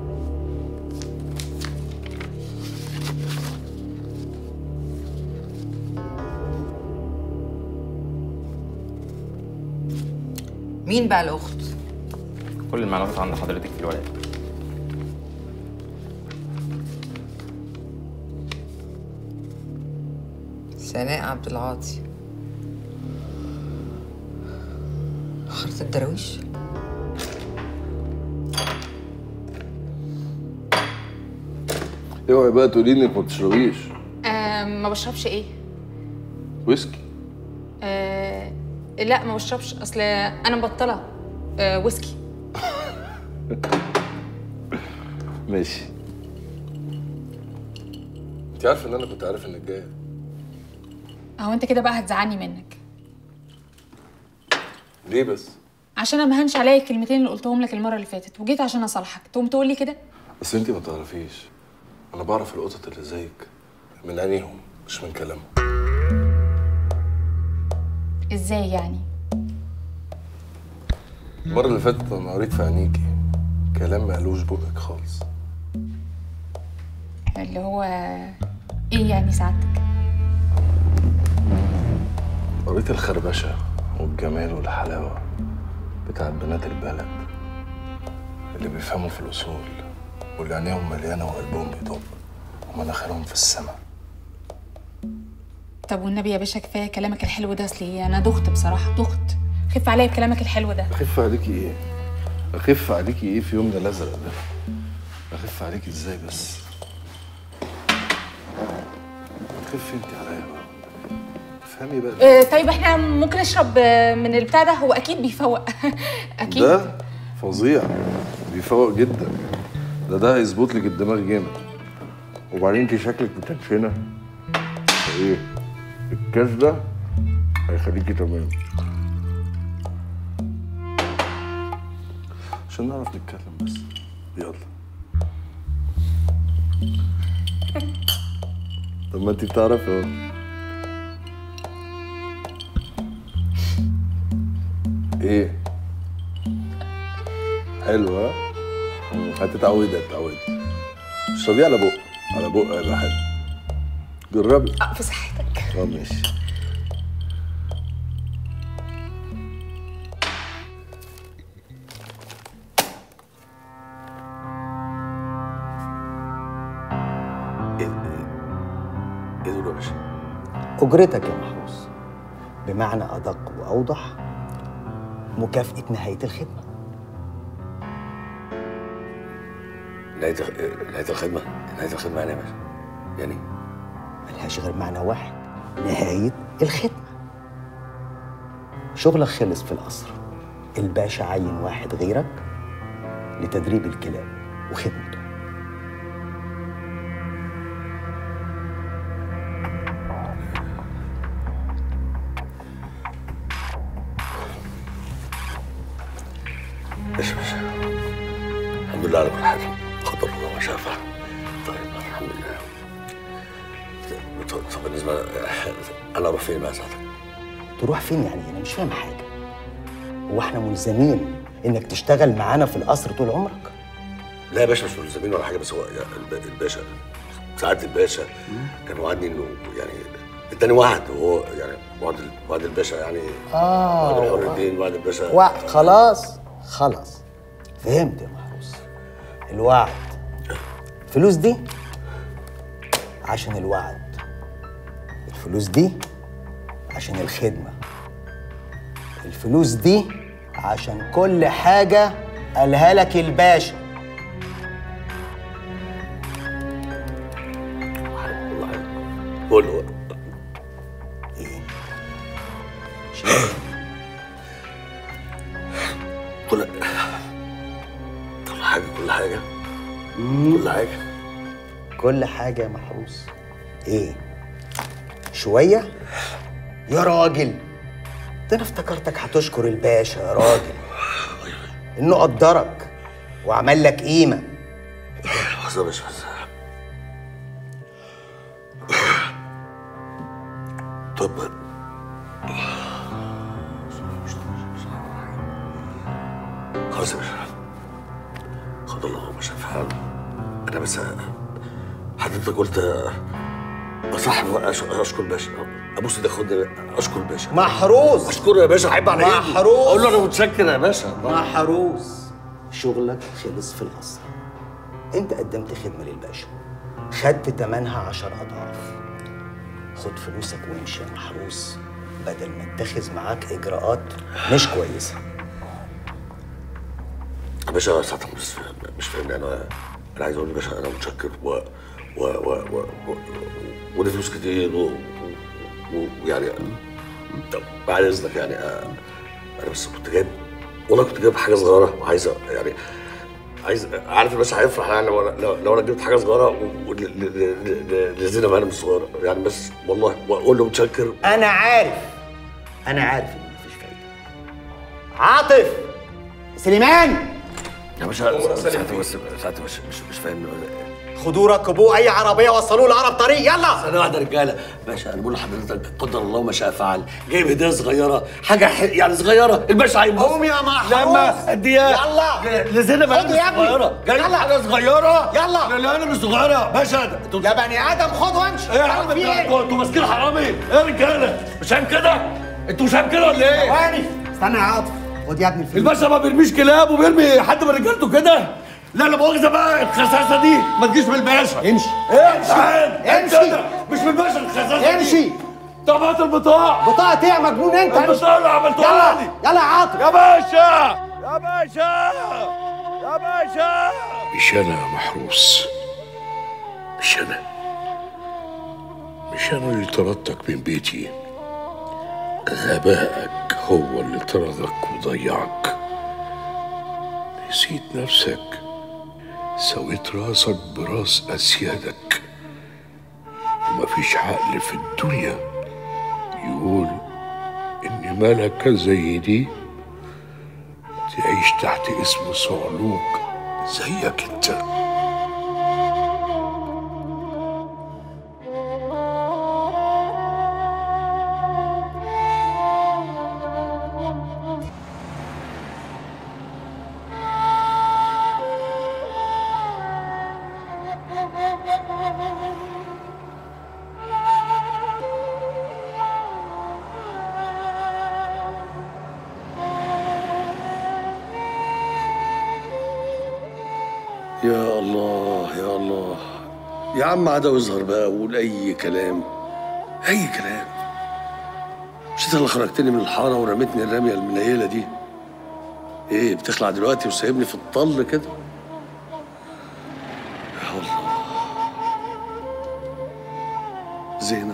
مين بقى الاخت؟
كل المعلومات عند حضرتك في الورق.
سناء عبد العاطي. رحت الدراويش؟
اوعي بقى تقولي انك ما بتشربيش.
آه ما بشربش ايه؟
ويسكي.
آه لا ما بشربش، اصل انا مبطله آه ويسكي.
ماشي. انت عارفه ان انا كنت عارف انك جايه.
اهو انت كده بقى هتزعلني منك.
ليه بس؟
عشان انا مهنش عليا الكلمتين اللي قلتهم لك المره اللي فاتت، وجيت عشان اصالحك تقوم تقول لي كده.
بس انت ما تعرفيش، انا بعرف القطط اللي زيك من عينيهم مش من كلامهم.
ازاي يعني؟
المره اللي فاتت انا قريت في عينيكي كلام ما قالوش بقك خالص.
اللي هو ايه يعني سعادتك؟
قريت الخربشه والجمال والحلاوه بتاعت بنات البلد اللي بيفهموا في الاصول واللي عينيهم مليانه وقلبهم بيدق ومناخيرهم في السما.
طب والنبي يا باشا كفايه كلامك الحلو ده، اصل انا دخت بصراحه، دخت. خف عليا بكلامك الحلو ده.
اخف عليكي ايه؟ اخف عليكي ايه في يومنا الازرق ده؟ اخف عليكي ازاي بس؟ خفي انت عليا بقى، افهمي بقى.
آه طيب احنا ممكن نشرب من البتاع ده، هو اكيد بيفوق. اكيد
ده فظيع، بيفوق جدا. ده ده هيظبط لك الدماغ جامد. وبعدين انت شكلك متنشنه. ايه؟ الكاس ده هيخليكي تمام. عشان نعرف نتكلم بس. يلا. طب ما انت بتعرفي اهو. ايه؟ حلو ها؟ هتتعودي هتتعودي. اشربيه على بق، على بق هيبقى حلو. جربي.
اه في صحتك.
اه ماشي. ايه دول يا باشا؟
أجرتك يا محروس، بمعنى أدق وأوضح مكافأة نهاية الخدمة.
نهاية نهاية الخدمة؟ نهاية الخدمة يعني يا باشا؟ يعني؟
ملهاش غير معنى واحد، نهاية الخدمة. شغلك خلص في القصر، الباشا عين واحد غيرك لتدريب الكلاب وخدمته.
ماشي ماشي. الحمد لله على كل حال، قدر الله ما شاء فعل. طيب الحمد لله. طب بالنسبة أنا أروح فين بقى ساعتك؟
تروح فين يعني؟ أنا مش فاهم حاجة. هو إحنا ملزمين إنك تشتغل معانا في القصر طول عمرك؟
لا يا باشا مش ملزمين ولا حاجة، بس هو الباشا ساعات الباشا كان وعدني إنه يعني اداني وعد، وهو يعني وعد وعد الباشا يعني
آه
وعد الحر الدين وعد الباشا.
وعد خلاص خلاص فهمت يا محروس. الوعد، الفلوس دي عشان الوعد، الفلوس دي عشان الخدمة، الفلوس دي عشان كل حاجة قالها لك الباشا.
قول له
ايه؟
كل كل حاجة كل حاجة كل حاجة
كل حاجة يا محروس. ايه؟ شوية؟ يا راجل ده انا افتكرتك هتشكر الباشا يا راجل انه قدرك وعمل لك قيمة.
بس يا باشا بس. طب خلاص يا باشا، خد الله ما شاء فعل. انا بس حضرتك قلت صح اشكر باشا، ابوس ايدك خد اشكر باشا.
محروس
اشكره يا باشا، عيب عليك.
محروس
اقول له انا متشكر يا باشا.
محروس شغلك خلص في القصر، انت قدمت خدمه للباشا خدت تمنها عشر اضعاف. خد فلوسك وامشي يا محروس بدل ما اتخذ معاك اجراءات مش كويسه.
يا باشا ساعتها مش مش فاهمني. انا انا عايز اقول يا باشا انا متشكر و و و و و ودي فلوس كتير ويعني بعد اذنك يعني انا بس كنت جايب والله كنت جايب حاجه صغيره وعايز يعني عايز عارف الباشا هيفرح يعني لو لو, لو انا جبت حاجه صغيره لزينب هانم الصغيره يعني بس والله واقول له متشكر.
انا عارف انا عارف ان مفيش فايده. عاطف سليمان
يا باشا ساعتها بس ساعتها مش مش مش فاهم.
خدوه ركبوه اي عربيه وصلوه لأقرب طريق يلا.
ثانية واحدة يا رجالة، باشا أنا بقول لحضرتك قدر الله ما شاء فعل، جايب هدية صغيرة، حاجة يعني صغيرة، الباشا هينبسط.
قوم يا محروس
لما اديها
يلا
لزينب هانم صغيرة، جايب حاجة صغيرة
يلا.
لا أنا مش صغيرة، باشا
يا بني آدم خد وامشي.
إيه يا عم انتوا انتوا ماسكين حرامي؟ إيه يا رجالة؟ مش عيب كده؟ أنتوا مش عيب كده ولا إيه؟
ثواني استنى يا عاطف، خد يا ابني الفلوس.
الباشا ما بيرميش كلاب وبيرمي حد من رجالته كده. لا لا مؤاخذة بقى الخساسة دي ما تجيش من الباشا.
امشي
امشي
امشي
مش من الباشا الخساسة دي.
امشي.
طب هات البطاقة.
بطاقة ايه يا مجنون انت؟
البطاقة اللي عملتوها لي.
يلا يلا يا عاطف.
يا باشا يا باشا يا باشا.
مش انا يا محروس، مش انا مش انا اللي طردتك من بيتي، غبائك هو اللي طردك وضيعك. نسيت نفسك، سويت راسك براس أسيادك، ومفيش عقل في الدنيا يقول إن ملكة زي دي تعيش تحت اسم صعلوك زيك انت.
يا الله يا الله يا عم عدا واظهر بقى وقول اي كلام اي كلام. مش انت اللي خرجتني من الحاره ورميتني الرميه المنيله دي؟ ايه بتخلع دلوقتي وسايبني في الطل كده؟ يا الله. زينة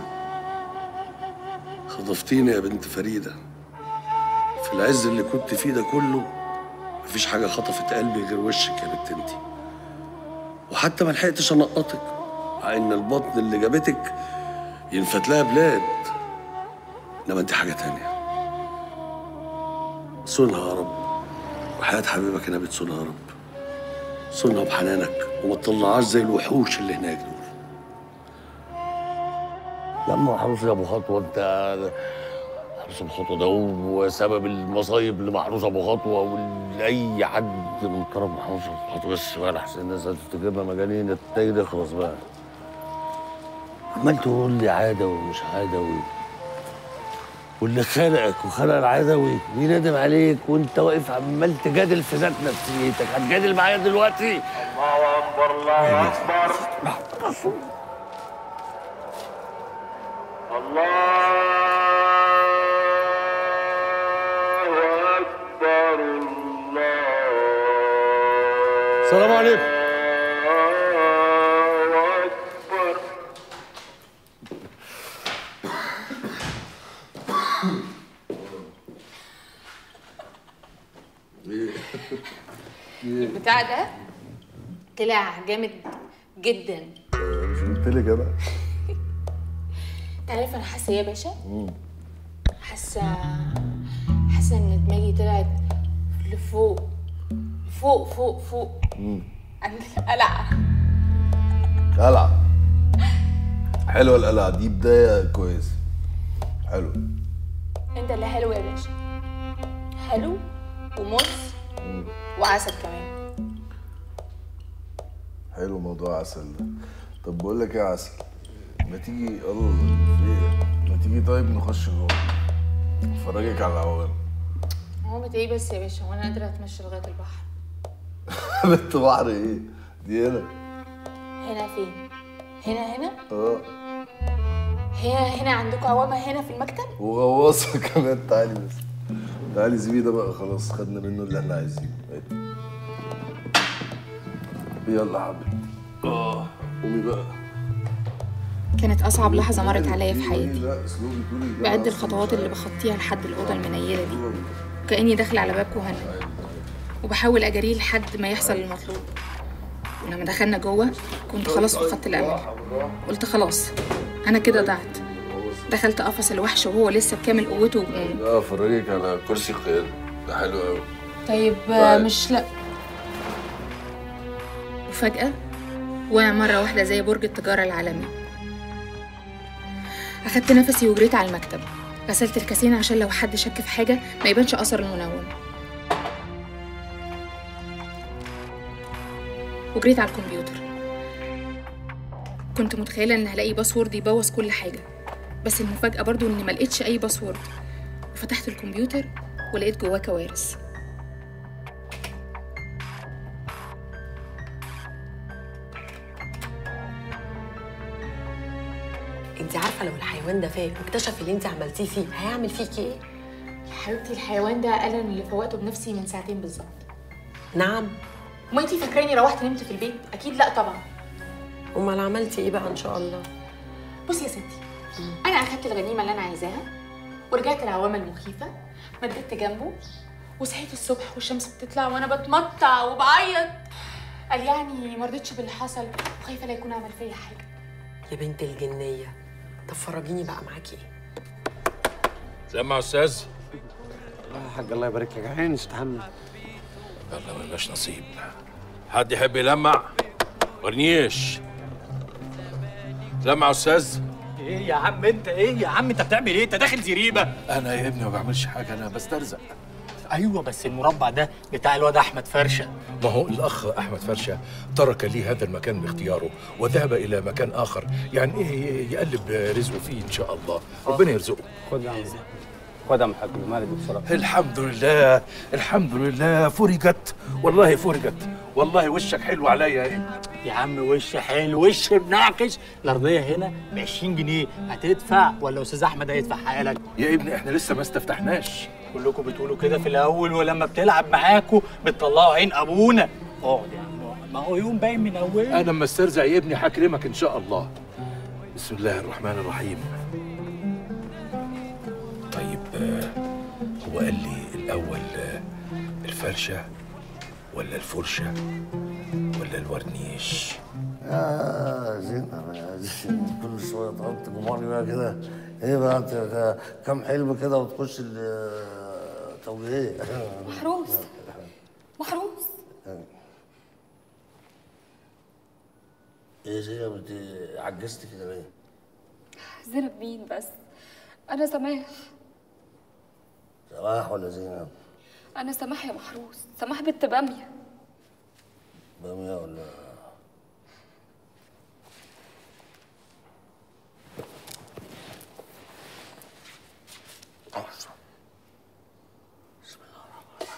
خطفتيني يا بنت فريده. في العز اللي كنت فيه ده كله مفيش حاجه خطفت قلبي غير وشك يا بنت انتي. وحتى ما لحقتش انقطك مع ان البطن اللي جابتك ينفت لها بلاد، انما انت حاجه تانية. صونها يا رب وحياه حبيبك النبي تصونها يا رب. صونها بحنانك وما تطلعهاش زي الوحوش اللي هناك دول.
يا عم محروس يا ابو خطوه، انت محروس ابو خطوه ده هو سبب المصايب لمحروس ابو خطوه ولاي حد من طرف محروس ابو خطوه. بس بقى احسن الناس هتفتكرنا مجانين، التاج ده خلاص بقى. عمال تقول لي عاده ومش عاده و... واللي خلقك وخلق العدوي بيندم عليك وانت واقف عمال تجادل في ذات نفسيتك. هتجادل معايا دلوقتي؟ الله اكبر الله اكبر الله أكبر الله.
السلام عليكم.
الله أكبر.
البتاع ده طلع جامد جدا.
مش قلت لك انا؟
انت عارف انا حاسه ايه يا باشا؟ حاسه حاسه ان دماغي طلعت لفوق فوق فوق فوق عند القلعه.
قلعة حلوة، القلعة دي بداية كويسة. حلو.
انت اللي حلو يا باشا، حلو وموز وعسل كمان.
حلو موضوع عسل ده. طب بقول لك ايه يا عسل، ما تيجي الله في ايه؟ ما تيجي طيب نخش جوه افرجك على العوام.
عوامة ايه بس يا باشا، وانا قادره اتمشى لغايه البحر.
بنت بحر ايه؟ دي هنا.
هنا فين؟ هنا هنا؟
اه
هنا هنا عندكم عوامة هنا في المكتب؟
وغواصة كمان. تعالي بس تعالي سيبي ده بقى، خلاص خدنا منه اللي احنا عايزينه. يلا حبيبتي. اه قومي بقى.
كانت أصعب لحظة مرت عليا في حياتي. بعد الخطوات اللي بخطيها لحد الأوضة المنيلة دي، وكأني داخلة على باب كهنة، وبحاول أجريه لحد ما يحصل المطلوب. ولما دخلنا جوه كنت خلاص فقدت الأمل. قلت خلاص أنا كده ضعت. دخلت قفص الوحش وهو لسه بكامل قوته وجنونه.
لا افرجك على كرسي القيادة، ده حلو قوي.
طيب مش لا. وفجأة وقع مرة واحدة زي برج التجارة العالمي. أخدت نفسي وجريت على المكتب، غسلت الكاسين عشان لو حد شك في حاجة ما يبانش أثر المنوم، وجريت على الكمبيوتر. كنت متخيلة إن هلاقي باسورد يبوظ كل حاجة، بس المفاجأة برضو إني ملقتش أي باسورد. وفتحت الكمبيوتر ولقيت جواه كوارث.
انت عارفه لو الحيوان ده فاق واكتشف اللي انت عملتيه فيه هيعمل فيكي ايه؟
يا حبيبتي الحيوان ده قال اللي فوقته بنفسي من ساعتين بالظبط.
نعم.
وما انتي فاكراني روحت نمت في البيت؟ اكيد لا طبعا.
امال عملتي ايه بقى ان شاء الله؟
بصي يا ستي، انا اخدت الغنيمه اللي انا عايزاها ورجعت العوامه المخيفه، مددت جنبه وصحيت الصبح والشمس بتطلع وانا بتمطع وبعيط. قال يعني ما رضيتش باللي حصل وخايفه لا يكون عمل فيا حاجه.
يا بنت الجنيه، طب فرجيني بقى معاكي ايه؟
سمع يا استاذ.
يا حاج الله يبارك لك، عيني استحمل.
يلا ملناش نصيب. حد يحب يلمع؟ ورنيش. لمع يا استاذ.
ايه يا عم انت، ايه يا عم انت بتعمل ايه؟ انت داخل زريبه.
انا يا ابني ما بعملش حاجه، انا بسترزق.
ايوه بس المربع ده بتاع الواد احمد فرشه.
ما هو الاخ احمد فرشه ترك لي هذا المكان باختياره وذهب الى مكان اخر، يعني ايه يقلب رزقه فيه ان شاء الله، ربنا يرزقه.
خد يا عم، خد يا عم الحاج، مالك بصراحه.
الحمد لله الحمد لله، فرجت والله فرجت، والله وشك حلو عليا. ايه
يا عم وش حلو، وش بنعكش. الارضيه هنا ب عشرين جنيه، هتدفع ولا استاذ احمد هيدفع حالك؟
يا ابني احنا لسه ما استفتحناش.
كلكم بتقولوا كده في الاول، ولما بتلعب معاكوا بتطلعوا عين ابونا. اقعد يا عم اقعد، ما هو يوم باين من اوله.
انا اما استرزق يا ابني هكرمك ان شاء الله. بسم الله الرحمن الرحيم. طيب هو قال لي الاول الفرشه ولا الفرشه ولا الورنيش؟
يا زينب يا زينب، كل شويه تقعد تجمعني بقى كده. ايه بقى انت كام حلم كده وتخش التوجيهيه؟
محروس محروس.
ايه زينب انت عجزتي كده ليه؟
زينب مين بس؟ انا سماح.
سماح ولا زينب؟
انا سماح يا محروس، سماح بنت باميه.
باميه ولا بسم الله الرحمن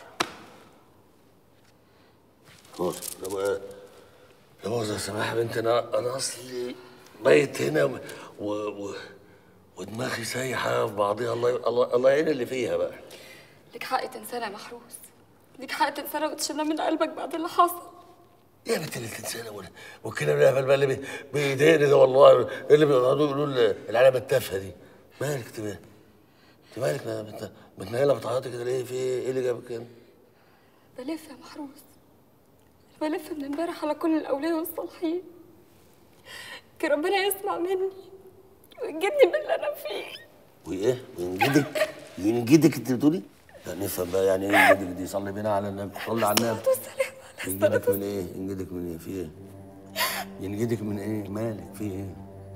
الرحيم. ده بقى ده بقى يا سماح بنت، انا انا اصلي بيت هنا و, و... ودماغي سايحه في بعضيها. الله الله الله يعين اللي فيها بقى.
ليك حق تنسانا يا محروس، ليك حق تنسانا وتشيلنا من قلبك بعد اللي حصل.
ايه يا بنت اللي تنسانا والكلام الهبل بقى اللي بيضايقني ده، والله اللي بيقعدوا يقولوا العلامه التافهه دي. مالك انت انت مالك متنيله بتعيطي كده ليه؟ في ايه؟ ايه اللي جابك كده؟
بلف يا محروس، بلف من امبارح على كل الاولياء والصالحين. كان ربنا يسمع مني وينجدني باللي انا فيه.
وايه؟ ينجدك؟ ينجدك انت بتقولي؟ لا نفهم بقى يعني ايه ينجدك دي؟ صلي بينا على النبي، صلي على النبي. ينجدك من ايه؟ ينجدك من ايه؟ في ايه؟ ينجدك من ايه؟ مالك؟ في ايه؟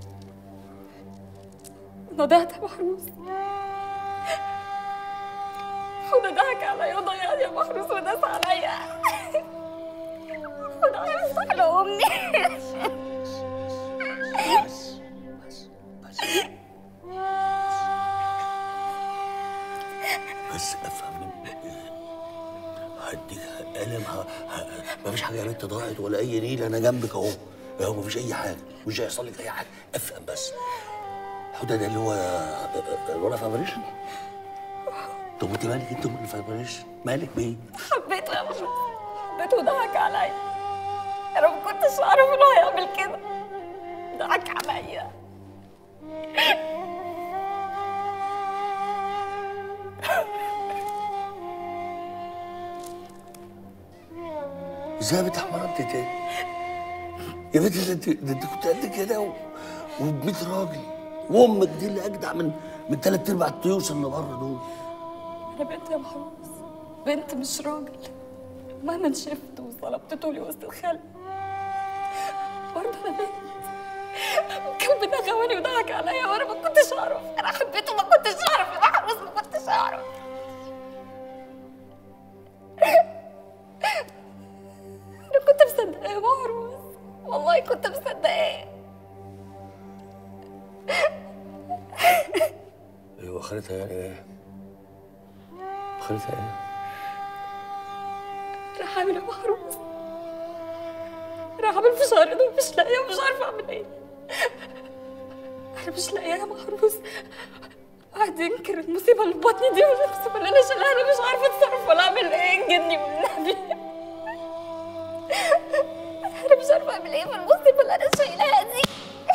انا ضعت يا محروس، وده ضحك عليا وضيعني يا محروس وداس عليا وده هيفتح له امي.
بس بس بس بس افهم منك ايه؟ هديك قلم، مفيش حاجه يا بنت ضاعت ولا اي نيله، انا جنبك اهو اهو، مفيش اي حاجه، مش هيحصل لك اي حاجه. افهم بس. حوده ده اللي هو الولا فابريشن. طب انت مالك انت من فابريشن؟ مالك بيه؟
حبيته يا محروس، حبيته وضحك عليا.
انا ما كنتش اعرف انه هيعمل كده. ضحك عليا.
ازاي بتحمرت تاني؟ يا بنتي ده انت ده انت كنت قد كده و... وبميت راجل، وامك دي اللي اجدع من من ثلاث ارباع الطيوس اللي بره دول.
انا بنت يا محروس، بنت مش راجل. مهما شفت وصلبت طولي وسط الخلق برضه انا بنت. كان بينغوني وضحك عليا وانا ما كنتش اعرف. انا حبيته ما كنتش اعرف يا محروس، ما كنتش اعرف. انا كنت مصدقاه يا محروس، والله كنت مصدقاه.
ايوه اخرتها يعني ايه؟ اخرتها ايه؟
انا حامل يا محروس. انا حامل في شهر ده ومش لاقيه ومش عارفه اعمل ايه. انا مش لاقيه يا محروس. قاعد ينكر المصيبه اللي في بطني دي والمصيبه اللي انا شايلها. انا مش عارفه اتصرف ولا اعمل ايه. انجدني والنبي. انا مش عارفه اعمل ايه في المصيبه اللي انا شايلها دي.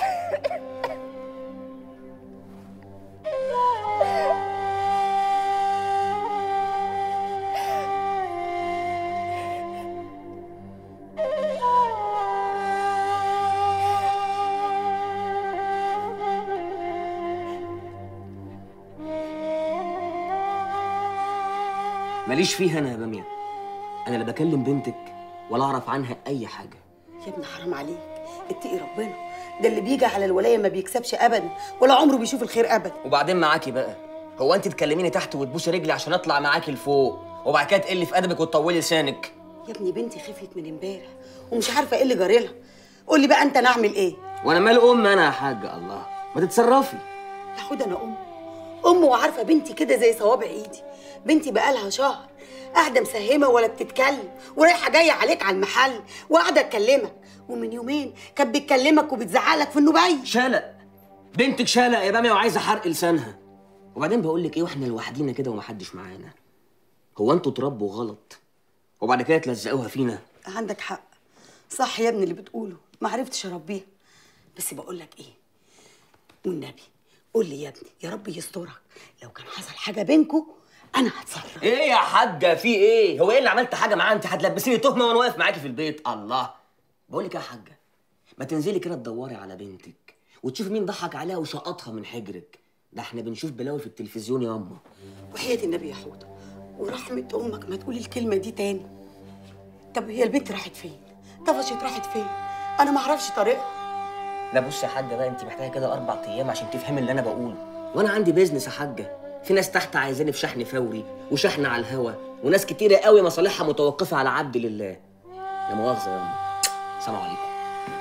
ماليش فيها انا يا باميه. انا لا بكلم بنتك ولا اعرف عنها اي حاجه.
يا ابني حرام عليك، اتقي ربنا. ده اللي بيجي على الولايه ما بيكسبش ابدا، ولا عمره بيشوف الخير ابدا.
وبعدين معاكي بقى، هو انت تكلميني تحت وتبوسي رجلي عشان اطلع معاكي لفوق وبعد كده تقلي في ادبك وتطولي لسانك؟
يا ابني بنتي خفيت من امبارح ومش عارفه ايه اللي جاري لها. قول لي بقى انت انا اعمل ايه؟
وانا مال ام انا يا حاجه؟ الله، ما تتصرفي.
يا حود انا ام ام وعارفه بنتي كده زي صوابع ايدي. بنتي بقالها شهر قاعده مسهمه ولا بتتكلم، ورايحه جايه عليك على المحل وقاعده تكلمك، ومن يومين كانت بتكلمك وبتزعلك في النبي.
شالق بنتك شالق يا باميه وعايزه حرق لسانها. وبعدين بقول لك ايه، واحنا لوحدينا كده ومحدش معانا؟ هو انتوا تربوا غلط وبعد كده تلزقوها فينا؟
عندك حق، صح يا ابني اللي بتقوله، ما عرفتش اربيها. بس بقول لك ايه، والنبي قول لي يا ابني يا رب يسترك، لو كان حصل حاجه بينكم انا هتصرف.
ايه يا حاجه في ايه؟ هو ايه اللي عملت حاجه معاه؟ انت هتلبسيني تهمه وانا واقف معاكي في البيت؟ الله. بقول لك يا حاجه، ما تنزلي كده تدوري على بنتك وتشوفي مين ضحك عليها وشقطها من حجرك. ده احنا بنشوف بلاوي في التلفزيون يا اما.
وحياة النبي يا حوده ورحمه امك ما تقولي الكلمه دي تاني. طب هي البنت راحت فين؟ طفشت راحت فين؟ انا ما اعرفش طريقها.
لا بصي يا حاجه بقى، انت محتاجه كده اربع ايام عشان تفهمي اللي انا بقوله. وانا عندي بيزنس يا حاجه، في ناس تحت عايزاني في شحن فوري وشحن على الهوا، وناس كتيره قوي مصالحها متوقفه على عبد لله. لا مؤاخذه يا امي. السلام عليكم.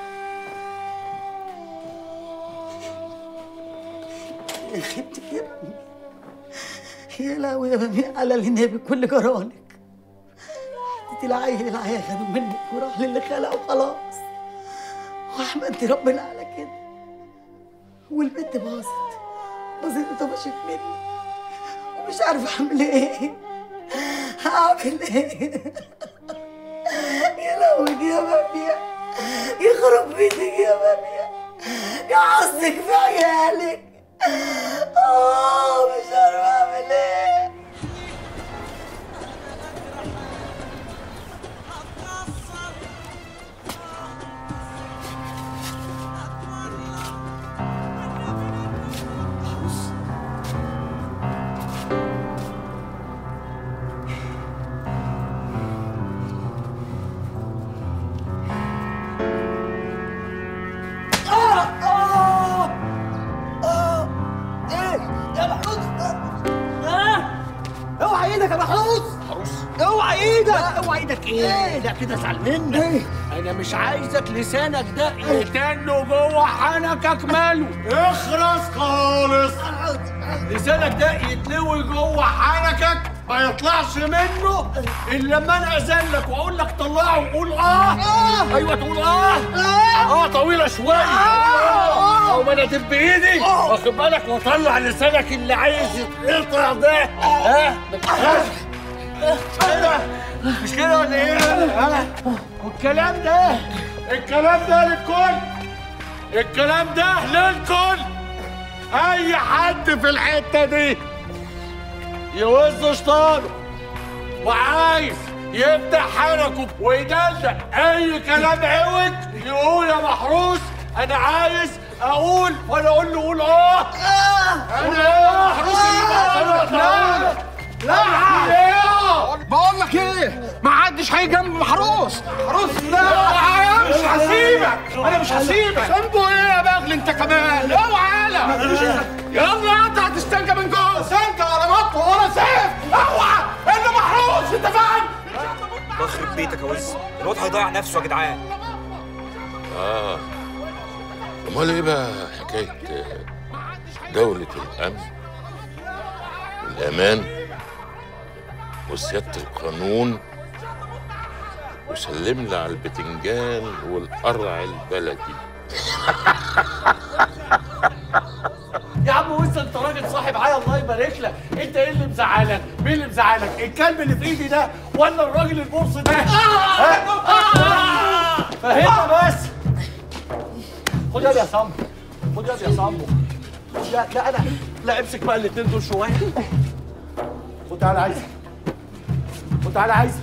يا خبتك يا ابني، يا لهوي يا بامي على النبي كل جرانك. انت العيل العيا خدوا منك وراح للي خلقه وخلاص، واحمدتي ربنا على كده. والبنت باظت باظت وطفشت مني ومش عارفه اعمل ايه. هعمل ايه؟ يا لهوي يا بامية، يخرب بيتك يا بامية، يا حظك في عيالك. اه مش عارفه اعمل ايه.
اوعى ايدك ايه؟ لا كده ازعل منك. انا مش عايزك لسانك ده يتنه جوه حنكك ماله. اخرس خالص. لسانك ده يتلوي جوه حنكك ما يطلعش منه الا لما انا اذن لك واقول لك طلعه وقول اه. آه. ايوه تقول اه. اه, آه طويله شويه. اه او ما انا ادب بايدي واخد بالك واطلع لسانك اللي عايز يتقطع ده. ها؟ ايه ده؟ مش كده ولا ايه؟ انا والكلام ده الكلام ده للكل الكلام ده للكل اي حد في الحته دي يوز شطانه وعايز يفتح حنكه ويدلع اي كلام عوج يقول يا محروس انا عايز اقول وانا اقول له قول اه انا يا محروس لا لا بقول لك ايه ما حدش هيجي جنب محروس محروس لا مش هسيبك انا مش هسيبك ذنبه ايه يا بغل انت كمان اوعى يلا انت هتستنجى من جوه استنجى ولا مطوه ولا سيف اوعى انه محروس انت فاهم
يخرب بيتك يا وز الواد هيضيع نفسه يا جدعان.
اه امال ايه بقى حكايه دولة الامن والامان وسيادة القانون وسلم لي على البتنجان والقرع البلدي.
يا عم وز انت راجل صاحب عيا الله يبارك لك، انت ايه اللي مزعلك؟ مين اللي مزعلك؟ الكلب اللي في ايدي ده ولا الراجل البورص ده؟ فهمت بس. خد يا صمبو خد يا صمبو لا لا انا لا امسك بقى الاثنين دول شويه. خد تعالى عايزك خد تعالى عايزك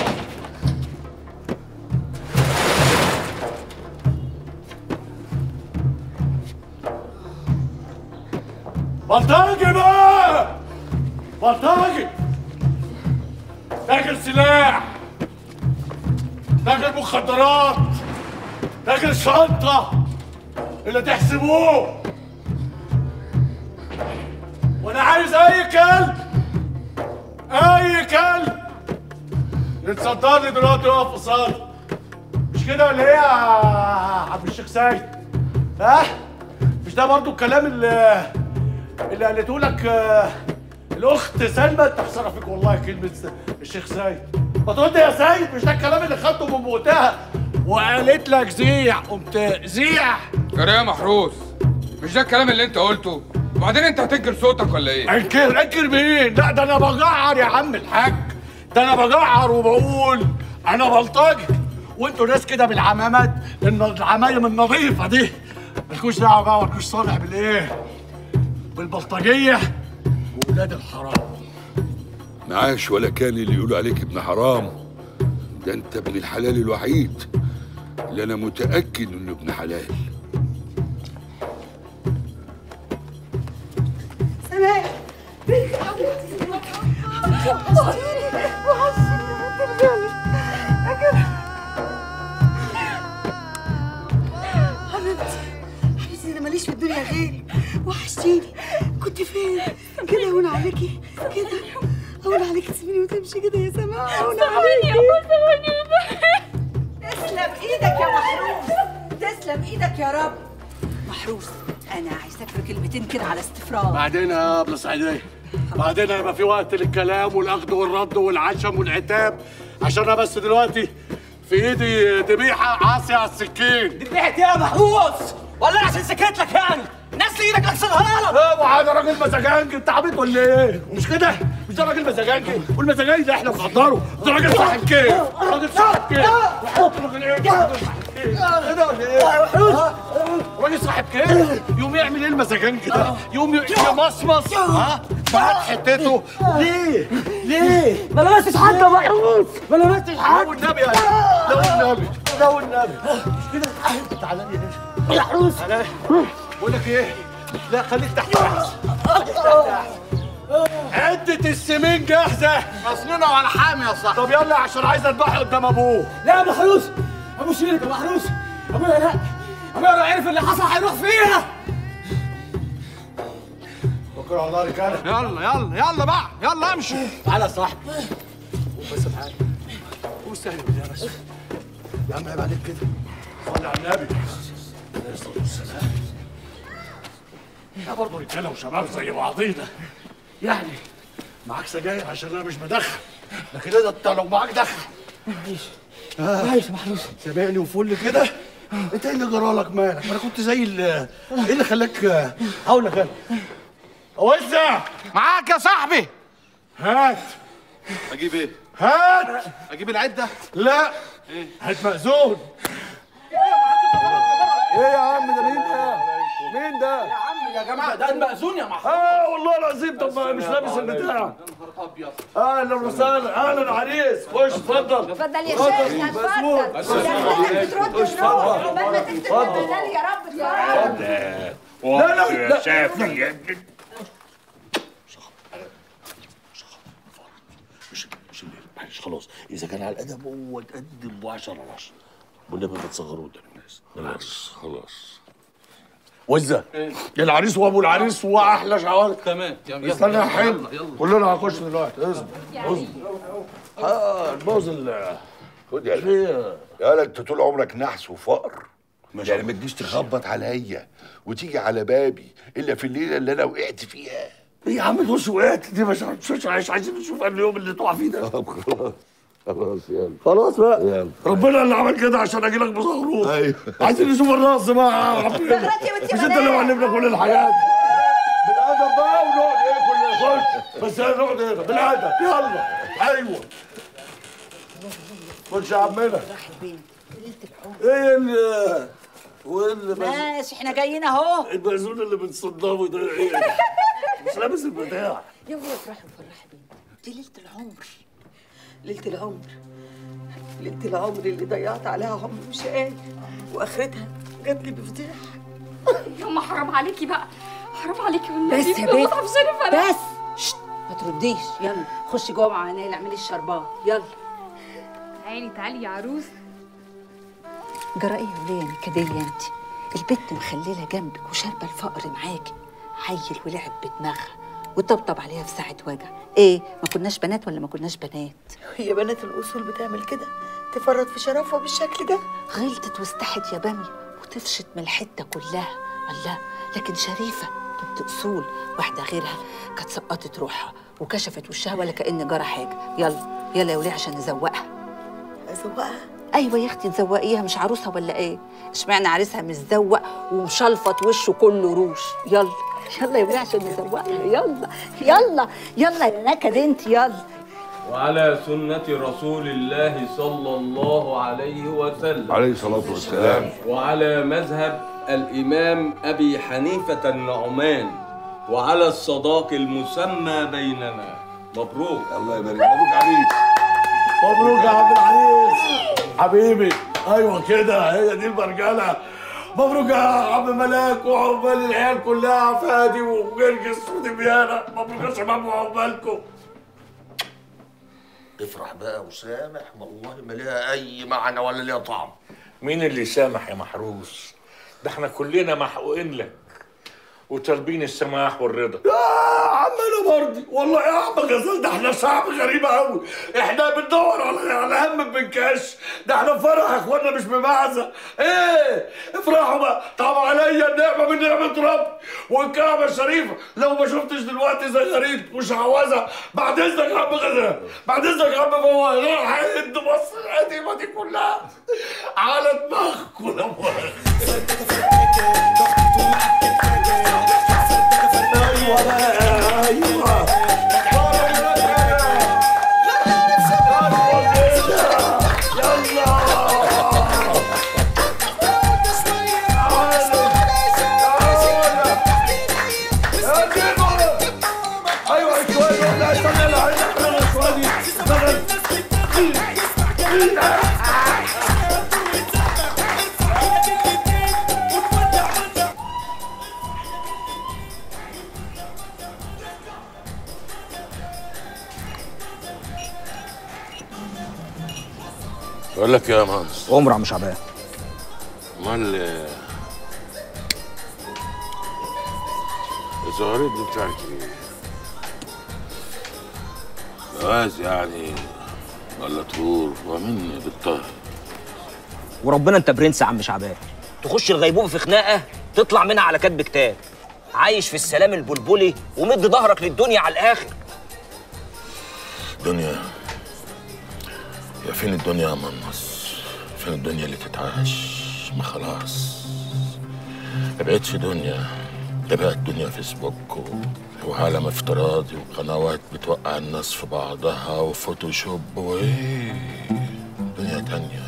بلطجي بقى بلطجي تاجر سلاح تاجر مخدرات تاجر شنطة اللي تحسبوه وانا عايز اي كلب اي كلب يتصدر لي دلوقتي يقف قصادي مش كده ولا ايه يا عم الشيخ سيد؟ ها؟ مش ده برضو الكلام اللي اللي قالته لك آه الاخت سلمى؟ تحسرها فيك والله كلمه الشيخ سيد. ما ترد يا سيد، مش ده الكلام اللي خدته من بوقتها وقالت لك زيع قمت زيع؟
يا يا محروس مش ده الكلام اللي انت قلته؟ وبعدين انت هتنكر صوتك ولا ايه؟
انكر انكر مين؟ لا ده انا بجعر يا عم الحاج، ده انا بجعر وبقول انا بلطجي وانتوا ناس كده بالعمامات العمايم النظيفه دي مالكوش دعوه بقى مالكوش صالح بالايه؟ بالبلطجيه وولاد الحرام.
معاش ولا كان اللي يقولوا عليك ابن حرام، ده انت ابن الحلال الوحيد اللي انا متاكد انه ابن حلال.
سماح حبيبتي حبيبتي انا ماليش في الدنيا غيرك، وحشتيني. كنت فين؟ كده هون عليكي كده هون عليكي تسيبيني وتمشي كده يا سماح. هون عليكي تسلم ايدك يا محروس، تسلم ايدك يا رب. محروس انا عايزاك في كلمتين كده على استفراغ.
بعدين يا ابله سعيديه بعدين هيبقى في وقت للكلام والاخذ والرد والعشم والعتاب، عشان انا بس دلوقتي في ايدي ذبيحه عاصيه على السكين.
ذبيحه ايه يا محروس؟ ولا عشان سكت لك يعني؟ ناس ايدك اكسرها لك.
اوعى ده راجل مزاجنجي، انت عبيط ولا ايه؟ مش كده؟ مش ده راجل مزاجنجي؟ والمزاجنجي ده احنا بنقدره، ده راجل صاحب كيف، راجل صاحب كيف، راجل ايه؟ كده ولا ايه؟ راجل صاحب كيف يقوم يعمل ايه المزاجنجي ده؟ يقوم يمصمص ها؟ بعد حتته ليه؟ ليه؟
ما لمستش حد يا محروس، ما لمستش حد.
لو النبي يا لو النبي لو النبي مش كده؟ تعالى لي هنا
يا محروس.
بقول لك ايه؟ لا خليك تحت احسن. خليك تحت احسن. عدة السمين جاهزة. مسنونة وعلى حامي يا صاحبي. طب يلا عشان عايز اذبحه قدام ابوه.
لا يا محروس، ابو شريك يا محروس. ابويا لا، ابويا لو عرف اللي حصل هيروح فيها.
بكره والله يا رجاله.
يلا يلا يلا بقى، يلا امشي.
تعالى يا صاحبي. قوم بس تعالى. قوم استهدى بالله بس. يا عم عيب عليك كده. صلي على النبي. عليه الصلاة والسلام. احنا برضه رجاله وشباب زي بعضينا. يعني معاك سجاير عشان انا مش بدخن، لكن انت لو معاك دخن.
معلش
آه.
معلش محروس.
سامعني وفل كده؟ انت ايه اللي جرالك مالك؟ ما انا كنت زي ال ايه اللي خلاك؟ هقول لك انا. وزع
معاك يا صاحبي.
هات.
اجيب ايه؟
هات.
اجيب العده؟
لا.
ايه؟
هات مأذون. ايه يا عم ده مين ده؟ مين ده؟
يا عم يا جماعه ده المأذون يا محمود.
اه والله العظيم. طب مش لابس البتاع.
يا نهار ابيض.
اهلا وسهلا. اهلا عريس. خش اتفضل.
اتفضل يا شيخنا اتفضل.
اتفضل. اتفضل.
اتفضل يا رب اتفضل.
لا لا لا
شافي
مش مش معلش خلاص. اذا كان على الادب هو اتقدم وعشرة على عشرة. والنبي ما تصغروه قدام الناس.
خلاص خلاص.
وزة العريس وابو العريس واحلى شعار.
تمام يلا
استنى يا حلو.
يلا يلا
كلنا هنخش دلوقتي. اصبر اصبر. اه البوظ ال
خد يا
ايه
يالا انت طول عمرك نحس وفقر. يعني ما تجيش تخبط عليا وتيجي على بابي الا في الليله اللي انا وقعت فيها.
ايه يا عم دوس وقعت دي مش مش مش عايزين نشوف اليوم اللي تقع فيه ده.
خلاص خلاص يلا
خلاص بقى.
يلا.
ربنا اللي عمل كده عشان اجي لك بصغروف.
ايوه
عايزين نشوف الرقص بقى. ربنا مش انت اللي معلمنا كل الحاجات. بالادب بقى ونقعد ايه كل خش. بس نقعد هنا بالادب. يلا ايوه. خش يا عمنا. ايه اللي واللي
ماشي احنا جايين اهو.
المأذون اللي بنصدمه ده ايه؟ مش لابس البتاع.
يلا افرحي وفرحي بينا. دي ليلة العمر. ليلة العمر. ليلة العمر اللي ضيعت عليها عمر وشقاي واخرتها جات لي بفضيح.
يما حرام عليكي بقى. حرام عليكي والنبي.
بس يا بنت
انا
بس. شت ما ترديش. يلا خشي جوه مع نايل اعملي الشربات. يلا
تعالي تعالي يا عروس.
جرى ايه يا وليه نكديه انت؟ البت مخلله جنبك وشاربه الفقر معاكي. عيل ولعب بدماغها وطبطب عليها في ساعه وجع. ايه ما كناش بنات ولا ما كناش بنات؟ هي بنات الاصول بتعمل كده؟ تفرط في شرفها بالشكل ده؟ غلطت واستحت يا باميه وتفشت من الحته كلها. الله لكن شريفه بنت اصول. واحده غيرها كانت سقطت روحها وكشفت وشها ولا كأن جرى حاجه. يلا يلا يا وليه عشان نزوقها. ازوقها؟ ايوه يا اختي تزوقيها. مش عروسها ولا ايه؟ اشمعنى عريسها مزوق ومشلفط وشه كله روش. يلا يلا يا وليه عشان نزوقها. يلا يلا يلا يا نكد انت. يلا
وعلى سنة رسول الله صلى الله عليه وسلم
عليه الصلاة والسلام.
وعلى مذهب الإمام أبي حنيفة النعمان وعلى الصداق المسمى بيننا. مبروك.
الله يبارك. مبروك عليك.
مبروك يا عبد العزيز حبيبي. ايوه كده هي دي المرجله. مبروك يا عم ملاك وعقبال العيال كلها فادي وجرجس ودبيانه. مبروك يا شباب وعقبالكم.
افرح بقى وسامح. والله ما ليها اي معنى ولا ليها طعم.
مين اللي سامح يا محروس؟ ده احنا كلنا محقوقين لك وطالبين السماح والرضا.
يا عم انا مرضي والله يا عم غزال. ده احنا شعب غريب قوي. احنا بندور على على هم بنكش. ده احنا فرح يا اخوانا مش بمعزه. ايه افرحوا بقى. طب عليا النعمه من نعمه ربي والكعبه الشريفه. لو ما شفتش دلوقتي زي غريب مش عوازه. بعد اذنك يا عم غزال. بعد اذنك يا عم فواز. راح هد مصر القديمه دي كلها على دماغكم. لا ايوه بقى ايوه.
بقول لك يا مهندس.
عمر يا عم شعبان.
امال الزهرية دي بتاعت ايه؟ جواز يعني ولا طهور؟ ومين بالطهر؟
وربنا انت برنس يا عم شعبان. تخش الغيبوبه في خناقه تطلع منها على كاتب كتاب. عايش في السلام البلبلي ومد ظهرك للدنيا على الاخر.
دنيا يا فين الدنيا يا منص؟ فين الدنيا اللي تتعاش؟ ما خلاص ما بقتش دنيا.
ده بقى الدنيا فيسبوك و... وعالم افتراضي وقنوات بتوقع الناس في بعضها وفوتوشوب وايه دنيا تانية.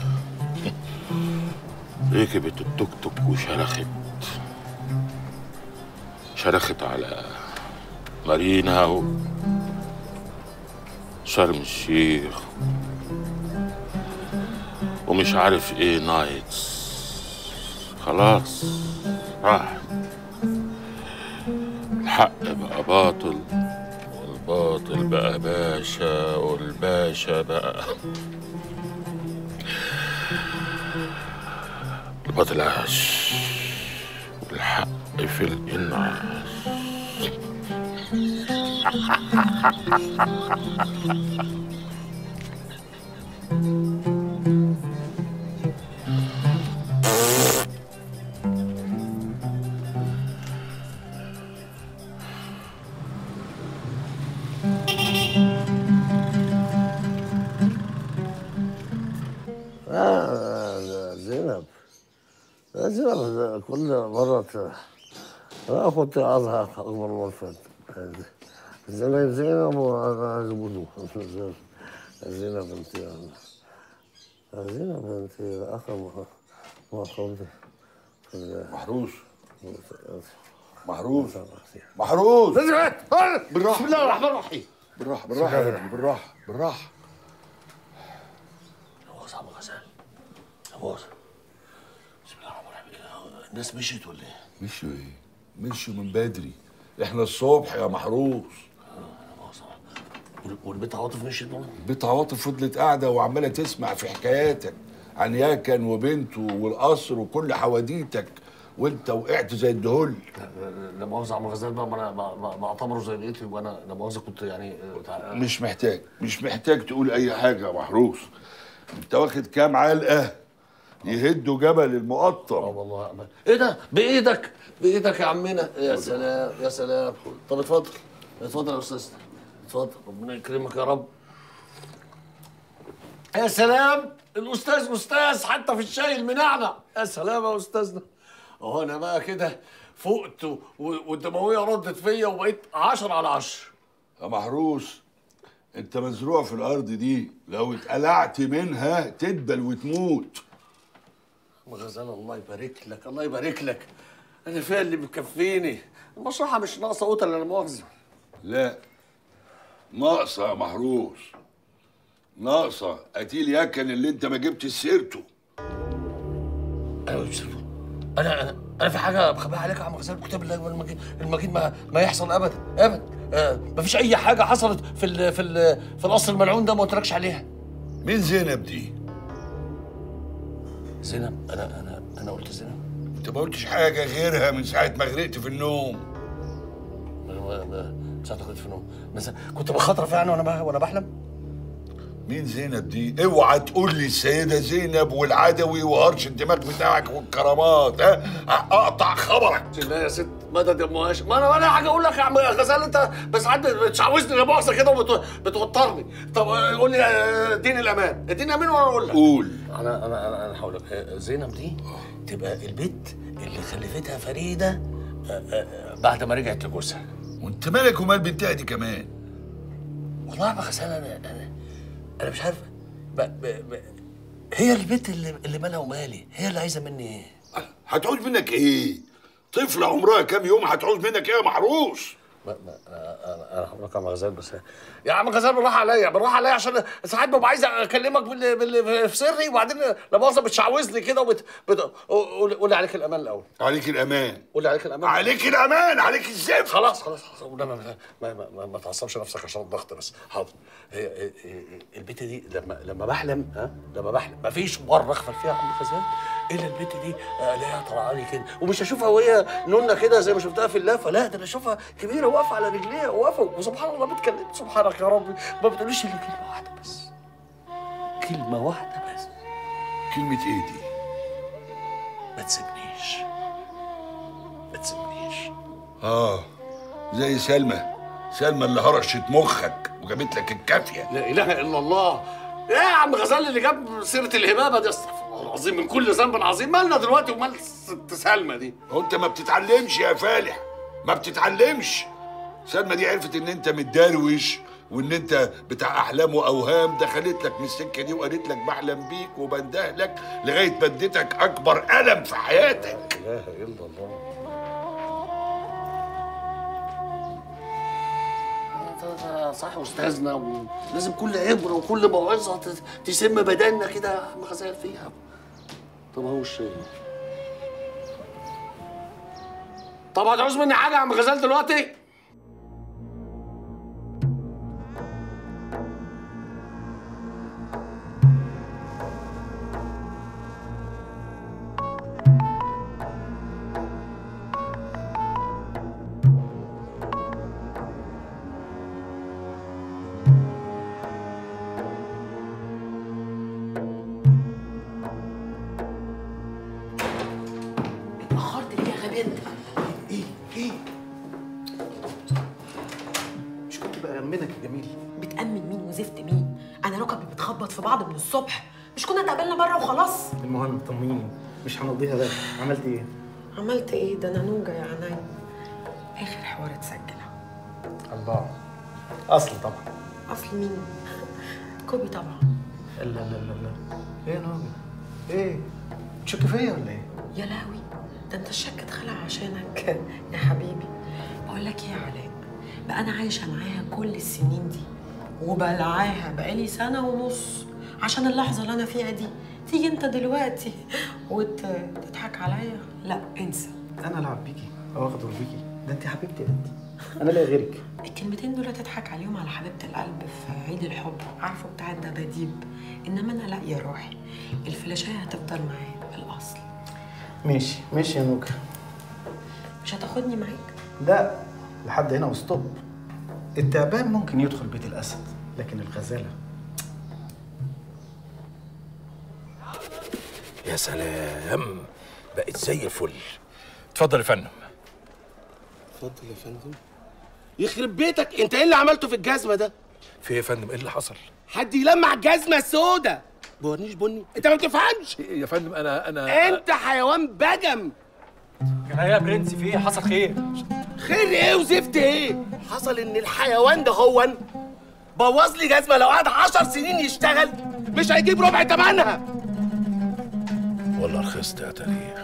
ركبت التوك توك وشرخت شرخت على مارينا و شرم الشيخ ومش عارف ايه نايتس. خلاص راح الحق بقى باطل والباطل بقى باشا والباشا بقى الباطل عاش والحق في الانعاش.
آه زينب زينب كل مرة أنا كنت أضحك أكبر مرة فاتت. زينب زينب وأنا زبودو زينب أنت زينب أنت أخر ما قلت
محروس محروس محروس
بالراحة بسم الله الرحمن الرحيم.
بالراحة بالراحة يا ابني بالراحة بالراحة.
نواص أبو غزال نواص بسم الله الرحمن الرحيم. الناس مشيت ولا إيه؟
مشوا إيه؟ مشوا من بدري، إحنا الصبح يا محروس.
والبيت عواطف مشيت برضه؟
البيت عواطف فضلت قاعدة وعمالة تسمع في حكاياتك عن ياكن وبنته والقصر وكل حواديتك وانت وقعت زي الدهول.
لا مؤاخذة يا عم غزال بقى، ما انا بعتبره زي بقيتي وانا لا مؤاخذة كنت يعني
مش محتاج مش محتاج تقول أي حاجة يا محروس. أنت واخد كام علقة يهدوا جبل المقطم.
اه والله. ايه ده؟ بايدك بايدك يا عمنا. يا سلام يا سلام. طب اتفضل اتفضل يا استاذ اتفضل ربنا يكرمك يا رب. يا سلام الاستاذ استاذ حتى في الشاي المنعنع. يا سلام يا استاذنا. اهو انا بقى كده فقت والدمويه ردت فيا وبقيت عشرة على عشرة.
يا محروس انت مزروع في الارض دي، لو اتقلعت منها تدبل وتموت.
غزال الله يبارك لك الله يبارك لك. انا فيها اللي مكفيني. المصلحه مش ناقصه قوت الا لا مؤاخذه.
لا ناقصه يا محروس ناقصه. قتيل ياكن اللي انت ما جبتش سيرته.
انا ما جبتش سيرته. انا انا انا في حاجه بخبيها عليك يا عم غزال. كتاب الله المجيد المجيد ما, ما يحصل ابدا ابدا. آه مفيش اي حاجه حصلت في ال في ال في القصر الملعون ده ما قلتلكش عليها.
مين زينب دي؟
زينب انا انا انا قلت زينب.
انت ما قلتش حاجه غيرها من ساعه ما غرقت في النوم.
من ساعه ما غرقت في النوم كنت بخاطر يعني وانا وانا بحلم.
مين زينب دي؟ اوعى تقول لي السيده زينب والعدوي وهرش الدماغ بتاعك والكرامات. ها اقطع خبرك.
لا يا ست مدد يا ام هاشم. ما انا ولا حاجه اقول لك يا عم غزال. انت بس حد بتشعوذني لا مؤاخذه كده وبتوترني. طب قول لي اديني الامان اديني الامان وانا اقول لك.
قول.
انا انا انا انا هقول لك. زينب دي تبقى البت اللي خلفتها فريده بعد ما رجعت لجوزها.
وانت مالك ومال بنتها دي كمان؟
والله يا عم غزال انا انا انا مش عارف. ب... ب... ب... هي البنت اللي اللي مالها ومالي. هي اللي عايزه مني ايه؟
هتعوز منك ايه؟ طفله عمرها كام يوم هتعوز منك ايه يا محروس؟
ما ما انا انا هقول لك يا عم غزال بس يا عم غزال بالراحه عليا بالراحه عليا عشان ساعات ببقى عايز اكلمك بال... بال... في سري وبعدين لا مؤاخذه بتشعوذني كده وبت بت... قول لي عليك الامان الاول.
عليك الامان.
قول لي عليك الامان.
عليك الامان عليك الزفت.
خلاص خلاص خلاص ما ما ما, ما, ما تعصبش نفسك عشان الضغط بس. حاضر. هي البت دي لما لما بحلم ها لما بحلم ما فيش مره اغفل فيها يا عم غزال الا البت دي الاقيها طالعه لي كده ومش هشوفها وهي نونه كده زي ما شفتها في اللافه. لا ده انا اشوفها كبيره واقفه على رجليها واقفه وسبحان الله بتكلم. سبحانك يا رب ما بتقوليش الا كلمه واحده بس. كلمه واحده بس.
كلمه ايه دي؟
ما تسيبنيش ما تسيبنيش.
اه زي سلمى سلمى اللي هرشت مخك وجابت لك الكافيه.
لا اله الا الله. ايه يا عم غزال اللي جاب سيره الهبابه دي؟ استغفر الله العظيم من كل ذنب عظيم. مالنا دلوقتي ومال ست سلمى دي؟
هو انت ما بتتعلمش يا فالح؟ ما بتتعلمش. سلمى دي عرفت ان انت متدروش وان انت بتاع احلام واوهام، دخلت لك من السكه دي وقالت لك بحلم بيك وبنده لك لغايه ما اديتك اكبر الم في حياتك.
لا اله الا الله. صح استاذنا، ولازم كل عبره وكل موعظه تسم بدننا كده يا عم غزال فيها. طب هو الشاي. طب هتعوز مني حاجه يا عم غزال دلوقتي؟
في بعض من الصبح، مش كنا اتقابلنا مره وخلاص؟
المهم طمنيني، مش هنقضيها بقى. عملت ايه؟
عملت ايه؟ ده انا نوجه يا عيني. اخر حوار اتسجل.
الله. اصل طبعا.
اصل مين؟ كوبي طبعا.
لا لا لا لا. ايه يا نوجه؟ ايه؟ تشك فيا ولا ايه؟
يا لهوي، ده انت الشك اتخلع عشانك يا حبيبي. بقول لك ايه يا علاء، بقى انا عايشه معاها كل السنين دي وبلعاها بقالي سنة ونص عشان اللحظة اللي أنا فيها دي، تيجي أنت دلوقتي وتضحك عليا؟ لا انسى.
أنا ألعب بيكي أو أغدر بيكي؟ ده أنت حبيبتي أنت. أنا لا غيرك.
الكلمتين دول تضحك عليهم على حبيبة القلب في عيد الحب، عارفه بتاع الدباديب، إنما أنا لا يا روحي، الفلاشاية هتفضل معايا الأصل.
ماشي ماشي يا نوكا.
مش هتاخدني معاك؟
لا، لحد هنا وستوب. التعبان ممكن يدخل بيت الأسد، لكن الغزالة.
يا سلام، بقت زي الفل. اتفضل يا فندم.
اتفضل يا فندم. يخرب بيتك، انت ايه اللي عملته في الجزمة ده؟
في ايه يا فندم؟ ايه اللي حصل؟
حد يلمع الجزمة السوداء. بورنيش بني، انت ما بتفهمش.
يا فندم انا انا
انت حيوان بجم.
كان ايه يا برنس؟ في ايه؟ حصل خير؟
خير ايه وزفت ايه؟ حصل ان الحيوان ده هو بوظ لي جزمه، لو قعد عشر سنين يشتغل مش هيجيب ربع ثمنها.
والله رخصت يا تاريخ.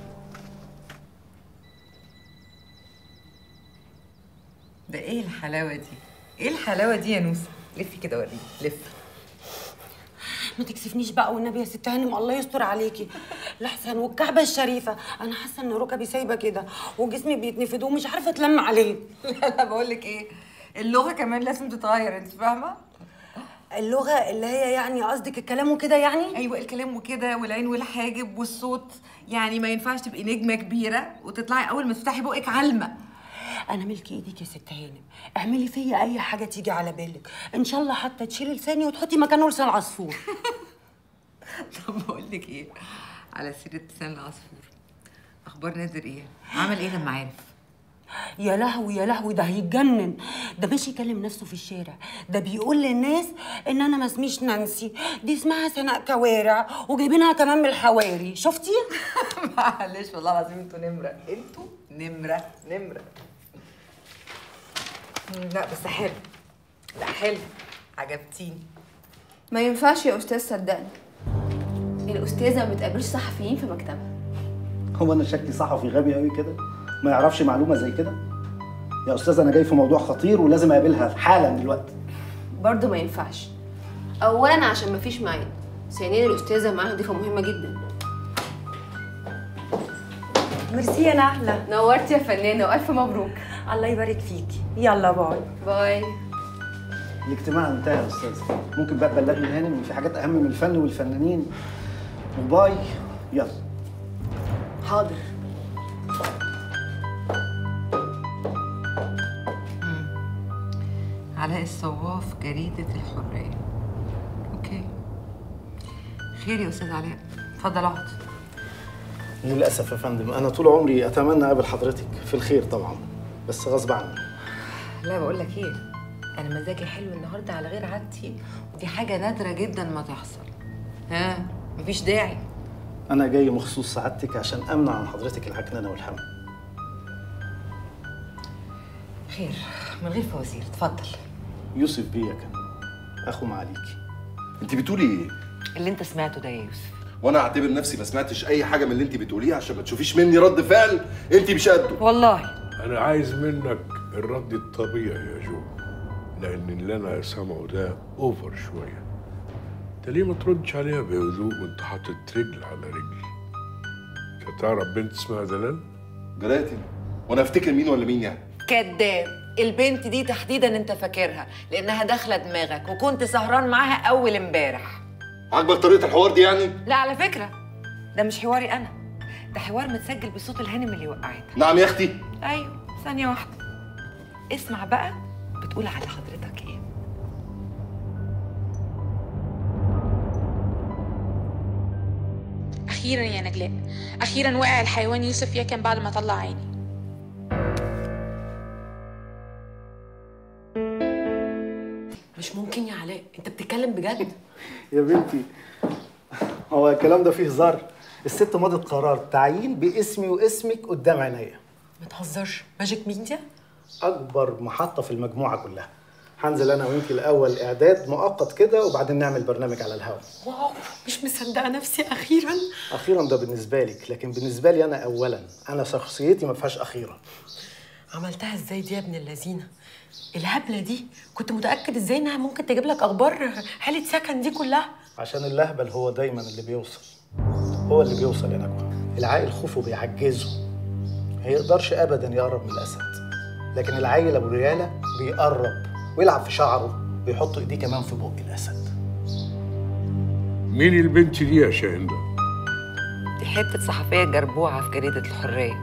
ده ايه الحلاوه دي؟ ايه الحلاوه دي يا نوسه؟ لفي كده وريني، لفي.
ما تكسفنيش بقى والنبي يا ست هانم، الله يستر عليكي. لحسن والكعبه الشريفه، انا حاسه ان ركبي سايبه كده وجسمي بيتنفض ومش عارفه اتلم عليه.
لا لا، بقول لك ايه، اللغه كمان لازم تتغير، انت فاهمه؟
اللغه اللي هي يعني قصدك الكلام وكده يعني؟
ايوه الكلام وكده، والعين والحاجب والصوت، يعني ما ينفعش تبقي نجمه كبيره وتطلعي اول ما تفتحي بقك علمه.
انا ملك ايديك يا ست هانم، اعملي فيا اي حاجه تيجي على بالك، ان شاء الله حتى تشيلي لساني وتحطي مكانه لسان عصفور.
طب بقول لك ايه، على سيره لسان العصفور، اخبار نادر ايه؟ عمل ايه لما عرف؟
يا لهوي يا لهوي، ده هيتجنن، ده ماشي يكلم نفسه في الشارع، ده بيقول للناس ان انا ما اسميش نانسي، دي اسمها سناء كوارع وجايبينها كمان من الحواري، شفتي؟
معلش والله العظيم انتوا نمره، انتوا نمره نمره. لا بس حلو، لا حلو، عجبتيني.
ما ينفعش يا استاذ، صدقني الاستاذه ما بتقابلش صحفيين في مكتبها.
هو انا شكلي صحفي غبي قوي كده ما يعرفش معلومه زي كده؟ يا استاذ انا جاي في موضوع خطير ولازم اقابلها حالا دلوقتي.
برضه ما ينفعش، اولا عشان ما فيش ميعاد، ثانيا الاستاذه معاها ضيفه مهمه جدا.
ميرسي يا نحله،
نورتي يا فنانه والف مبروك.
الله يبارك فيكي، يلا باي.
باي.
الاجتماع انتهى يا استاذ، ممكن بقى تبلغي الهانم ان في حاجات اهم من الفن والفنانين. وباي، يلا.
حاضر.
علاء الصواف، جريدة الحرية. اوكي. خير يا استاذ علاء، اتفضل اقعد.
للاسف يا فندم، انا طول عمري اتمنى اقابل حضرتك في الخير طبعا، بس غصب عني.
لا بقول لك ايه، انا مزاجي حلو النهارده على غير عادتي، ودي حاجه نادره جدا ما تحصل. ها مفيش داعي.
انا جاي مخصوص سعادتك عشان امنع عن حضرتك العكننه والهم.
خير من غير فوازير، اتفضل.
يوسف بيه كان اخو معاليكي.
انت بتقولي ايه؟
اللي انت سمعته ده يا يوسف.
وانا اعتبر نفسي ما سمعتش اي حاجه من اللي انت بتقوليه عشان ما تشوفيش مني رد فعل انت مش قده.
والله
انا عايز منك الرد الطبيعي يا جو، لان اللي انا سامعه ده اوفر شويه. انت ليه ما تردش عليها بهدوء وانت حاطط رجل على رجل؟ انت تعرف بنت اسمها دلال؟
جراتي وانا افتكر مين ولا مين يعني؟
كداب. البنت دي تحديدا انت فاكرها لانها داخله دماغك وكنت سهران معاها اول امبارح.
عاجبك طريقه الحوار دي يعني؟
لا على فكره ده مش حواري انا، ده حوار متسجل بصوت الهانم اللي وقعتها.
نعم يا اختي.
ايوه ثانيه واحده، اسمع بقى بتقول على حضرتك ايه.
أخيرا يا نجلاء، أخيرا وقع الحيوان يوسف يكن بعد ما طلع عيني.
مش ممكن يا علاء، انت بتتكلم بجد؟
يا بنتي هو الكلام ده فيه هزار؟ الست مضت قرار تعيين باسمي واسمك قدام عينيا.
ما تهزرش، ماجيك ميديا
اكبر محطه في المجموعه كلها. هنزل انا وانتي الاول اعداد مؤقت كده وبعدين نعمل برنامج على الهواء.
واو، مش مصدقه نفسي. اخيرا
اخيرا ده بالنسبه لك، لكن بالنسبه لي انا اولا، انا شخصيتي ما فيهاش اخيرا.
عملتها ازاي دي يا ابن اللذينه؟ الهبله دي كنت متاكد ازاي انها ممكن تجيب لك اخبار حاله سكن دي كلها؟
عشان اللهبل هو دايما اللي بيوصل، هو اللي بيوصل يا نجوى. العاقل خوفه بيعجزه، ما يقدرش ابدا يقرب من الاسد، لكن العيل ابو رياله بيقرب ويلعب في شعره ويحط ايديه كمان في بق الاسد.
مين البنت دي يا شاهندة؟
دي حته صحفيه جربوعه في جريده الحريه.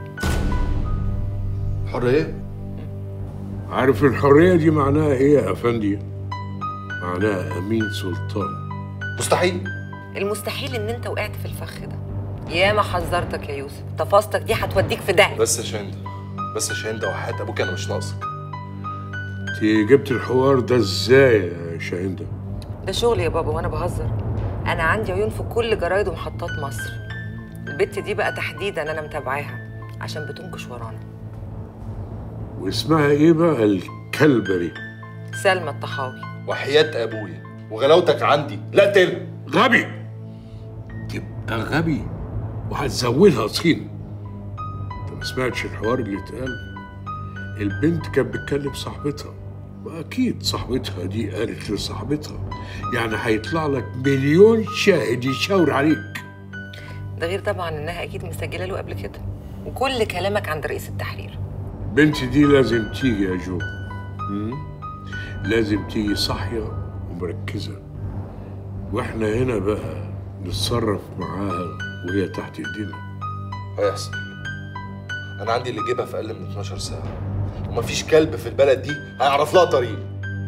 حريه؟
عارف الحريه دي معناها ايه يا افندي؟ معناها امين سلطان.
مستحيل.
المستحيل ان انت وقعت في الفخ ده. ياما حذرتك يا يوسف، تفاصيلك دي هتوديك في داهيه.
بس يا شاهندة، بس يا شاهندة وحياة ابوك انا مش ناقصك.
انت جبت الحوار ده ازاي يا شاهندة؟
ده شغل يا بابا وانا بهزر. انا عندي عيون في كل جرايد ومحطات مصر. البت دي بقى تحديدا انا متابعاها عشان بتنكش ورانا.
واسمها ايه بقى الكلبه دي؟
سلمى الطحاوي.
وحياة ابويا وغلاوتك عندي لا تل.
غبي. تبقى غبي وهتزودها طين. انت ما سمعتش الحوار اللي اتقال؟ البنت كانت بتكلم صاحبتها، واكيد صاحبتها دي قالت لصاحبتها، يعني هيطلع لك مليون شاهد يشاور عليك.
ده غير طبعا انها اكيد مسجله له قبل كده، وكل كلامك عند رئيس التحرير.
البنت دي لازم تيجي يا جو. مم؟ لازم تيجي صاحيه ومركزه، واحنا هنا بقى نتصرف معاها وهي تحت ايدينا.
هيحصل. انا عندي اللي جيبها في اقل من اتناشر ساعه، ومفيش كلب في البلد دي هيعرف لها طريق.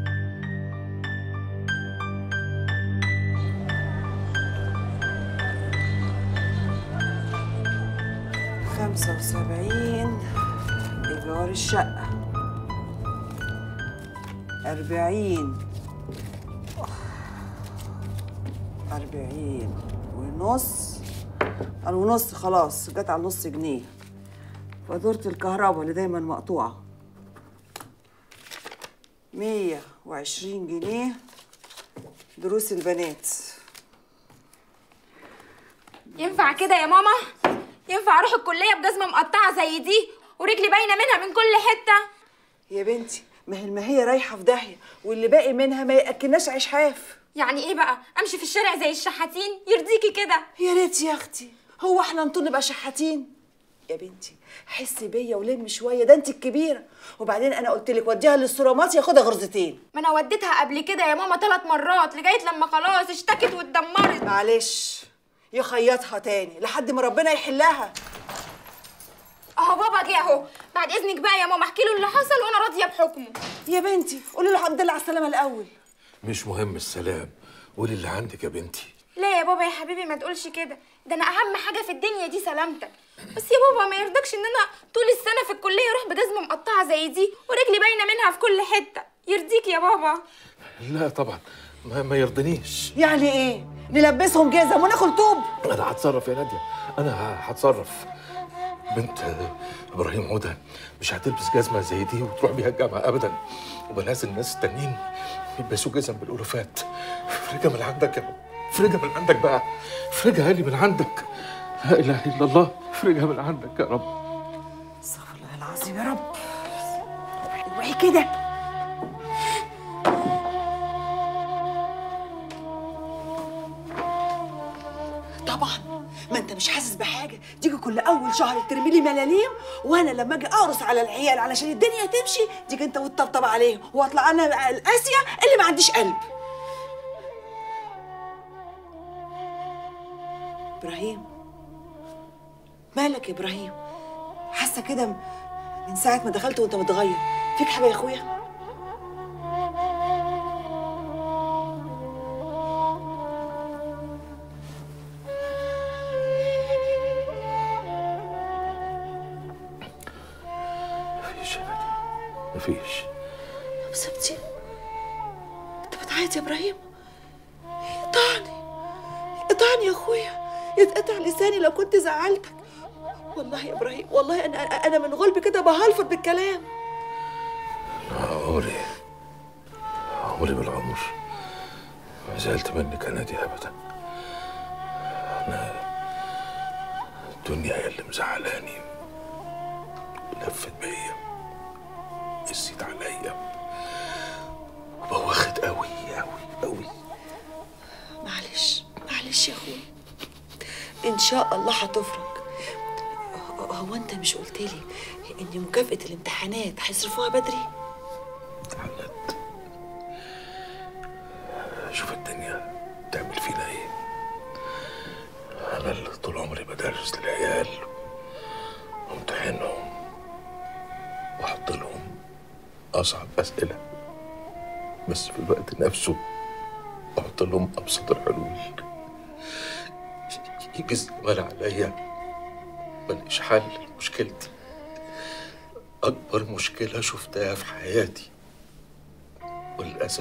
خمسة وسبعين إيجار الشقة، أربعين أربعين ونص ونص خلاص جت على نص جنيه. فاتورة الكهرباء اللي دايما مقطوعة مية وعشرين جنيه. دروس البنات.
ينفع كده يا ماما؟ ينفع اروح الكليه بجزمه مقطعه زي دي ورجلي باينه منها من كل حته؟
يا بنتي ما هي الماهيه رايحه في داهيه واللي باقي منها ما ياكلناش عيش حاف.
يعني ايه بقى؟ امشي في الشارع زي الشحاتين؟ يرضيكي كده؟
يا ريت يا اختي، هو احنا نطول نبقى شحاتين؟ يا بنتي حسي بيا ولم شويه، ده انت الكبيره. وبعدين انا قلت لك وديها للصرامات ياخدها غرزتين.
ما انا وديتها قبل كده يا ماما ثلاث مرات لغايه لما خلاص اشتكت واتدمرت.
معلش يخيطها تاني لحد ما ربنا يحلها.
اهو بابا جه اهو. بعد اذنك بقى يا ماما احكي له اللي حصل وانا راضيه بحكمه.
يا بنتي قولي له الحمد لله على السلامه الاول.
مش مهم السلام، قولي اللي عندك يا بنتي.
لا يا بابا يا حبيبي ما تقولش كده، ده انا اهم حاجه في الدنيا دي سلامتك. بس يا بابا ما يرضكش ان انا طول السنه في الكليه اروح بجزمه مقطعه زي دي ورجلي باينه منها في كل حته. يرضيك يا بابا؟
لا طبعا ما, ما يرضنيش.
يعني ايه؟ نلبسهم جزم وناكل طوب؟
انا هتصرف يا ناديه، انا هتصرف. بنت ابراهيم عوده مش هتلبس جزمه زي دي وتروح بيها الجامعه ابدا، وبلازم الناس التانيين يلبسوا جزم بالالوفات. افرجها من عندك يا رب، افرجها من عندك بقى، افرجها لي من عندك. لا اله الا الله، افرجها من عندك يا رب.
استغفر الله العظيم يا رب. اوعي كده. طبعا ما انت مش حاسس بحاجه، تيجي كل اول شهر ترمي لي ملاليم، وانا لما اجي اقرص على العيال علشان الدنيا تمشي تيجي انت وتطبطب عليهم، واطلع انا القاسيه اللي ما عنديش قلب. ابراهيم مالك يا ابراهيم؟ حاسه كده من ساعه ما دخلت وانت متغير، فيك حاجه يا اخويا؟
مفيش.
طب سبتي؟ انت بتعيط يا ابراهيم؟ اقطعني اقطعني يا اخويا، يتقطع لساني لو كنت زعلتك. والله يا ابراهيم والله انا انا من غلبي كده بهلفظ بالكلام.
عمري عمري بالعمر ما زعلت منك يا نادية ابدا. انا الدنيا هي اللي مزعلاني، لفت بيا، قست عليا، وبوخت قوي قوي قوي.
معلش معلش يا اخويا، ان شاء الله هتفرج. هو انت مش قلت لي ان مكافأة الامتحانات هيصرفوها بدري؟
شوف الدنيا تعمل فينا ايه. انا اللي طول عمري بدرس للعيال وامتحنهم واحط لهم اصعب اسئله، بس في الوقت نفسه احط لهم ابسط الحلول. يجي الزمان عليا ماليش حل لمشكلتي، اكبر مشكله شفتها في حياتي، وللاسف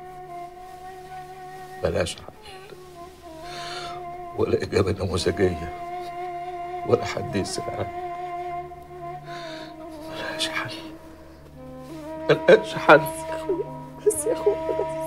ملهاش حل ولا اجابه نموذجيه ولا حد يسمعها. ملهاش حل، ملهاش حل.
بس يا اخويا بس.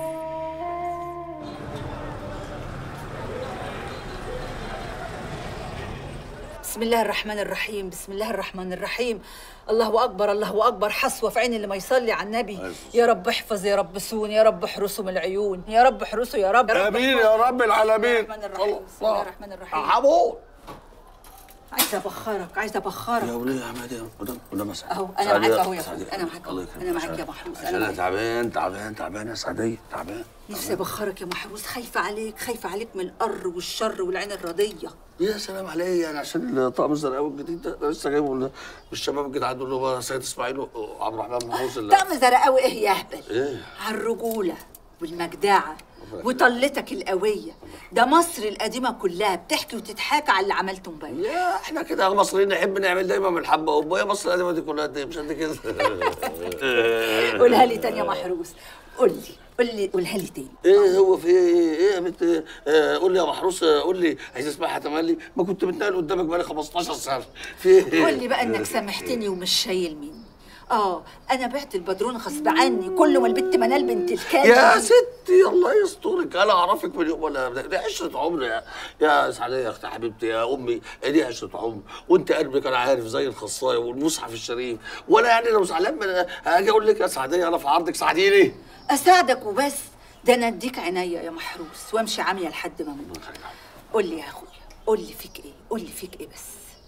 بسم الله الرحمن الرحيم، بسم الله الرحمن الرحيم. الله اكبر الله اكبر، حسوه في عين اللي ما يصلي على النبي. يا رب احفظ، يا رب سون، يا رب احرسه من العيون، يا رب احرسه يا رب.
امين يا رب العالمين.
بسم الله الرحمن الرحيم، بسم الله الرحمن الرحيم.
حمود
عايزه ابخرك، عايزه ابخرك.
يا وليه يا عماد يا قدام قدام مساء.
اهو انا معاك اهو يا اخويا، انا معاك اهو، انا معاك يا محروس.
عشان انا تعبان تعبان تعبان يا سعديه، تعبان.
نفسي ابخرك يا محروس، خايفه عليك، خايفه عليك من القر والشر والعين الرضيه.
يا سلام عليا، انا عشان الطقم الزرقاوي الجديد ده انا لسه جايبه من الشباب الجدعان دول اللي هو سيد اسماعيل وعبد الرحمن محروس.
طقم زرقاوي ايه يا اهبل؟
ايه؟
على الرجوله والمجدعه وطلتك القويه. ده مصر القديمه كلها بتحكي وتتحاكى على اللي عملته امبارح.
يا احنا كده مصريين نحب نعمل دايما من الحبه وام. يا مصر القديمه دي كلها قد ايه؟ مش قد كده.
قولها لي تاني يا محروس، قول لي قول لي قولها لي تاني.
ايه هو في ايه ايه يا بنت؟ آه قول لي يا محروس، قول لي عايز اسمعها تملي، ما كنت بتنقل قدامك بقالي خمستاشر سنه. في ايه؟
قول لي بقى انك سامحتني ومش شايل مني. اه انا بعت البدرون غصب عني، كل ما البت منال بنت الكلب.
يا ستي الله يسترك، انا اعرفك من يوم ولا دي عشره عمر يا يا سعديه يا اختي حبيبتي يا امي، دي عشره عمر، وانت قلبك انا عارف زي الخصايه والمصحف الشريف، وانا يعني لو زعلان من اجي اقول لك يا سعديه انا في عرضك ساعديني.
اساعدك وبس، ده انا اديك عينيا يا محروس وامشي عاميه لحد ما اموت. قول لي يا اخويا، قول لي فيك ايه؟ قول لي فيك ايه بس؟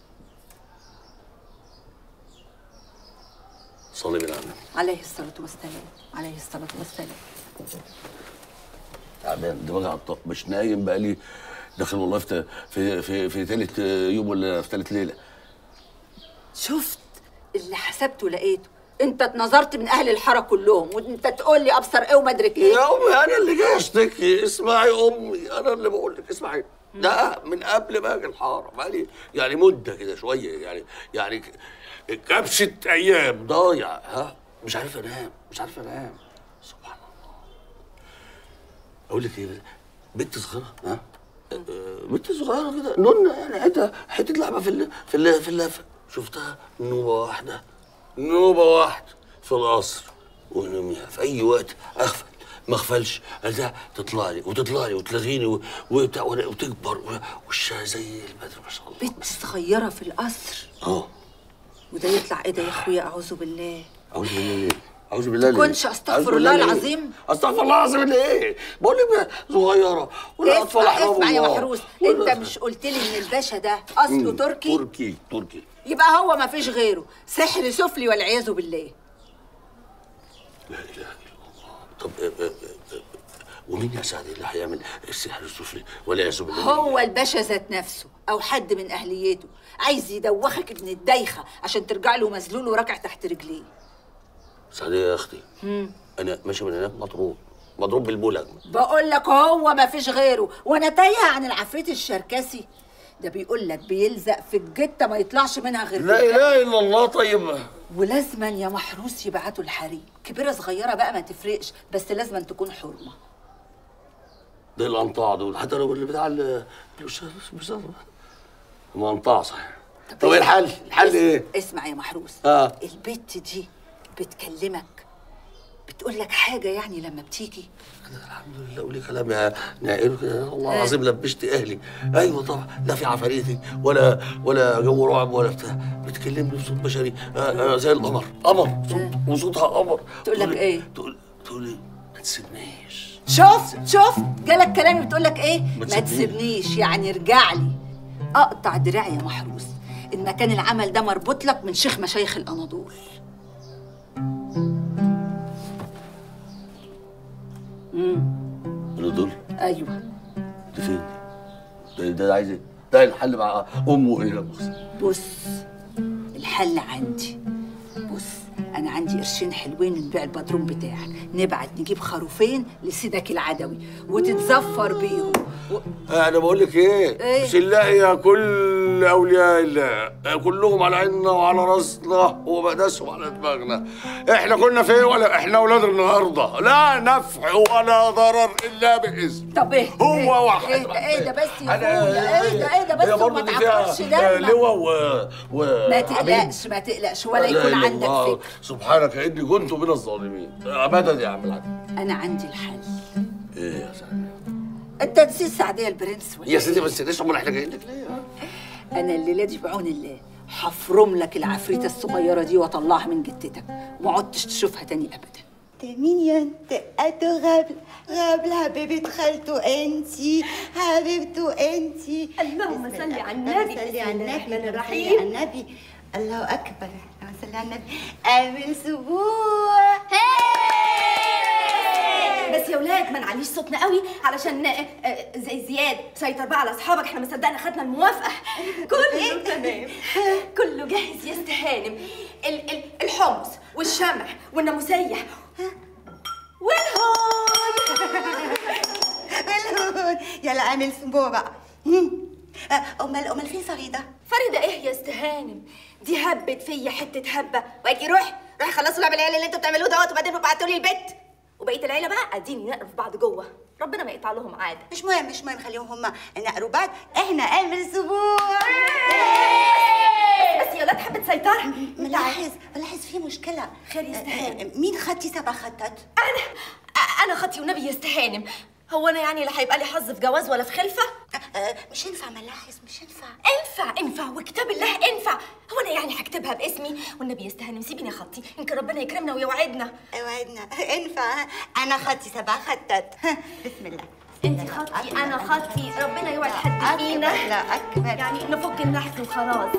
صلي بالله
عليه الصلاة والسلام، عليه الصلاة والسلام.
تعبان دماغي على الطاق، مش نايم بقالي داخل والله في في في, في ثالث يوم ولا في ثالث ليلة.
شفت اللي حسبته لقيته، انت اتنظرت من اهل الحاره كلهم وانت تقول لي ابصر ايه وما ادرك ايه.
يا امي انا اللي جاي اشتكي، اسمعي امي انا اللي بقول لك اسمعي. ده من قبل ما اجي الحاره بقالي يعني مده كده شويه، يعني يعني كبشه ايام ضايع، ها مش عارف انام مش عارف انام. سبحان الله. اقول لك ايه، بنت صغيره ها بنت صغيره كده نونه، يعني حته حته لعبه في ال في ال في ال شفتها نوبه واحده نوبه واحده في القصر ونميها في اي وقت اغفل ما اغفلش ارجع تطلع لي وتطلع لي وتلغيني وبتاع وتكبر وشها زي البدر ما شاء الله.
بنت صغيره في القصر
اه
وده يطلع ايه ده يا اخويا؟ اعوذ بالله.
اعوذ بالله ليه؟ اعوذ بالله ليه؟
تكونش استغفر الله العظيم.
استغفر الله العظيم ليه؟ بقول لك صغيره والاطفال احرام
اسمع يا
الله.
محروس، انت مش قلت لي ان الباشا ده اصله تركي؟
تركي تركي
يبقى هو ما فيش غيره، سحر سفلي والعياذ بالله.
لا اله الا الله. طب آه، آه، آه، ومين يا سعد اللي هيعمل السحر السفلي والعياذ بالله؟
هو الباشا ذات نفسه او حد من اهليته عايز يدوخك ابن الدايخه عشان ترجع له مذلول وراكع تحت رجليه.
سعدية يا اختي،
امم
انا ماشي من هناك مضروب مضروب بالبولك.
بقول لك هو ما فيش غيره، وانا تايهه عن العفريت الشركسي ده. بيقول لك بيلزق في الجته ما يطلعش منها غير
لا اله الا الله. طيب
ولازما يا محروس يبعتوا الحريم، كبيره صغيره بقى ما تفرقش، بس لازما تكون حرمه.
ده الانطاع دول حتى لو اللي بتاع الاستاذ ما انطاع صحيح. طب ايه الحل؟ الحل ايه؟
اسمع يا محروس،
اه
البت دي بتكلمك بتقول لك حاجه يعني لما بتيجي؟
الحمد لله. قولي كلام يا نائل كده، والله العظيم لبشت اهلي. ايوه طبعا، لا في عفاريتي ولا ولا جو رعب ولا بتاع، بتكلمني بصوت بشري آه آه زي القمر، قمر صوت وصوتها قمر.
تقول لك ايه؟
تقول تقولي ما تسيبنيش.
شوف شوف جالك كلامي بتقول لك ايه؟
ما
ما
تسيبنيش.
تسيبنيش يعني ارجع لي. اقطع دراعي يا محروس ان مكان العمل ده مربوط لك من شيخ مشايخ الاناضول. امم
الدول؟
ايوه.
ده فين؟ ده ده عايز ايه؟ ده الحل مع امه ايه لما
بص الحل عندي. بص انا عندي قرشين حلوين نبيع البدروم بتاعك، نبعت نجيب خروفين لسيدك العدوي وتتظفر بيهم و...
انا بقول لك ايه؟
إيه؟
بسم الله يا كل اولياء الله كلهم على عيننا وعلى راسنا وبداسهم على دماغنا. احنا كنا فين ولا احنا اولاد النهارده؟ لا نفع ولا ضرر الا باذن.
طب ايه؟
هو
إيه؟
واحد
ايه ده ايه ده بس يا
أنا-
اخويا؟ ايه ده ايه ده
هي
بس
برضه
وما
دي
تعفرش
فيها
دمك.
لواء و و
ما تقلقش ما تقلقش ولا
لا
يكون
إله إلا
عندك
الله.
فكر.
سبحانك اني كنت من الظالمين. ابدا يا عم العدل.
انا عندي الحل.
ايه يا سعد؟
انت نسيت سعديه البرنس ولا
يا سيدي بس ليش امال احنا جايين لك ليه؟
انا الليله دي بعون الله هفرم لك العفريته الصغيره دي واطلعها من جتتك وما عدتش تشوفها تاني ابدا.
انت مين يا انت؟ اتو غابل غابل حبيبة خالته انتي حبيبته انتي.
اللهم صل على النبي.
صلي على النبي.
الرحمن الرحيم.
صلي على النبي. الله اكبر. اللهم صل على النبي. قابل سبوع.
بس يا ولاد ما نعليش صوتنا قوي علشان آه، آه، زي زياد سيطر بقى على اصحابك. احنا ما صدقنا خدنا الموافقه. كله تمام، كله جاهز يا استهانم. ال- ال- الحمص والشمع والناموسيه والهون.
الهون. يلا اعمل سبوع بقى. امال امال فين فريده؟
فريده ايه يا استهانم؟ دي هبت فيا حته هبه. واجي روح روح خلصوا لعب العيال اللي انتوا بتعملوه دوت وبعدين ابعتوا لي البيت. وبقيه العيله بقى اديني نقرف بعض جوه. ربنا ما يقطع لهم عاده.
مش مهم مش مهم خليهم هما نقروا بعض. احنا اعمل سبوع.
بس يا ولاد حبه سيطره.
ملاحظ ملاحظ في مشكله.
خير يا استهانم.
مين خدتي سبع خطات؟
انا انا خطي ونبي يستهانم. هو انا يعني لا هيبقى لي حظ في جواز ولا في خلفه؟
مش ينفع ملاحظ مش ينفع.
انفع انفع وكتاب الله انفع. هو انا يعني هكتبها باسمي والنبي يستهانم؟ سيبيني خطي يمكن ربنا يكرمنا ويوعدنا.
اوعدنا انفع. انا خدتي سبع خطات. بسم الله.
انت خطي انا خطي ربنا يوعد حد فينا.
لا اكبر.
يعني نفك النحس وخلاص.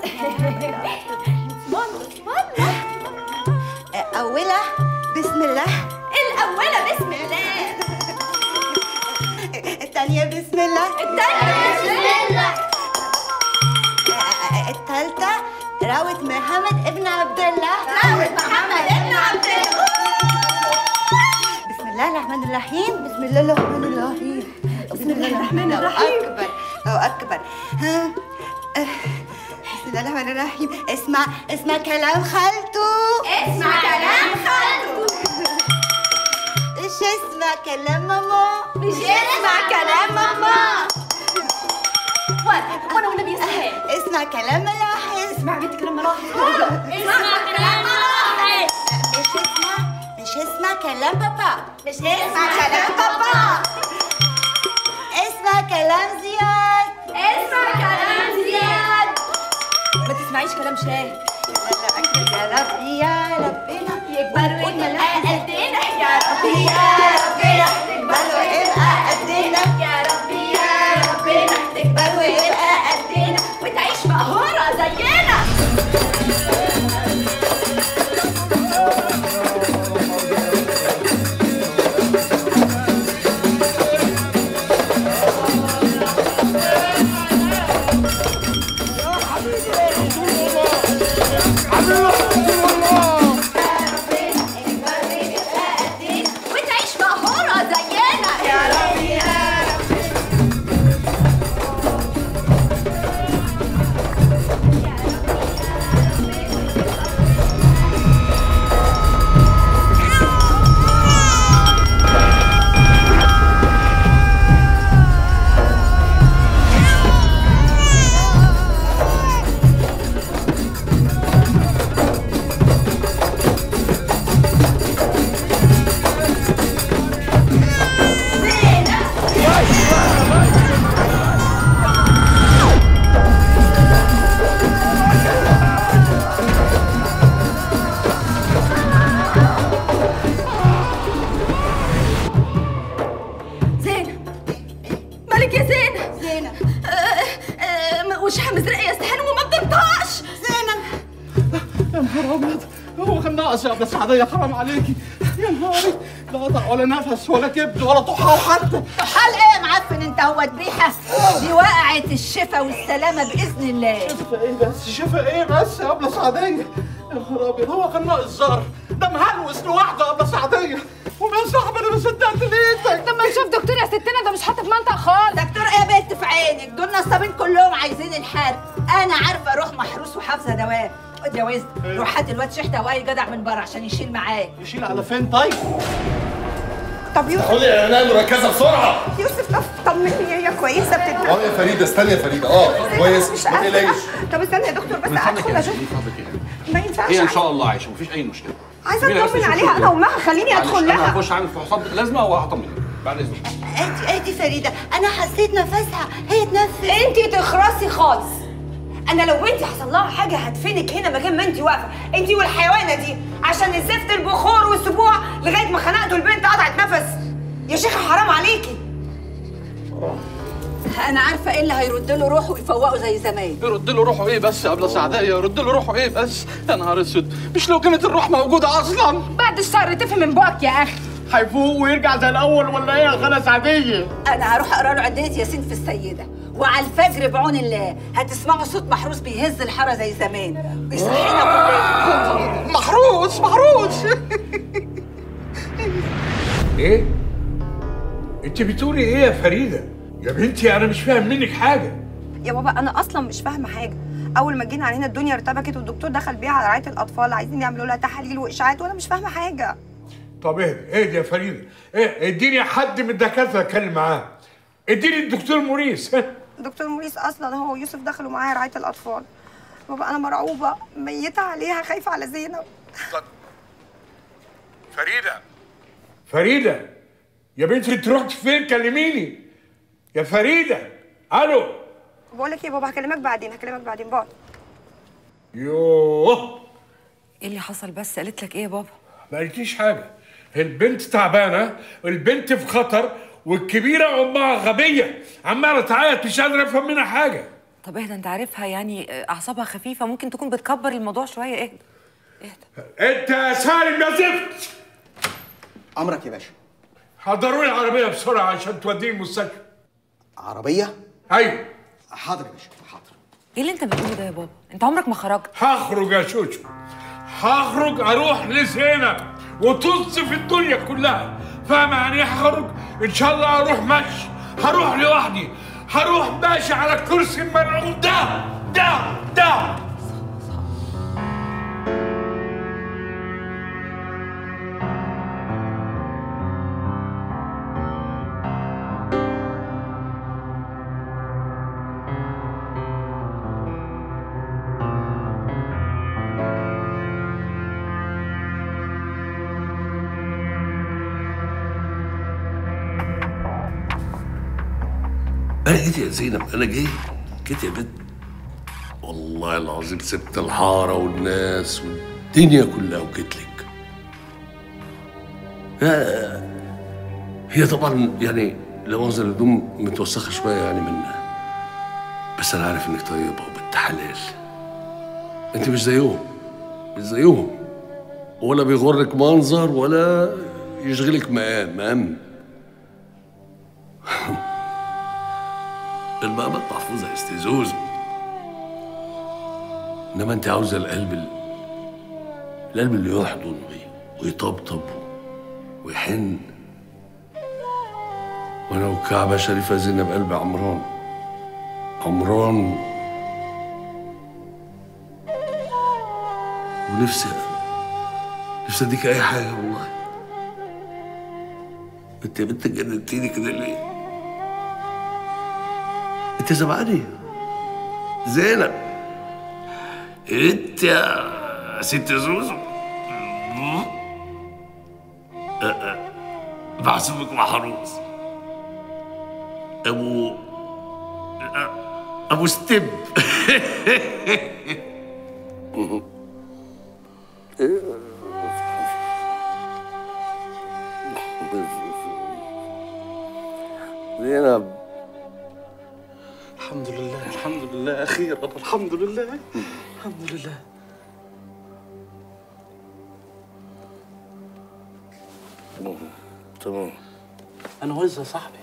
ماما ماما
اولها بسم الله.
الاولى بسم الله.
الثانية بسم الله.
الثانية بسم الله.
الثالثة راوة محمد ابن عبد الله.
راوة محمد ابن عبد الله.
بسم الله الرحمن الرحيم. بسم الله الرحمن الرحيم.
بسم الله الرحمن الرحيم.
أكبر أو أكبر. ها بسم الله الرحمن الرحيم. اسمع اسمع كلام خالته.
اسمع كلام خالته.
مش اسمع كلام ماما.
مش اسمع كلام ماما. وانا وانا والنبي يستهان.
اسمع كلام ملاحظ.
اسمع بنت كلام ملاحظ.
اسمع كلام ملاحظ. مش اسمع مش اسمع كلام بابا. مش اسمع كلام بابا. اسمع كلام زياد.
اسمع كلام زياد. ما تسمعيش كلام شاهد.
يا ربي يا ربنا
يكبر ويبقى قدنا يا ربي يا ربنا
تكبر ويبقى قدنا
يا ربي يا ربنا تكبر ويبقى قدنا وتعيش مقهورة زينا.
يا ابن سعدية حرام عليكي يا نهاري، لا قطع ولا نفس ولا كبد ولا طحال حتى.
طحال ايه يا معفن انت؟ هو ذبيحه دي وقعت الشفا والسلامه باذن الله.
شفا ايه بس شفا ايه بس يا ابن سعدية؟ يا نهار ابيض، هو كان ناقص زار ده مهلوس لوحده يا ابن سعدية. ومن صاحب انا ما صدقت لقيتك.
طب ما نشوف دكتور يا ستنا، ده مش حاطط منطق خالص.
دكتور ايه يا بنت في عينك؟ دول نصابين كلهم عايزين الحرب. انا عارفه اروح محروس وحافظه دوام. اتجوزت روح هات الواد شحته واي جدع من بره عشان يشيل معاك.
يشيل على فين طيب؟
طب يوسف
قولي يا نانا مركزه بسرعه.
يوسف طب طمني هي كويسه بتتنفس؟
اه يا فريده استني يا فريده. اه كويس
مش
ما
قادرة.
تقلقيش.
طب استنى يا دكتور بس ادخل اشوف. ما ينفعش.
هي ان شاء الله عايشه مفيش اي مشكله.
عايزه اطمن عليها انا وامها، خليني ادخل لها.
انا هخش اعمل فحوصات لازمه وهطمنك بعد اذنك.
انت انت فريده، انا حسيت نفسها هي تنفس.
انت تخرسي خالص. انا لو انت حصل لها حاجه هدفنك هنا مكان ما انت واقفه، انت والحيوانه دي، عشان الزفت البخور والسبوع لغايه ما خنقتوا البنت قطعت نفس. يا شيخه حرام عليكي.
انا عارفه ايه اللي هيرد له روحه ويفوقه زي زمان.
يرد له روحه ايه بس يا ابله سعديه؟ يرد له روحه ايه بس؟ يا نهار اسود، مش لو كانت الروح موجوده اصلا.
بعد الشر تفهم من بوقك يا اخي.
هيفوق ويرجع زي الاول ولا ايه يا خاله سعديه؟
انا هروح اقرا له عديه ياسين في السيده، وعلى الفجر بعون الله هتسمعوا صوت محروس بيهز الحاره زي زمان ويصحينا كلنا.
محروس محروس
ايه؟ انت بتقولي ايه يا فريده؟ يا بنتي انا مش فاهم منك حاجه.
يا بابا انا اصلا مش فاهمه حاجه. اول ما جينا علينا الدنيا ارتبكت والدكتور دخل بيها على رعايه الاطفال، عايزين يعملوا لها تحاليل واشاعات وانا مش فاهمه حاجه.
طب اهدي اهدي يا فريده، ايه اديني حد من الدكاتره اتكلم معاه. اديني الدكتور موريس.
دكتور موريس اصلا هو ويوسف دخلوا معايا رعايه الاطفال. بابا انا مرعوبه ميته عليها، خايفه على زينب.
طب فريده فريده يا بنتي انت رحت فين؟ كلميني يا فريده. الو.
بقول لك ايه يا بابا، هكلمك بعدين هكلمك بعدين. باي.
يوه
ايه اللي حصل بس؟ قالت لك ايه يا بابا؟
ما قالتليش حاجه. البنت تعبانه، البنت في خطر، والكبيره امها غبيه عماله تعيط مش قادره افهم منها حاجه.
طب اهدى، انت عارفها يعني اعصابها خفيفه، ممكن تكون بتكبر الموضوع شويه. اهدى اهدى.
انت يا سالم يا زفت.
امرك يا باشا.
حضروا لي عربيه بسرعه عشان توديني المستشفى.
عربيه؟
ايوه.
حاضر يا باشا حاضر.
ايه اللي انت بتقوله ده يا بابا؟ انت عمرك ما خرجت.
هخرج يا شوشو، هخرج اروح لزينب وطز في الدنيا كلها. فاهم يعني ايه هخرج؟ ان شاء الله اروح مشي، هروح لوحدي، هروح ماشي على الكرسي المرعوب ده ده ده.
انا جيت يا زينب، انا جيت جيت يا بنت. والله العظيم سبت الحاره والناس والدنيا كلها وجيت لك. هي طبعا يعني لو مؤاخذة الهدوم متوسخه شويه يعني منها، بس انا عارف انك طيبه وبنت حلال. انت مش زيهم، مش زيهم، ولا بيغرك منظر ولا يشغلك مقام مقام. المقامات محفوظه يا استاذ زوزو، انما انت عاوزه القلب ال... القلب اللي يحضن ويطبطب ويحن. وانا والكعبه شريفه زينب قلب عمران عمران ونفسي نفسي اديك اي حاجه والله. انت يا بنت جننتيني كده ليه؟ انت سامعاني؟ زينب انت يا ست زوزو محسوبك محروس ابو ابو ستيب. زينب
الحمد لله الحمد لله اخيرا الحمد لله الحمد لله.
تمام.
انا وزة صاحبي.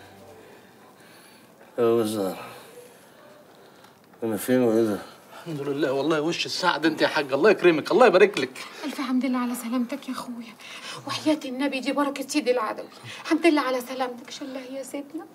يا وزة انا فين واذا؟
الحمد لله والله وش السعد انت يا حاج، الله يكرمك الله يبارك لك.
الف حمد لله على سلامتك يا اخويا، وحياة النبي دي بركة سيدي العدوي. الحمد لله على سلامتك. شله يا سيدنا.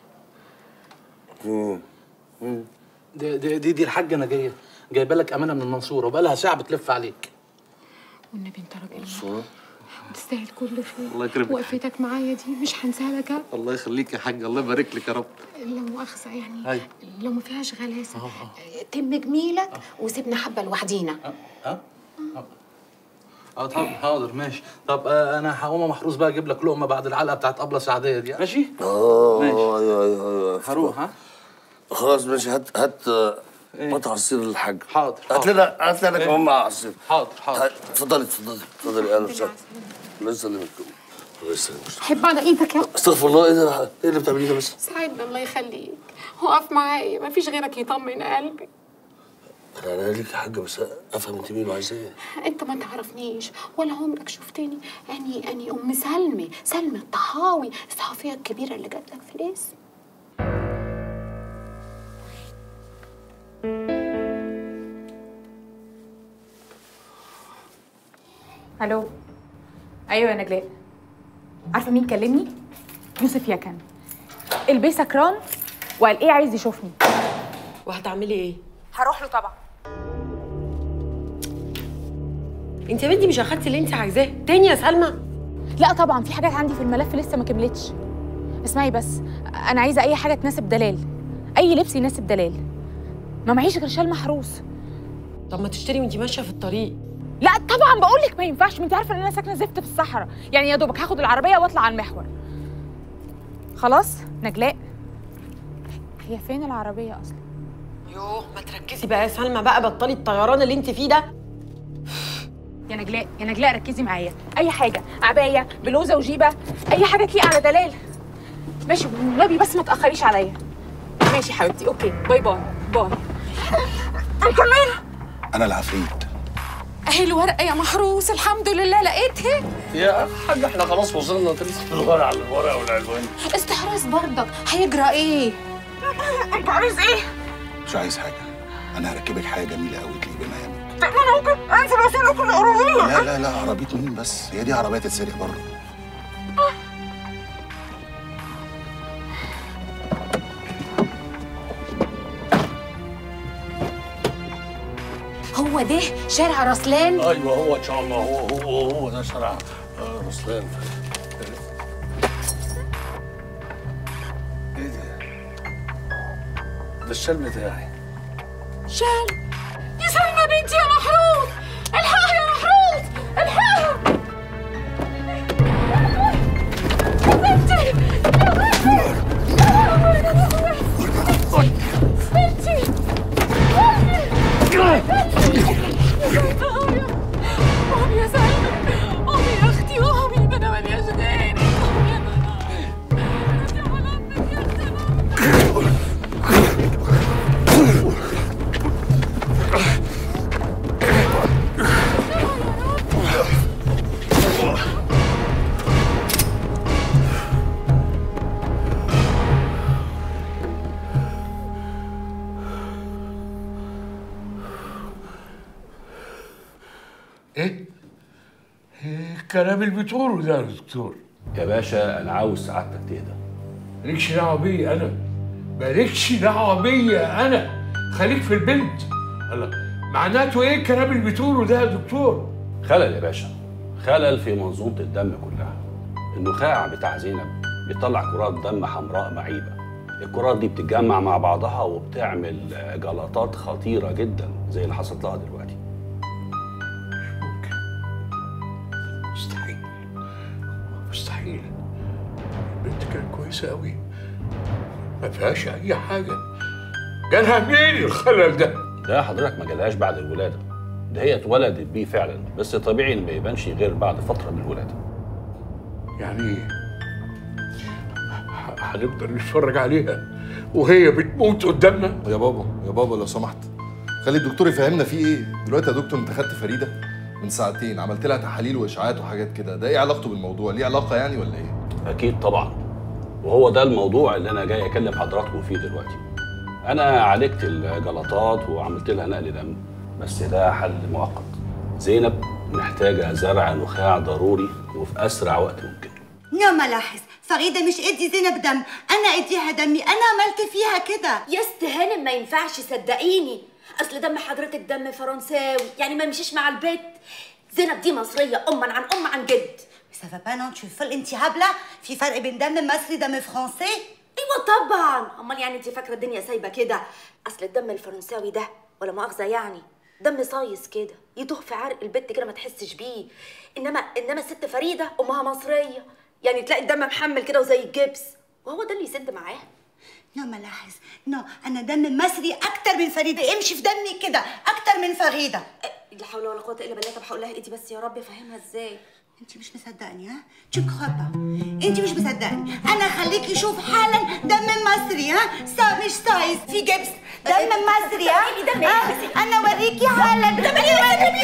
دي دي دي, دي الحاجه انا جايه جايبه لك امانه من المنصوره وبقى لها ساعه بتلف عليك.
والنبي انت راجل منصوره تستاهل كل خير.
الله يكرمك.
وقفتك معايا دي مش هنساها لك ابدا.
الله يخليك يا حاج الله يبارك لك يا رب.
لا مؤاخذه يعني
هاي.
لو ما فيهاش غلاسه تم جميلك وسيبنا حبه لوحدينا.
اه اه طب حاضر ماشي. طب آه انا هقوم محروس بقى اجيب لك لقمه بعد العلقه بتاعت ابله سعديه دي ماشي؟
اه
ماشي.
ايوه ايوه ايوه
هروح ها؟
خلاص ماشي. هات هات قطع عصير للحاج.
حاضر
هات لنا هات لنا كمان مع عصير.
حاضر حاضر.
اتفضلي اتفضلي اتفضلي. اهلا وسهلا. الله يسلمك. الله يسلمك.
حب على ايدك يا
استغفر الله. ايه ده؟ ايه اللي بتعمليه ده بس؟
ساعدنا الله يخليك. وقف معايا ما فيش غيرك يطمن قلبي.
انا انا ليك يا حاجه بس افهم انت مين وعايزه ايه؟
انت ما تعرفنيش ولا عمرك شفتني. اني اني ام سلمى سلمى الطحاوي الصحفيه الكبيره اللي جات لك في الاسم. الو. ايوه يا نجلاء. عارفه مين كلمني؟ يوسف يكن. البيه سكران وقال ايه عايز يشوفني.
وهتعملي ايه؟
هروح له طبعا.
انت يا بنتي مش اخدتي اللي انت عايزاه تاني يا سلمى؟
لا طبعا في حاجات عندي في الملف لسه ما كملتش. اسمعي بس، انا عايزه اي حاجه تناسب دلال، اي لبس يناسب دلال. ما معيش غير شال محروس.
طب ما تشتري وانت ماشيه في الطريق.
لا طبعا بقول لك ما ينفعش، ما انت عارفه ان انا ساكنه زفت في الصحراء، يعني يا دوبك هاخد العربيه واطلع على المحور. خلاص نجلاء، هي فين العربيه اصلا؟
يوه ما تركزي بقى يا سلمى بقى، بطلي الطيران اللي انت فيه ده.
يا نجلاء يا نجلاء ركزي معايا، اي حاجه، عبايه بلوزه وجيبه، اي حاجه تليق على دلال. ماشي والنبي بس ما تاخريش عليا. ماشي حبيبتي، اوكي باي باي باي. انت مين؟
انا العفريت.
اهي الورقه يا محروس، الحمد لله لقيتها.
يا حاج احنا خلاص وصلنا، انت لسه بتدوري على الورقه والعنوان.
استحراز برضك، هيجرى ايه؟ انت عايز ايه؟
مش عايز حاجه، انا هركبك حاجه جميله قوي تليق بمقامك.
طب انا ممكن انزل واسيب لكم العربيه؟
لا لا لا عربيه مين بس؟ هي دي عربيه تتسرق برضه.
هو ده شارع رسلان؟
ايوه هو ان شاء الله، هو هو هو ده شارع رسلان. ايه ده؟ ده الشال بتاعي.
شال؟ دي سلمى بنتي يا محروس، الحقها يا محروس، الحقها بنتي.
الكلام اللي بتقوله ده يا دكتور؟
يا باشا انا عاوز سعادتك تهدى.
مالكش دعوه بيا انا، مالكش دعوه بيا انا، خليك في البنت. الله، معناته ايه الكلام اللي بتقوله ده يا دكتور؟
خلل يا باشا، خلل في منظومه الدم كلها. النخاع بتاع زينب بيطلع كرات دم حمراء معيبه، الكرات دي بتتجمع مع بعضها وبتعمل جلطات خطيره جدا زي اللي حصلت لها دلوقتي.
مستحيل مستحيل، البنت كانت كويسه قوي، ما فيهاش اي حاجه، جالها منين الخلل ده؟
ده حضرتك ما جالهاش بعد الولاده، ده هي اتولدت بيه فعلا، بس طبيعي ان ما يبانش غير بعد فتره من الولاده.
يعني هنفضل نتفرج عليها وهي بتموت قدامنا؟
يا بابا يا بابا لو سمحت خلي الدكتور يفهمنا في ايه. دلوقتي يا دكتور انت خدت فريده من ساعتين، عملت لها تحاليل واشعاعات وحاجات كده، ده ايه علاقته بالموضوع؟ ليه علاقه يعني ولا ايه؟
اكيد طبعا، وهو ده الموضوع اللي انا جاي اكلم حضراتكم فيه دلوقتي. انا عالجت الجلطات وعملت لها نقل دم، بس ده حل مؤقت. زينب محتاجه زرع نخاع ضروري وفي اسرع وقت ممكن.
يا ملاحظ، فريده مش ادي زينب دم، انا اديها دمي، انا عملت فيها كده.
يا ست هانم ما ينفعش صدقيني، اصل دم حضرتك دم فرنساوي يعني ما يمشيش مع البيت. زينب دي مصريه اما عن ام عن جد.
سافا با نون تشوفل، انت هبله؟ في فرق بين دم مصري دم فرنسي؟
ايوه طبعا، امال يعني انت فاكره الدنيا سايبه كده؟ اصل الدم الفرنساوي ده ولا مؤاخذه يعني دم صايص كده يتوه في عرق البت كده ما تحسش بيه، انما انما الست فريده امها مصريه يعني تلاقي الدم محمل كده وزي الجبس، وهو ده اللي يسد معاها.
نو ملاحظ، نو انا دم مصري اكتر من فريده، امشي في دمي كده اكتر من فريده.
لا حول ولا قوه الا بالله. طب هقول لها ايه دي بس يا رب افهمها ازاي؟
انت مش مصدقني ها؟ تو كخوا با، انت مش مصدقني، انا خليكي شوف حالا دم مصري ها؟ سا مش سايز في جبس، دم مصري ها؟ ها؟ انا اوريكي حالا دم مصري.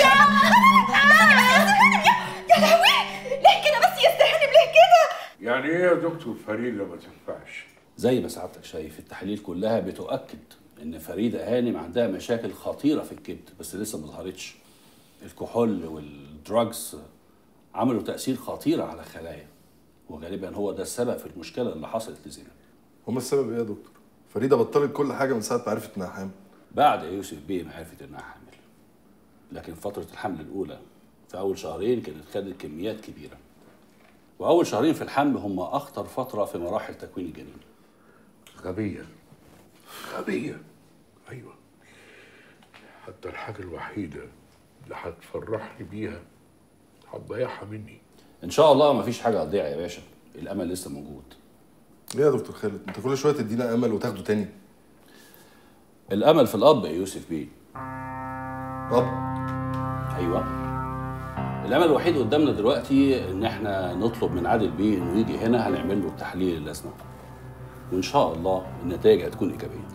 يا لهوي ليه كده بس يا استهانم ليه كده؟
يعني ايه يا دكتور فريده ما تنفعش؟
زي ما سعادتك شايف التحاليل كلها بتؤكد ان فريده هانم عندها مشاكل خطيره في الكبد بس لسه ما ظهرتش. الكحول والدراجز عملوا تاثير خطير على الخلايا، وغالبا هو ده السبب في المشكله اللي حصلت لزينب.
هما السبب ايه يا دكتور؟ فريده بطلت كل حاجه من ساعه ما عرفت انها حامل.
بعد يوسف بيه ما عرفت انها حامل، لكن فتره الحمل الاولى في اول شهرين كانت خدت كميات كبيره، واول شهرين في الحمل هم اخطر فتره في مراحل تكوين الجنين.
غبيه غبيه ايوه، حتى الحاجه الوحيده اللي هتفرحني بيها هتضيعها مني.
ان شاء الله مفيش حاجه هتضيع يا باشا، الامل لسه موجود.
ليه يا دكتور خالد؟ انت كل شويه تدينا امل وتاخده تاني.
الامل في الاب يا يوسف بيه.
اب؟
ايوه، الامل الوحيد قدامنا دلوقتي ان احنا نطلب من عادل بيه انه يجي هنا هنعمل له التحليل اللازمه، وان شاء الله النتائج هتكون ايجابيه.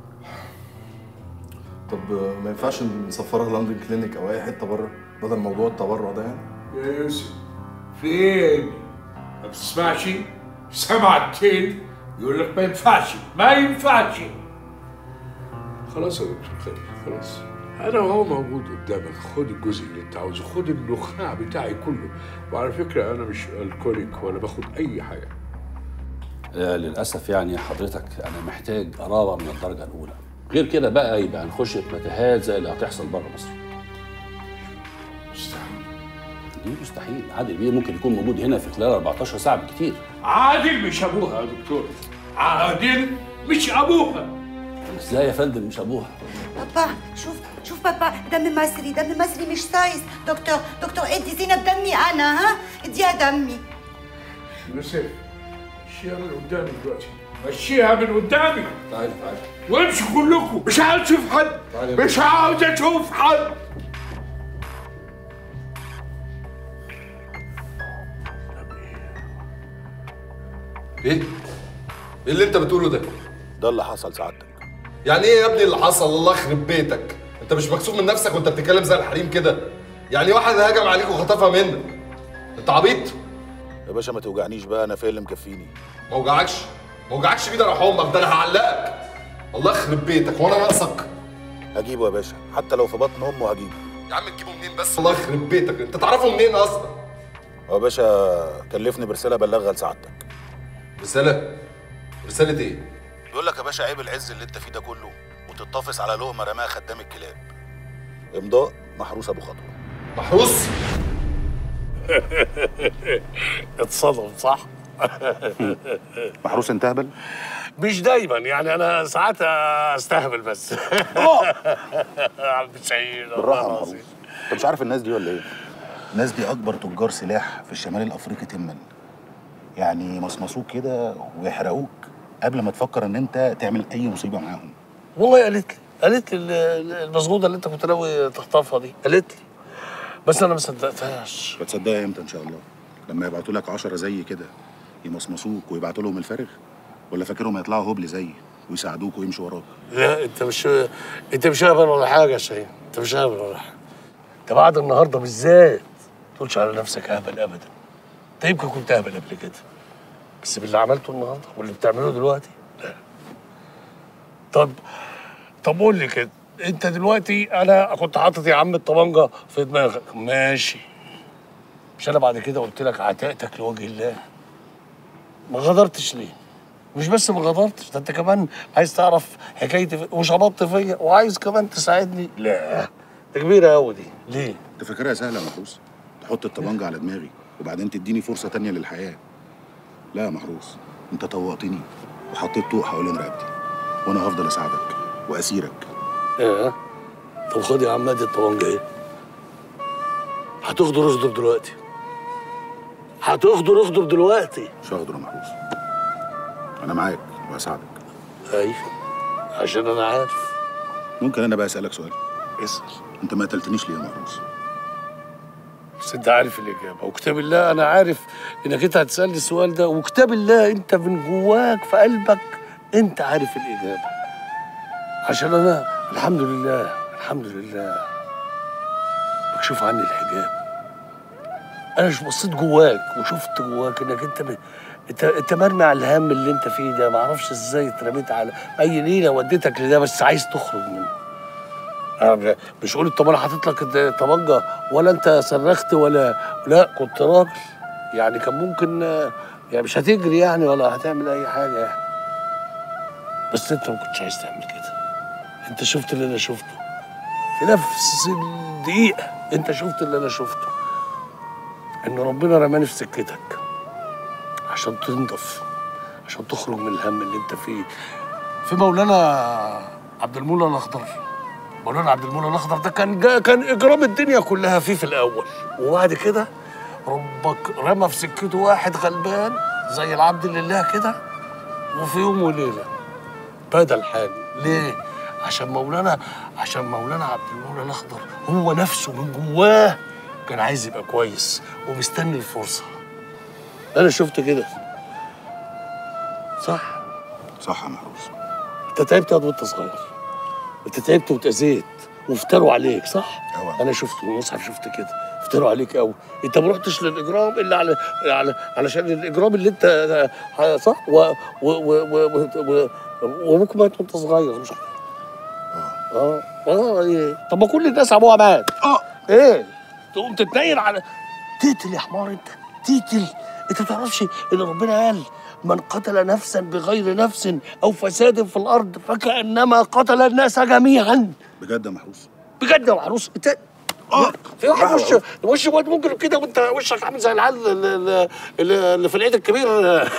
طب ما ينفعش نسفرها لندن كلينيك او اي حته بره بدل موضوع التبرع ده يعني؟
يا يوسف في ايه؟ ما بتسمعش؟ سمعتين يقول لك ما ينفعش ما ينفعش. خلاص يا دكتور خالد خلاص، انا وهو موجود قدامك، خد الجزء اللي انت عاوزه، خد النخاع بتاعي كله. وعلى فكره انا مش الكوليك ولا باخد اي حاجه.
آه للاسف يعني حضرتك انا محتاج قرابه من الدرجه الاولى، غير كده بقى يبقى هنخش في متاهات زي اللي هتحصل بره مصر.
مستحيل.
ليه مستحيل؟ عادل بيه ممكن يكون موجود هنا في خلال أربعتاشر ساعه بالكتير.
عادل مش ابوها يا دكتور، عادل مش ابوها.
ازاي يا فندم مش ابوها؟
بابا شوف شوف بابا دم مصري دم مصري مش سايز. دكتور دكتور ادي زينب دمي انا ها؟ اديها دمي.
يوسف مشيها من قدامي دلوقتي، مشيها من قدامي.
تعالي تعالي
وامشوا كلكم، مش عاوز اشوف حد، مش عاوز اشوف حد.
ايه؟ ايه اللي انت بتقوله ده؟
ده اللي حصل سعادتك.
يعني ايه يا ابني اللي حصل؟ الله يخرب بيتك، انت مش مكسوف من نفسك وانت بتتكلم زي الحريم كده؟ يعني واحد هجم عليك وخطفها منك، انت عبيط؟
يا باشا ما توجعنيش بقى، انا فيا اللي مكفيني.
ما وجعكش؟ ما وجعكش بيه ده راح امك، ده انا هعلقك. الله يخرب بيتك، وانا ناقصك؟
هجيبه يا باشا، حتى لو في بطن امه هجيبه.
يا عم تجيبه منين بس؟ الله يخرب بيتك، انت تعرفه منين اصلا؟
هو يا باشا كلفني برساله بلغها لسعادتك.
رساله؟ رساله ايه؟
بيقول لك يا باشا عيب العز اللي انت فيه ده كله وتتطفس على لقمه رماها خدام الكلاب. امضاء محروس ابو خطوه.
محروس؟
اتصدم صح؟
محروس انت هبل؟
مش دايما يعني، انا ساعات استهبل بس. عم سعيد
بالراحه يا محروس. انت مش عارف الناس دي ولا ايه؟ الناس دي اكبر تجار سلاح في الشمال الافريقي تما. يعني يمصمصوك كده ويحرقوك قبل ما تفكر ان انت تعمل اي مصيبه معاهم.
والله قالت لي قالت لي المسجوده اللي انت كنت ناوي تخطفها دي، قالت لي، بس انا ما صدقتهاش.
هتصدقها امتى ان شاء الله؟ لما يبعتوا لك عشرة زي كده يمصمصوك ويبعتوا لهم الفارغ؟ ولا فاكرهم هيطلعوا هبل زيي ويساعدوك ويمشوا وراك؟
لا انت مش انت مش هبل ولا حاجه يا شاهين، انت مش هبل ولا حاجه. انت بعد النهارده بالذات ما تقولش على نفسك هبل ابدا. انت يمكن كنت هبل قبل كده، بس باللي عملته النهارده واللي بتعمله دلوقتي لا. طب طب قول لي كده، انت دلوقتي انا كنت حاطط يا عم الطبنجه في دماغك ماشي، مش انا بعد كده قلت لك عتقتك لوجه الله؟ ما غدرتش ليه؟ مش بس ما غدرتش، ده انت كمان عايز تعرف حكايتي وشبطت فيا وعايز كمان تساعدني؟ لا دي كبيره قوي دي. ليه؟
انت فاكرها سهله يا محروس؟ تحط الطبنجه على دماغي وبعدين تديني فرصه تانية للحياه. لا يا محروس، انت طوقتني وحطيت طوق حوالين رقبتي، وانا هفضل اساعدك واسيرك.
ايه؟ طب خد يا عم ادي الطبنجه ايه؟ هتغدر اغدر دلوقتي. هتغدر اغدر دلوقتي.
مش هغدر يا محروس، انا معاك وهساعدك.
ايوه عشان انا عارف.
ممكن انا بقى اسالك سؤال؟
اسال.
انت ما قتلتنيش ليه يا محروس؟
بس انت عارف الاجابه، وكتاب الله انا عارف انك انت هتسالني السؤال ده، وكتاب الله انت من جواك في قلبك انت عارف الاجابه. عشان انا الحمد لله الحمد لله بكشف عني الحجاب. انا مش بصيت جواك وشفت جواك انك انت ب... انت انت مرمي على الهم اللي انت فيه ده، ما اعرفش ازاي اترميت على اي ليله وديتك لده، بس عايز تخرج منه. انا مش قلت طب انا حاطط لك طبنجه ولا انت صرخت ولا لا، كنت راجل يعني، كان ممكن يعني مش هتجري يعني ولا هتعمل اي حاجه يعني، بس انت ما كنتش عايز تعمل كده. انت شفت اللي انا شفته في نفس الدقيقه، انت شفت اللي انا شفته، ان ربنا رماني في سكتك عشان تنضف، عشان تخرج من الهم اللي انت فيه. في مولانا عبد المولى الاخضر، مولانا عبد المولى الاخضر ده كان جا كان اجرام الدنيا كلها فيه في الاول، وبعد كده ربك رمى في سكته واحد غلبان زي العبد لله كده، وفي يوم وليله بدا الحال. ليه؟ عشان مولانا عشان مولانا عبد المولى الاخضر هو نفسه من جواه كان عايز يبقى كويس ومستني الفرصه. انا شفت كده صح؟
صح يا محروس.
انت تعبت وانت صغير، انت تعبت واتأذيت وافتروا عليك صح؟
أوه.
انا شفت المصحف شفت كده، افتروا عليك قوي. انت ما رحتش للاجرام الا على على علشان الاجرام اللي انت صح؟ و و و و وابوك مات وانت صغير مش كده؟ اه اه ايه؟ طب ما كل الناس ابوها مات. اه ايه؟ تقوم تتنيل على تقتل يا حمار انت، تقتل. انت ما تعرفش ان ربنا قال من قتل نفسا بغير نفس او فساد في الارض فكانما قتل الناس جميعا.
بجد يا محروس؟
بجد يا محروس. انت اه في واحد وش وش واد ممكن كده وانت وشك عامل زي العيال اللي, اللي في العيد الكبير.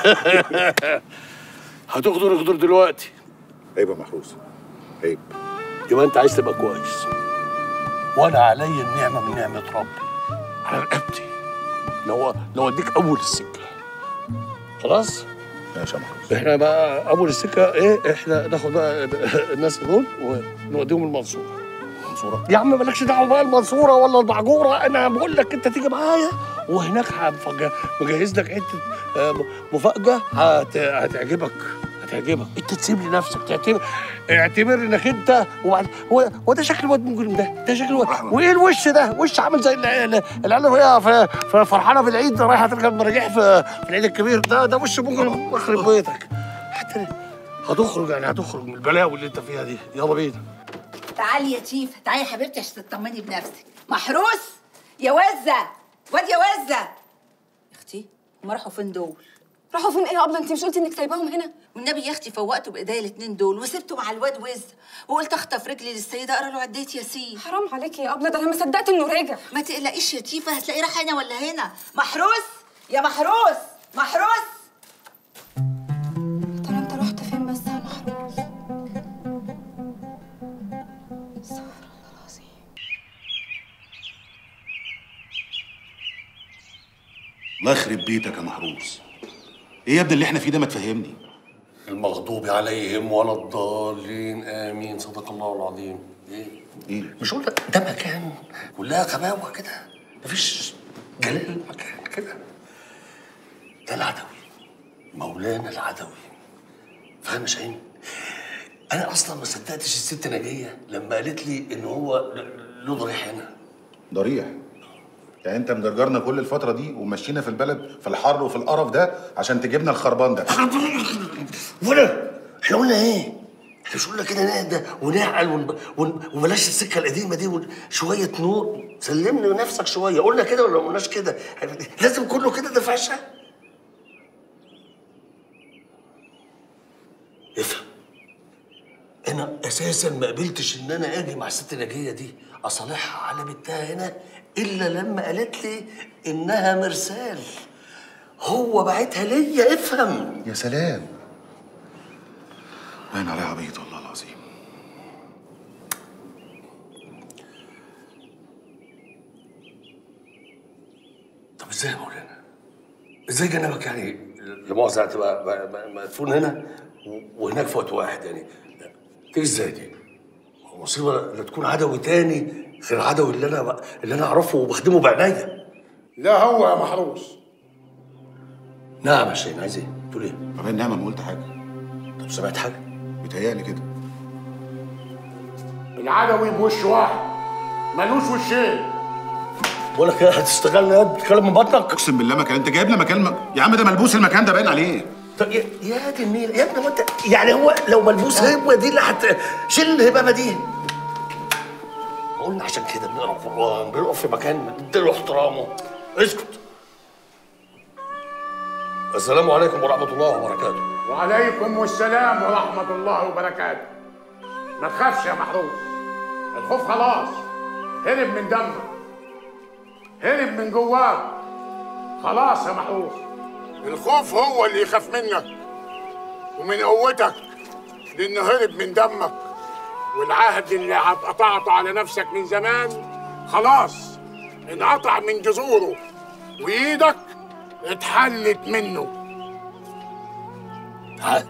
هتغدر اغدر دلوقتي.
عيب يا محروس عيب.
يبقى انت عايز تبقى كويس، وانا علي النعمه من نعمه ربي على رقبتي لو لو اديك اول السكه. خلاص؟
ماشي يا محروس.
احنا بقى اول السكه ايه؟ احنا ناخد بقى الناس دول ونوديهم المنصوره.
المنصوره؟
يا عم مالكش دعوه بقى المنصوره ولا المعجوره، انا بقول لك انت تيجي معايا وهناك مجهز لك حته مفاجاه هت... هتعجبك هتعجبك. انت تسيب لي نفسك، تعتبر اعتبر انك انت وبعد هو هو ده شكل الواد مجرم ده، ده شكل الواد. وايه الوش ده؟ وش عامل زي العيال وهي فرحانه في العيد رايحه تركب مراجيح في, في العيد الكبير. ده ده وش مجرم يخرب بيتك. حتى هتخرج يعني هتخرج من البلاوي اللي انت فيها دي. يلا بينا.
تعالي يا تيفا، تعالي يا حبيبتي عشان تطمني بنفسك. محروس يا وزه، واد يا وزه، هما راحوا فين دول؟
راحوا فين ايه يا ابله؟ انت مش قلتي انك سايباهم هنا؟
والنبي يا اختي فوقته بايديا الاتنين دول وسبته مع الواد وز، وقلت اخطف رجلي للسيده اقرا له عديت ياسين.
حرام عليكي يا ابله، ده انا ما صدقت انه راجع.
ما تقلقيش يا تيفا، هتلاقيه راح هنا ولا هنا. محروس يا محروس، محروس.
ترى انت رحت فين بس يا محروس؟ استغفر الله العظيم.
الله يخرب بيتك يا محروس. ايه يا ابني اللي احنا فيه ده؟ ما تفهمني.
المغضوب عليهم ولا الضالين امين. صدق الله العظيم. ايه؟
ايه؟
مش قلت لك ده مكان كلها غباوه كده، مفيش جلال المكان كده. ده العدوي، مولانا العدوي. فاهم يا شاهين؟ انا اصلا ما صدقتش الست نجيه لما قالت لي ان هو له ضريح هنا.
ضريح؟ يعني انت مجرجرنا كل الفتره دي ومشينا في البلد في الحر وفي القرف ده عشان تجيبنا الخربان ده.
ولا احنا قلنا ايه؟ احنا مش قلنا كده نهدى ونعقل ون... ون... وبلاش السكه القديمه دي وشويه نور. سلمني نفسك شويه. قلنا كده ولا ما قلناش كده؟ لازم كله كده ده فاشل. افهم، انا اساسا ما قبلتش ان انا اجي مع الست نجيه دي اصالحها على بنتها هنا الا لما قالت لي انها مرسال. هو بعتها ليا. افهم.
يا سلام، باين عليها عبيط والله العظيم.
طب ازاي يا مولانا؟ ازاي جنبك يعني لمؤاخذة تبقى مدفون هنا وهناك في وقت واحد؟ يعني تيجي ازاي دي؟ مصيبة لا تكون عدوي تاني غير العدوي اللي انا اللي انا اعرفه وبخدمه بعناية.
لا هو يا محروس.
نعم يا شيخ، عايز ايه؟ تقول ايه؟
طب النعمة ما قلت حاجة.
طب سمعت حاجة؟
بيتهيألي كده.
العدوي بوش واحد ملوش وشين.
بقول لك ايه، هتشتغلنا يا بتتكلم من بطنك؟
اقسم بالله مكان انت جايب لنا مكان م... يا عم ده ملبوس المكان ده باين عليه.
طب يا يا دي النيل يا ابني، وانت يعني هو لو ملبوس هيبقى دي اللي هت شيل الهبابه دي. قلنا عشان كده بنقرا قران، بنقف في مكان نديله احترامه. اسكت. السلام عليكم ورحمه الله وبركاته.
وعليكم السلام ورحمه الله وبركاته. ما تخافش يا محروس، الخوف خلاص هرب من دمك، هرب من جواك. خلاص يا محروس، الخوف هو اللي يخاف منك ومن قوتك لانه هرب من دمك، والعهد اللي قطعته على نفسك من زمان خلاص انقطع من جذوره وايدك اتحلت منه.
عهد؟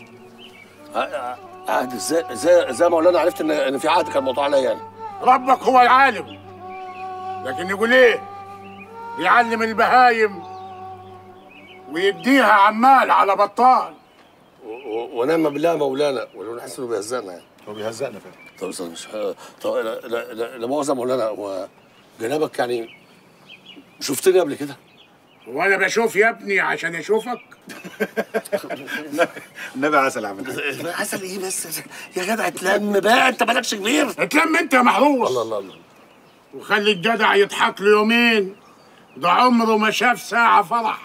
عهد ازاي ازاي ازاي مولانا عرفت ان ان في عهد كان موضوع عليا يعني؟
ربك هو العالم، لكن يقول ايه؟ بيعلم البهايم ويديها عمال على بطال.
ونعم بالله مولانا، ولو نحس انه بيهزقنا يعني.
هو بيهزقنا فعلا.
طب استنى مش طب لا لا لا, لا مؤاخذة مولانا، هو جنابك يعني شفتني قبل كده؟
وانا بشوف يا ابني عشان اشوفك؟
النبي عسل عامل
عسل ايه بس يا جدع؟ اتلم بقى، انت مالكش كبير.
اتلم انت يا محروس.
الله الله الله.
وخلي الجدع يضحك له يومين، ده عمره ما شاف ساعة فرح.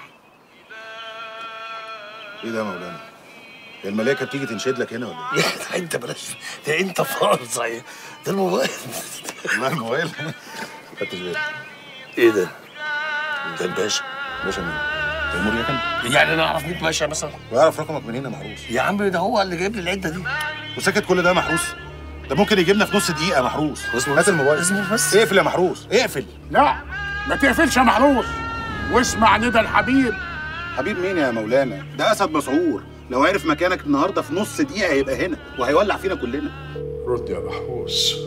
ايه ده يا مولانا؟ هي الملايكة بتيجي تنشد لك هنا ولا
ايه؟ يا جدع انت بلاش، ده انت فار صحيح. ده الموبايل.
والله الموبايل. خدتش بالي.
ايه ده؟ ده الباشا.
باشا مين؟ تيمور يكن؟
يعني انا اعرف مين باشا مثلا؟
ويعرف رقمك منين يا محروس؟
يا عم ده هو اللي جايب لي العده دي.
وسكت كل ده يا محروس؟ ده ممكن يجيبنا في نص دقيقة يا محروس. هات الموبايل.
اسمه بس.
اقفل يا محروس، اقفل.
لا ما تقفلش يا محروس، واسمع ندى الحبيب.
حبيب مين يا مولانا؟ ده اسد مسعور، لو عرف مكانك النهارده في نص دقيقة هيبقى هنا وهيولع فينا كلنا.
رد يا محروس،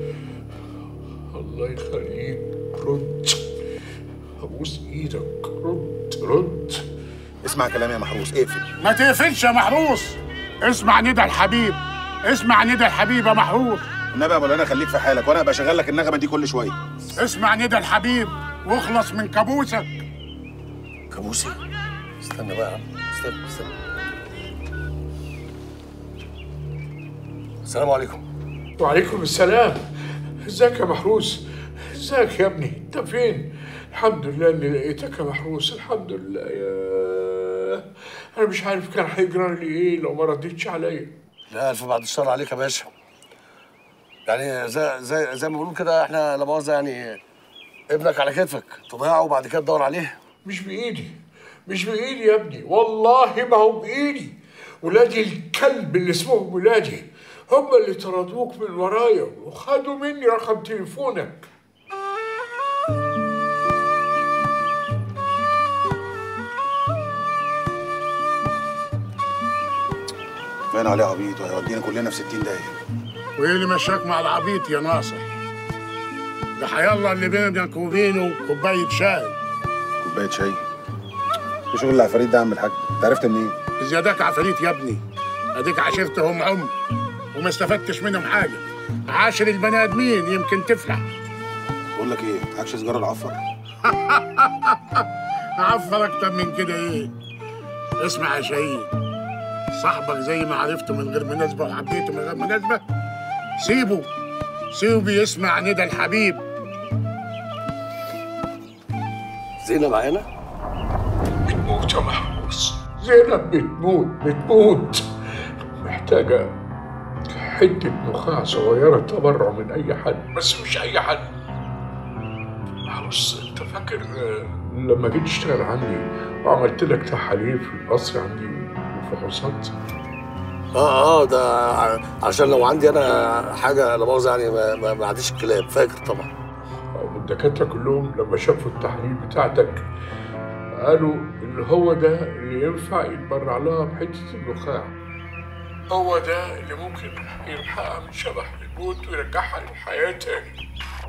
الله يخليك رد، ابوس ايدك، رد رد.
اسمع كلامي يا محروس، اقفل.
ما تقفلش يا محروس، اسمع ندى الحبيب، اسمع ندى الحبيب يا محروس.
النبي يا مولانا خليك في حالك وانا ابقى اشغل لك النغمه دي كل شويه.
اسمع ندى الحبيب واخلص من كابوسك.
كابوسي؟ استنى بقى يا عم، استنى استنى. السلام عليكم.
وعليكم السلام. ازيك يا محروس؟ ازيك يا ابني؟ انت فين؟ الحمد لله اللي لقيتك يا محروس، الحمد لله. يا انا مش عارف كان هيجرى لي ايه لو ما ردتش عليا.
لا الف بعد الشر عليك يا باشا. يعني زي زي زي ما بيقولوا كده، احنا لا مؤاخذه يعني ابنك على كتفك تضيعه وبعد كده تدور عليه.
مش بايدي، مش بايدي يا ابني، والله ما هو بايدي. ولادي الكلب اللي اسمهم ولادي هم اللي طردوك من ورايا وخدوا مني رقم تليفونك.
باين عليه عبيط وهيودينا كلنا في ستين دقيقة.
وايه اللي مشاك مع العبيط يا ناصر؟ ده حيالله اللي بينك وبينه كوباية شاي.
كوباية شاي؟ ايه شغل العفاريت ده يا عم الحاج؟ انت عرفت منين؟
زيادك عفاريت يا ابني. اديك عاشرتهم عمر وما استفدتش منهم حاجة. عاشر البني ادمين يمكن تفلح.
بقول لك ايه؟ معكش سيجارة العفر؟
عفر اكتر من كده ايه؟ اسمع يا شهيد، صاحبك زي ما عرفته من غير مناسبة وحبيته من غير مناسبة، سيبه سيبه بيسمع ندى الحبيب.
زينب معانا؟
بتموت يا محروس، زينب بتموت بتموت. محتاجة حتة نخاع صغيرة تبرع من أي حد، بس مش أي حد. محروس أنت فاكر لما جيت تشتغل عندي وعملت لك تحاليل في القصر عندي وفحوصات؟
اه اه ده عشان لو عندي انا حاجه لا مؤاخذه يعني ما, ما, ما عنديش الكلاب، فاكر طبعا.
والدكاتره كلهم لما شافوا التحاليل بتاعتك قالوا ان هو ده اللي ينفع يتبرع لها بحته النخاع، هو ده اللي ممكن يلحقها من شبح الموت ويرجعها للحياه تاني.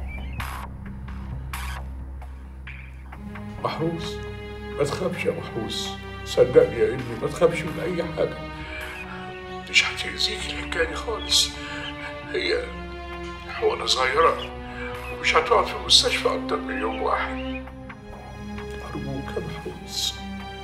محروس ما تخافش يا محروس، صدقني يا ابني ما تخافش من اي حاجه، مش هتأذيك الحكايه دي خالص. هي حقنه صغيره ومش هتقعد في المستشفى اكتر من يوم واحد. ارجوك يا محروس.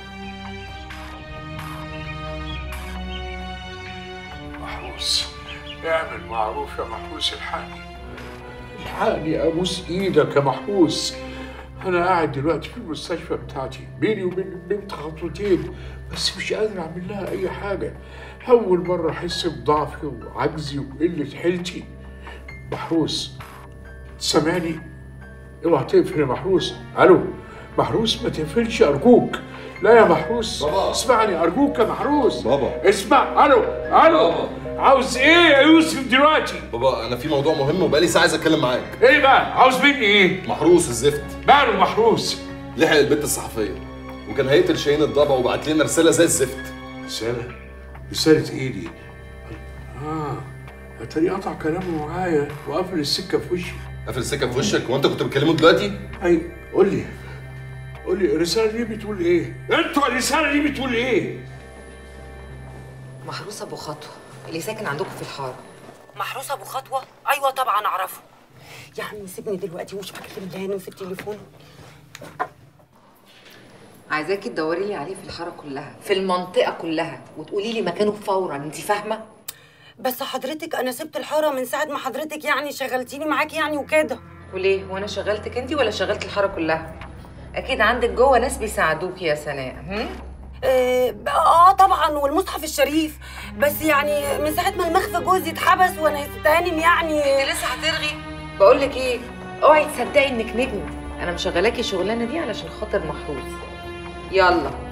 محروس اعمل معروف يا محروس، الحقني الحقني ابوس ايدك يا محروس. أنا قاعد دلوقتي في المستشفى بتاعتي بيني وبين البنت خطوتين، بس مش قادر أعمل لها أي حاجة. أول مرة أحس بضعفي وعجزي وقلة حيلتي. محروس سامعني؟ اوعى تقفل يا محروس. ألو محروس ما تقفلش أرجوك. لا يا محروس بابا اسمعني أرجوك يا محروس.
بابا
اسمع. ألو ألو بابا. عاوز إيه يا يوسف دلوقتي؟
بابا أنا في موضوع مهم وبقالي ساعة عايز أتكلم معاك.
إيه بقى؟ عاوز مني إيه؟
محروس الزفت
ماله محروس؟
لحق البت الصحفية وكان هيقتل شاهين الضبع وبعت لنا رسالة زي الزفت.
رسالة؟ رسالة إيه دي؟ آه اتاري قطع كلامه معايا وقفل السكة في وشي.
قفل السكة في وشك؟ وأنت كنت بتكلمه دلوقتي؟
أي قول لي قول لي الرسالة دي بتقول إيه؟ أنتوا الرسالة دي بتقول إيه؟
محروس ابو خطوه اللي ساكن عندكم في الحاره.
محروس ابو خطوه؟ ايوه طبعا اعرفه. يا عم سيبني دلوقتي ومش بكلم هانم في التليفون.
عايزاكي تدوري لي عليه في الحاره كلها، في المنطقه كلها، وتقولي لي مكانه فورا. انت فاهمه؟
بس حضرتك انا سبت الحاره من ساعه ما حضرتك يعني شغلتيني معاكي يعني وكده.
وليه؟ وانا شغلتك انت ولا شغلت الحاره كلها؟ اكيد عندك جوه ناس بيساعدوكي يا سناء. هم؟
اه, آه طبعا والمصحف الشريف، بس يعني من ساعه ما المخفى جوزي اتحبس وانا يا ست هانم يعني.
انت لسه هترغي؟ بقول لك ايه، اوعي تصدقي انك نجم. انا مشغلاكي الشغلانه دي علشان خاطر محروس. يلا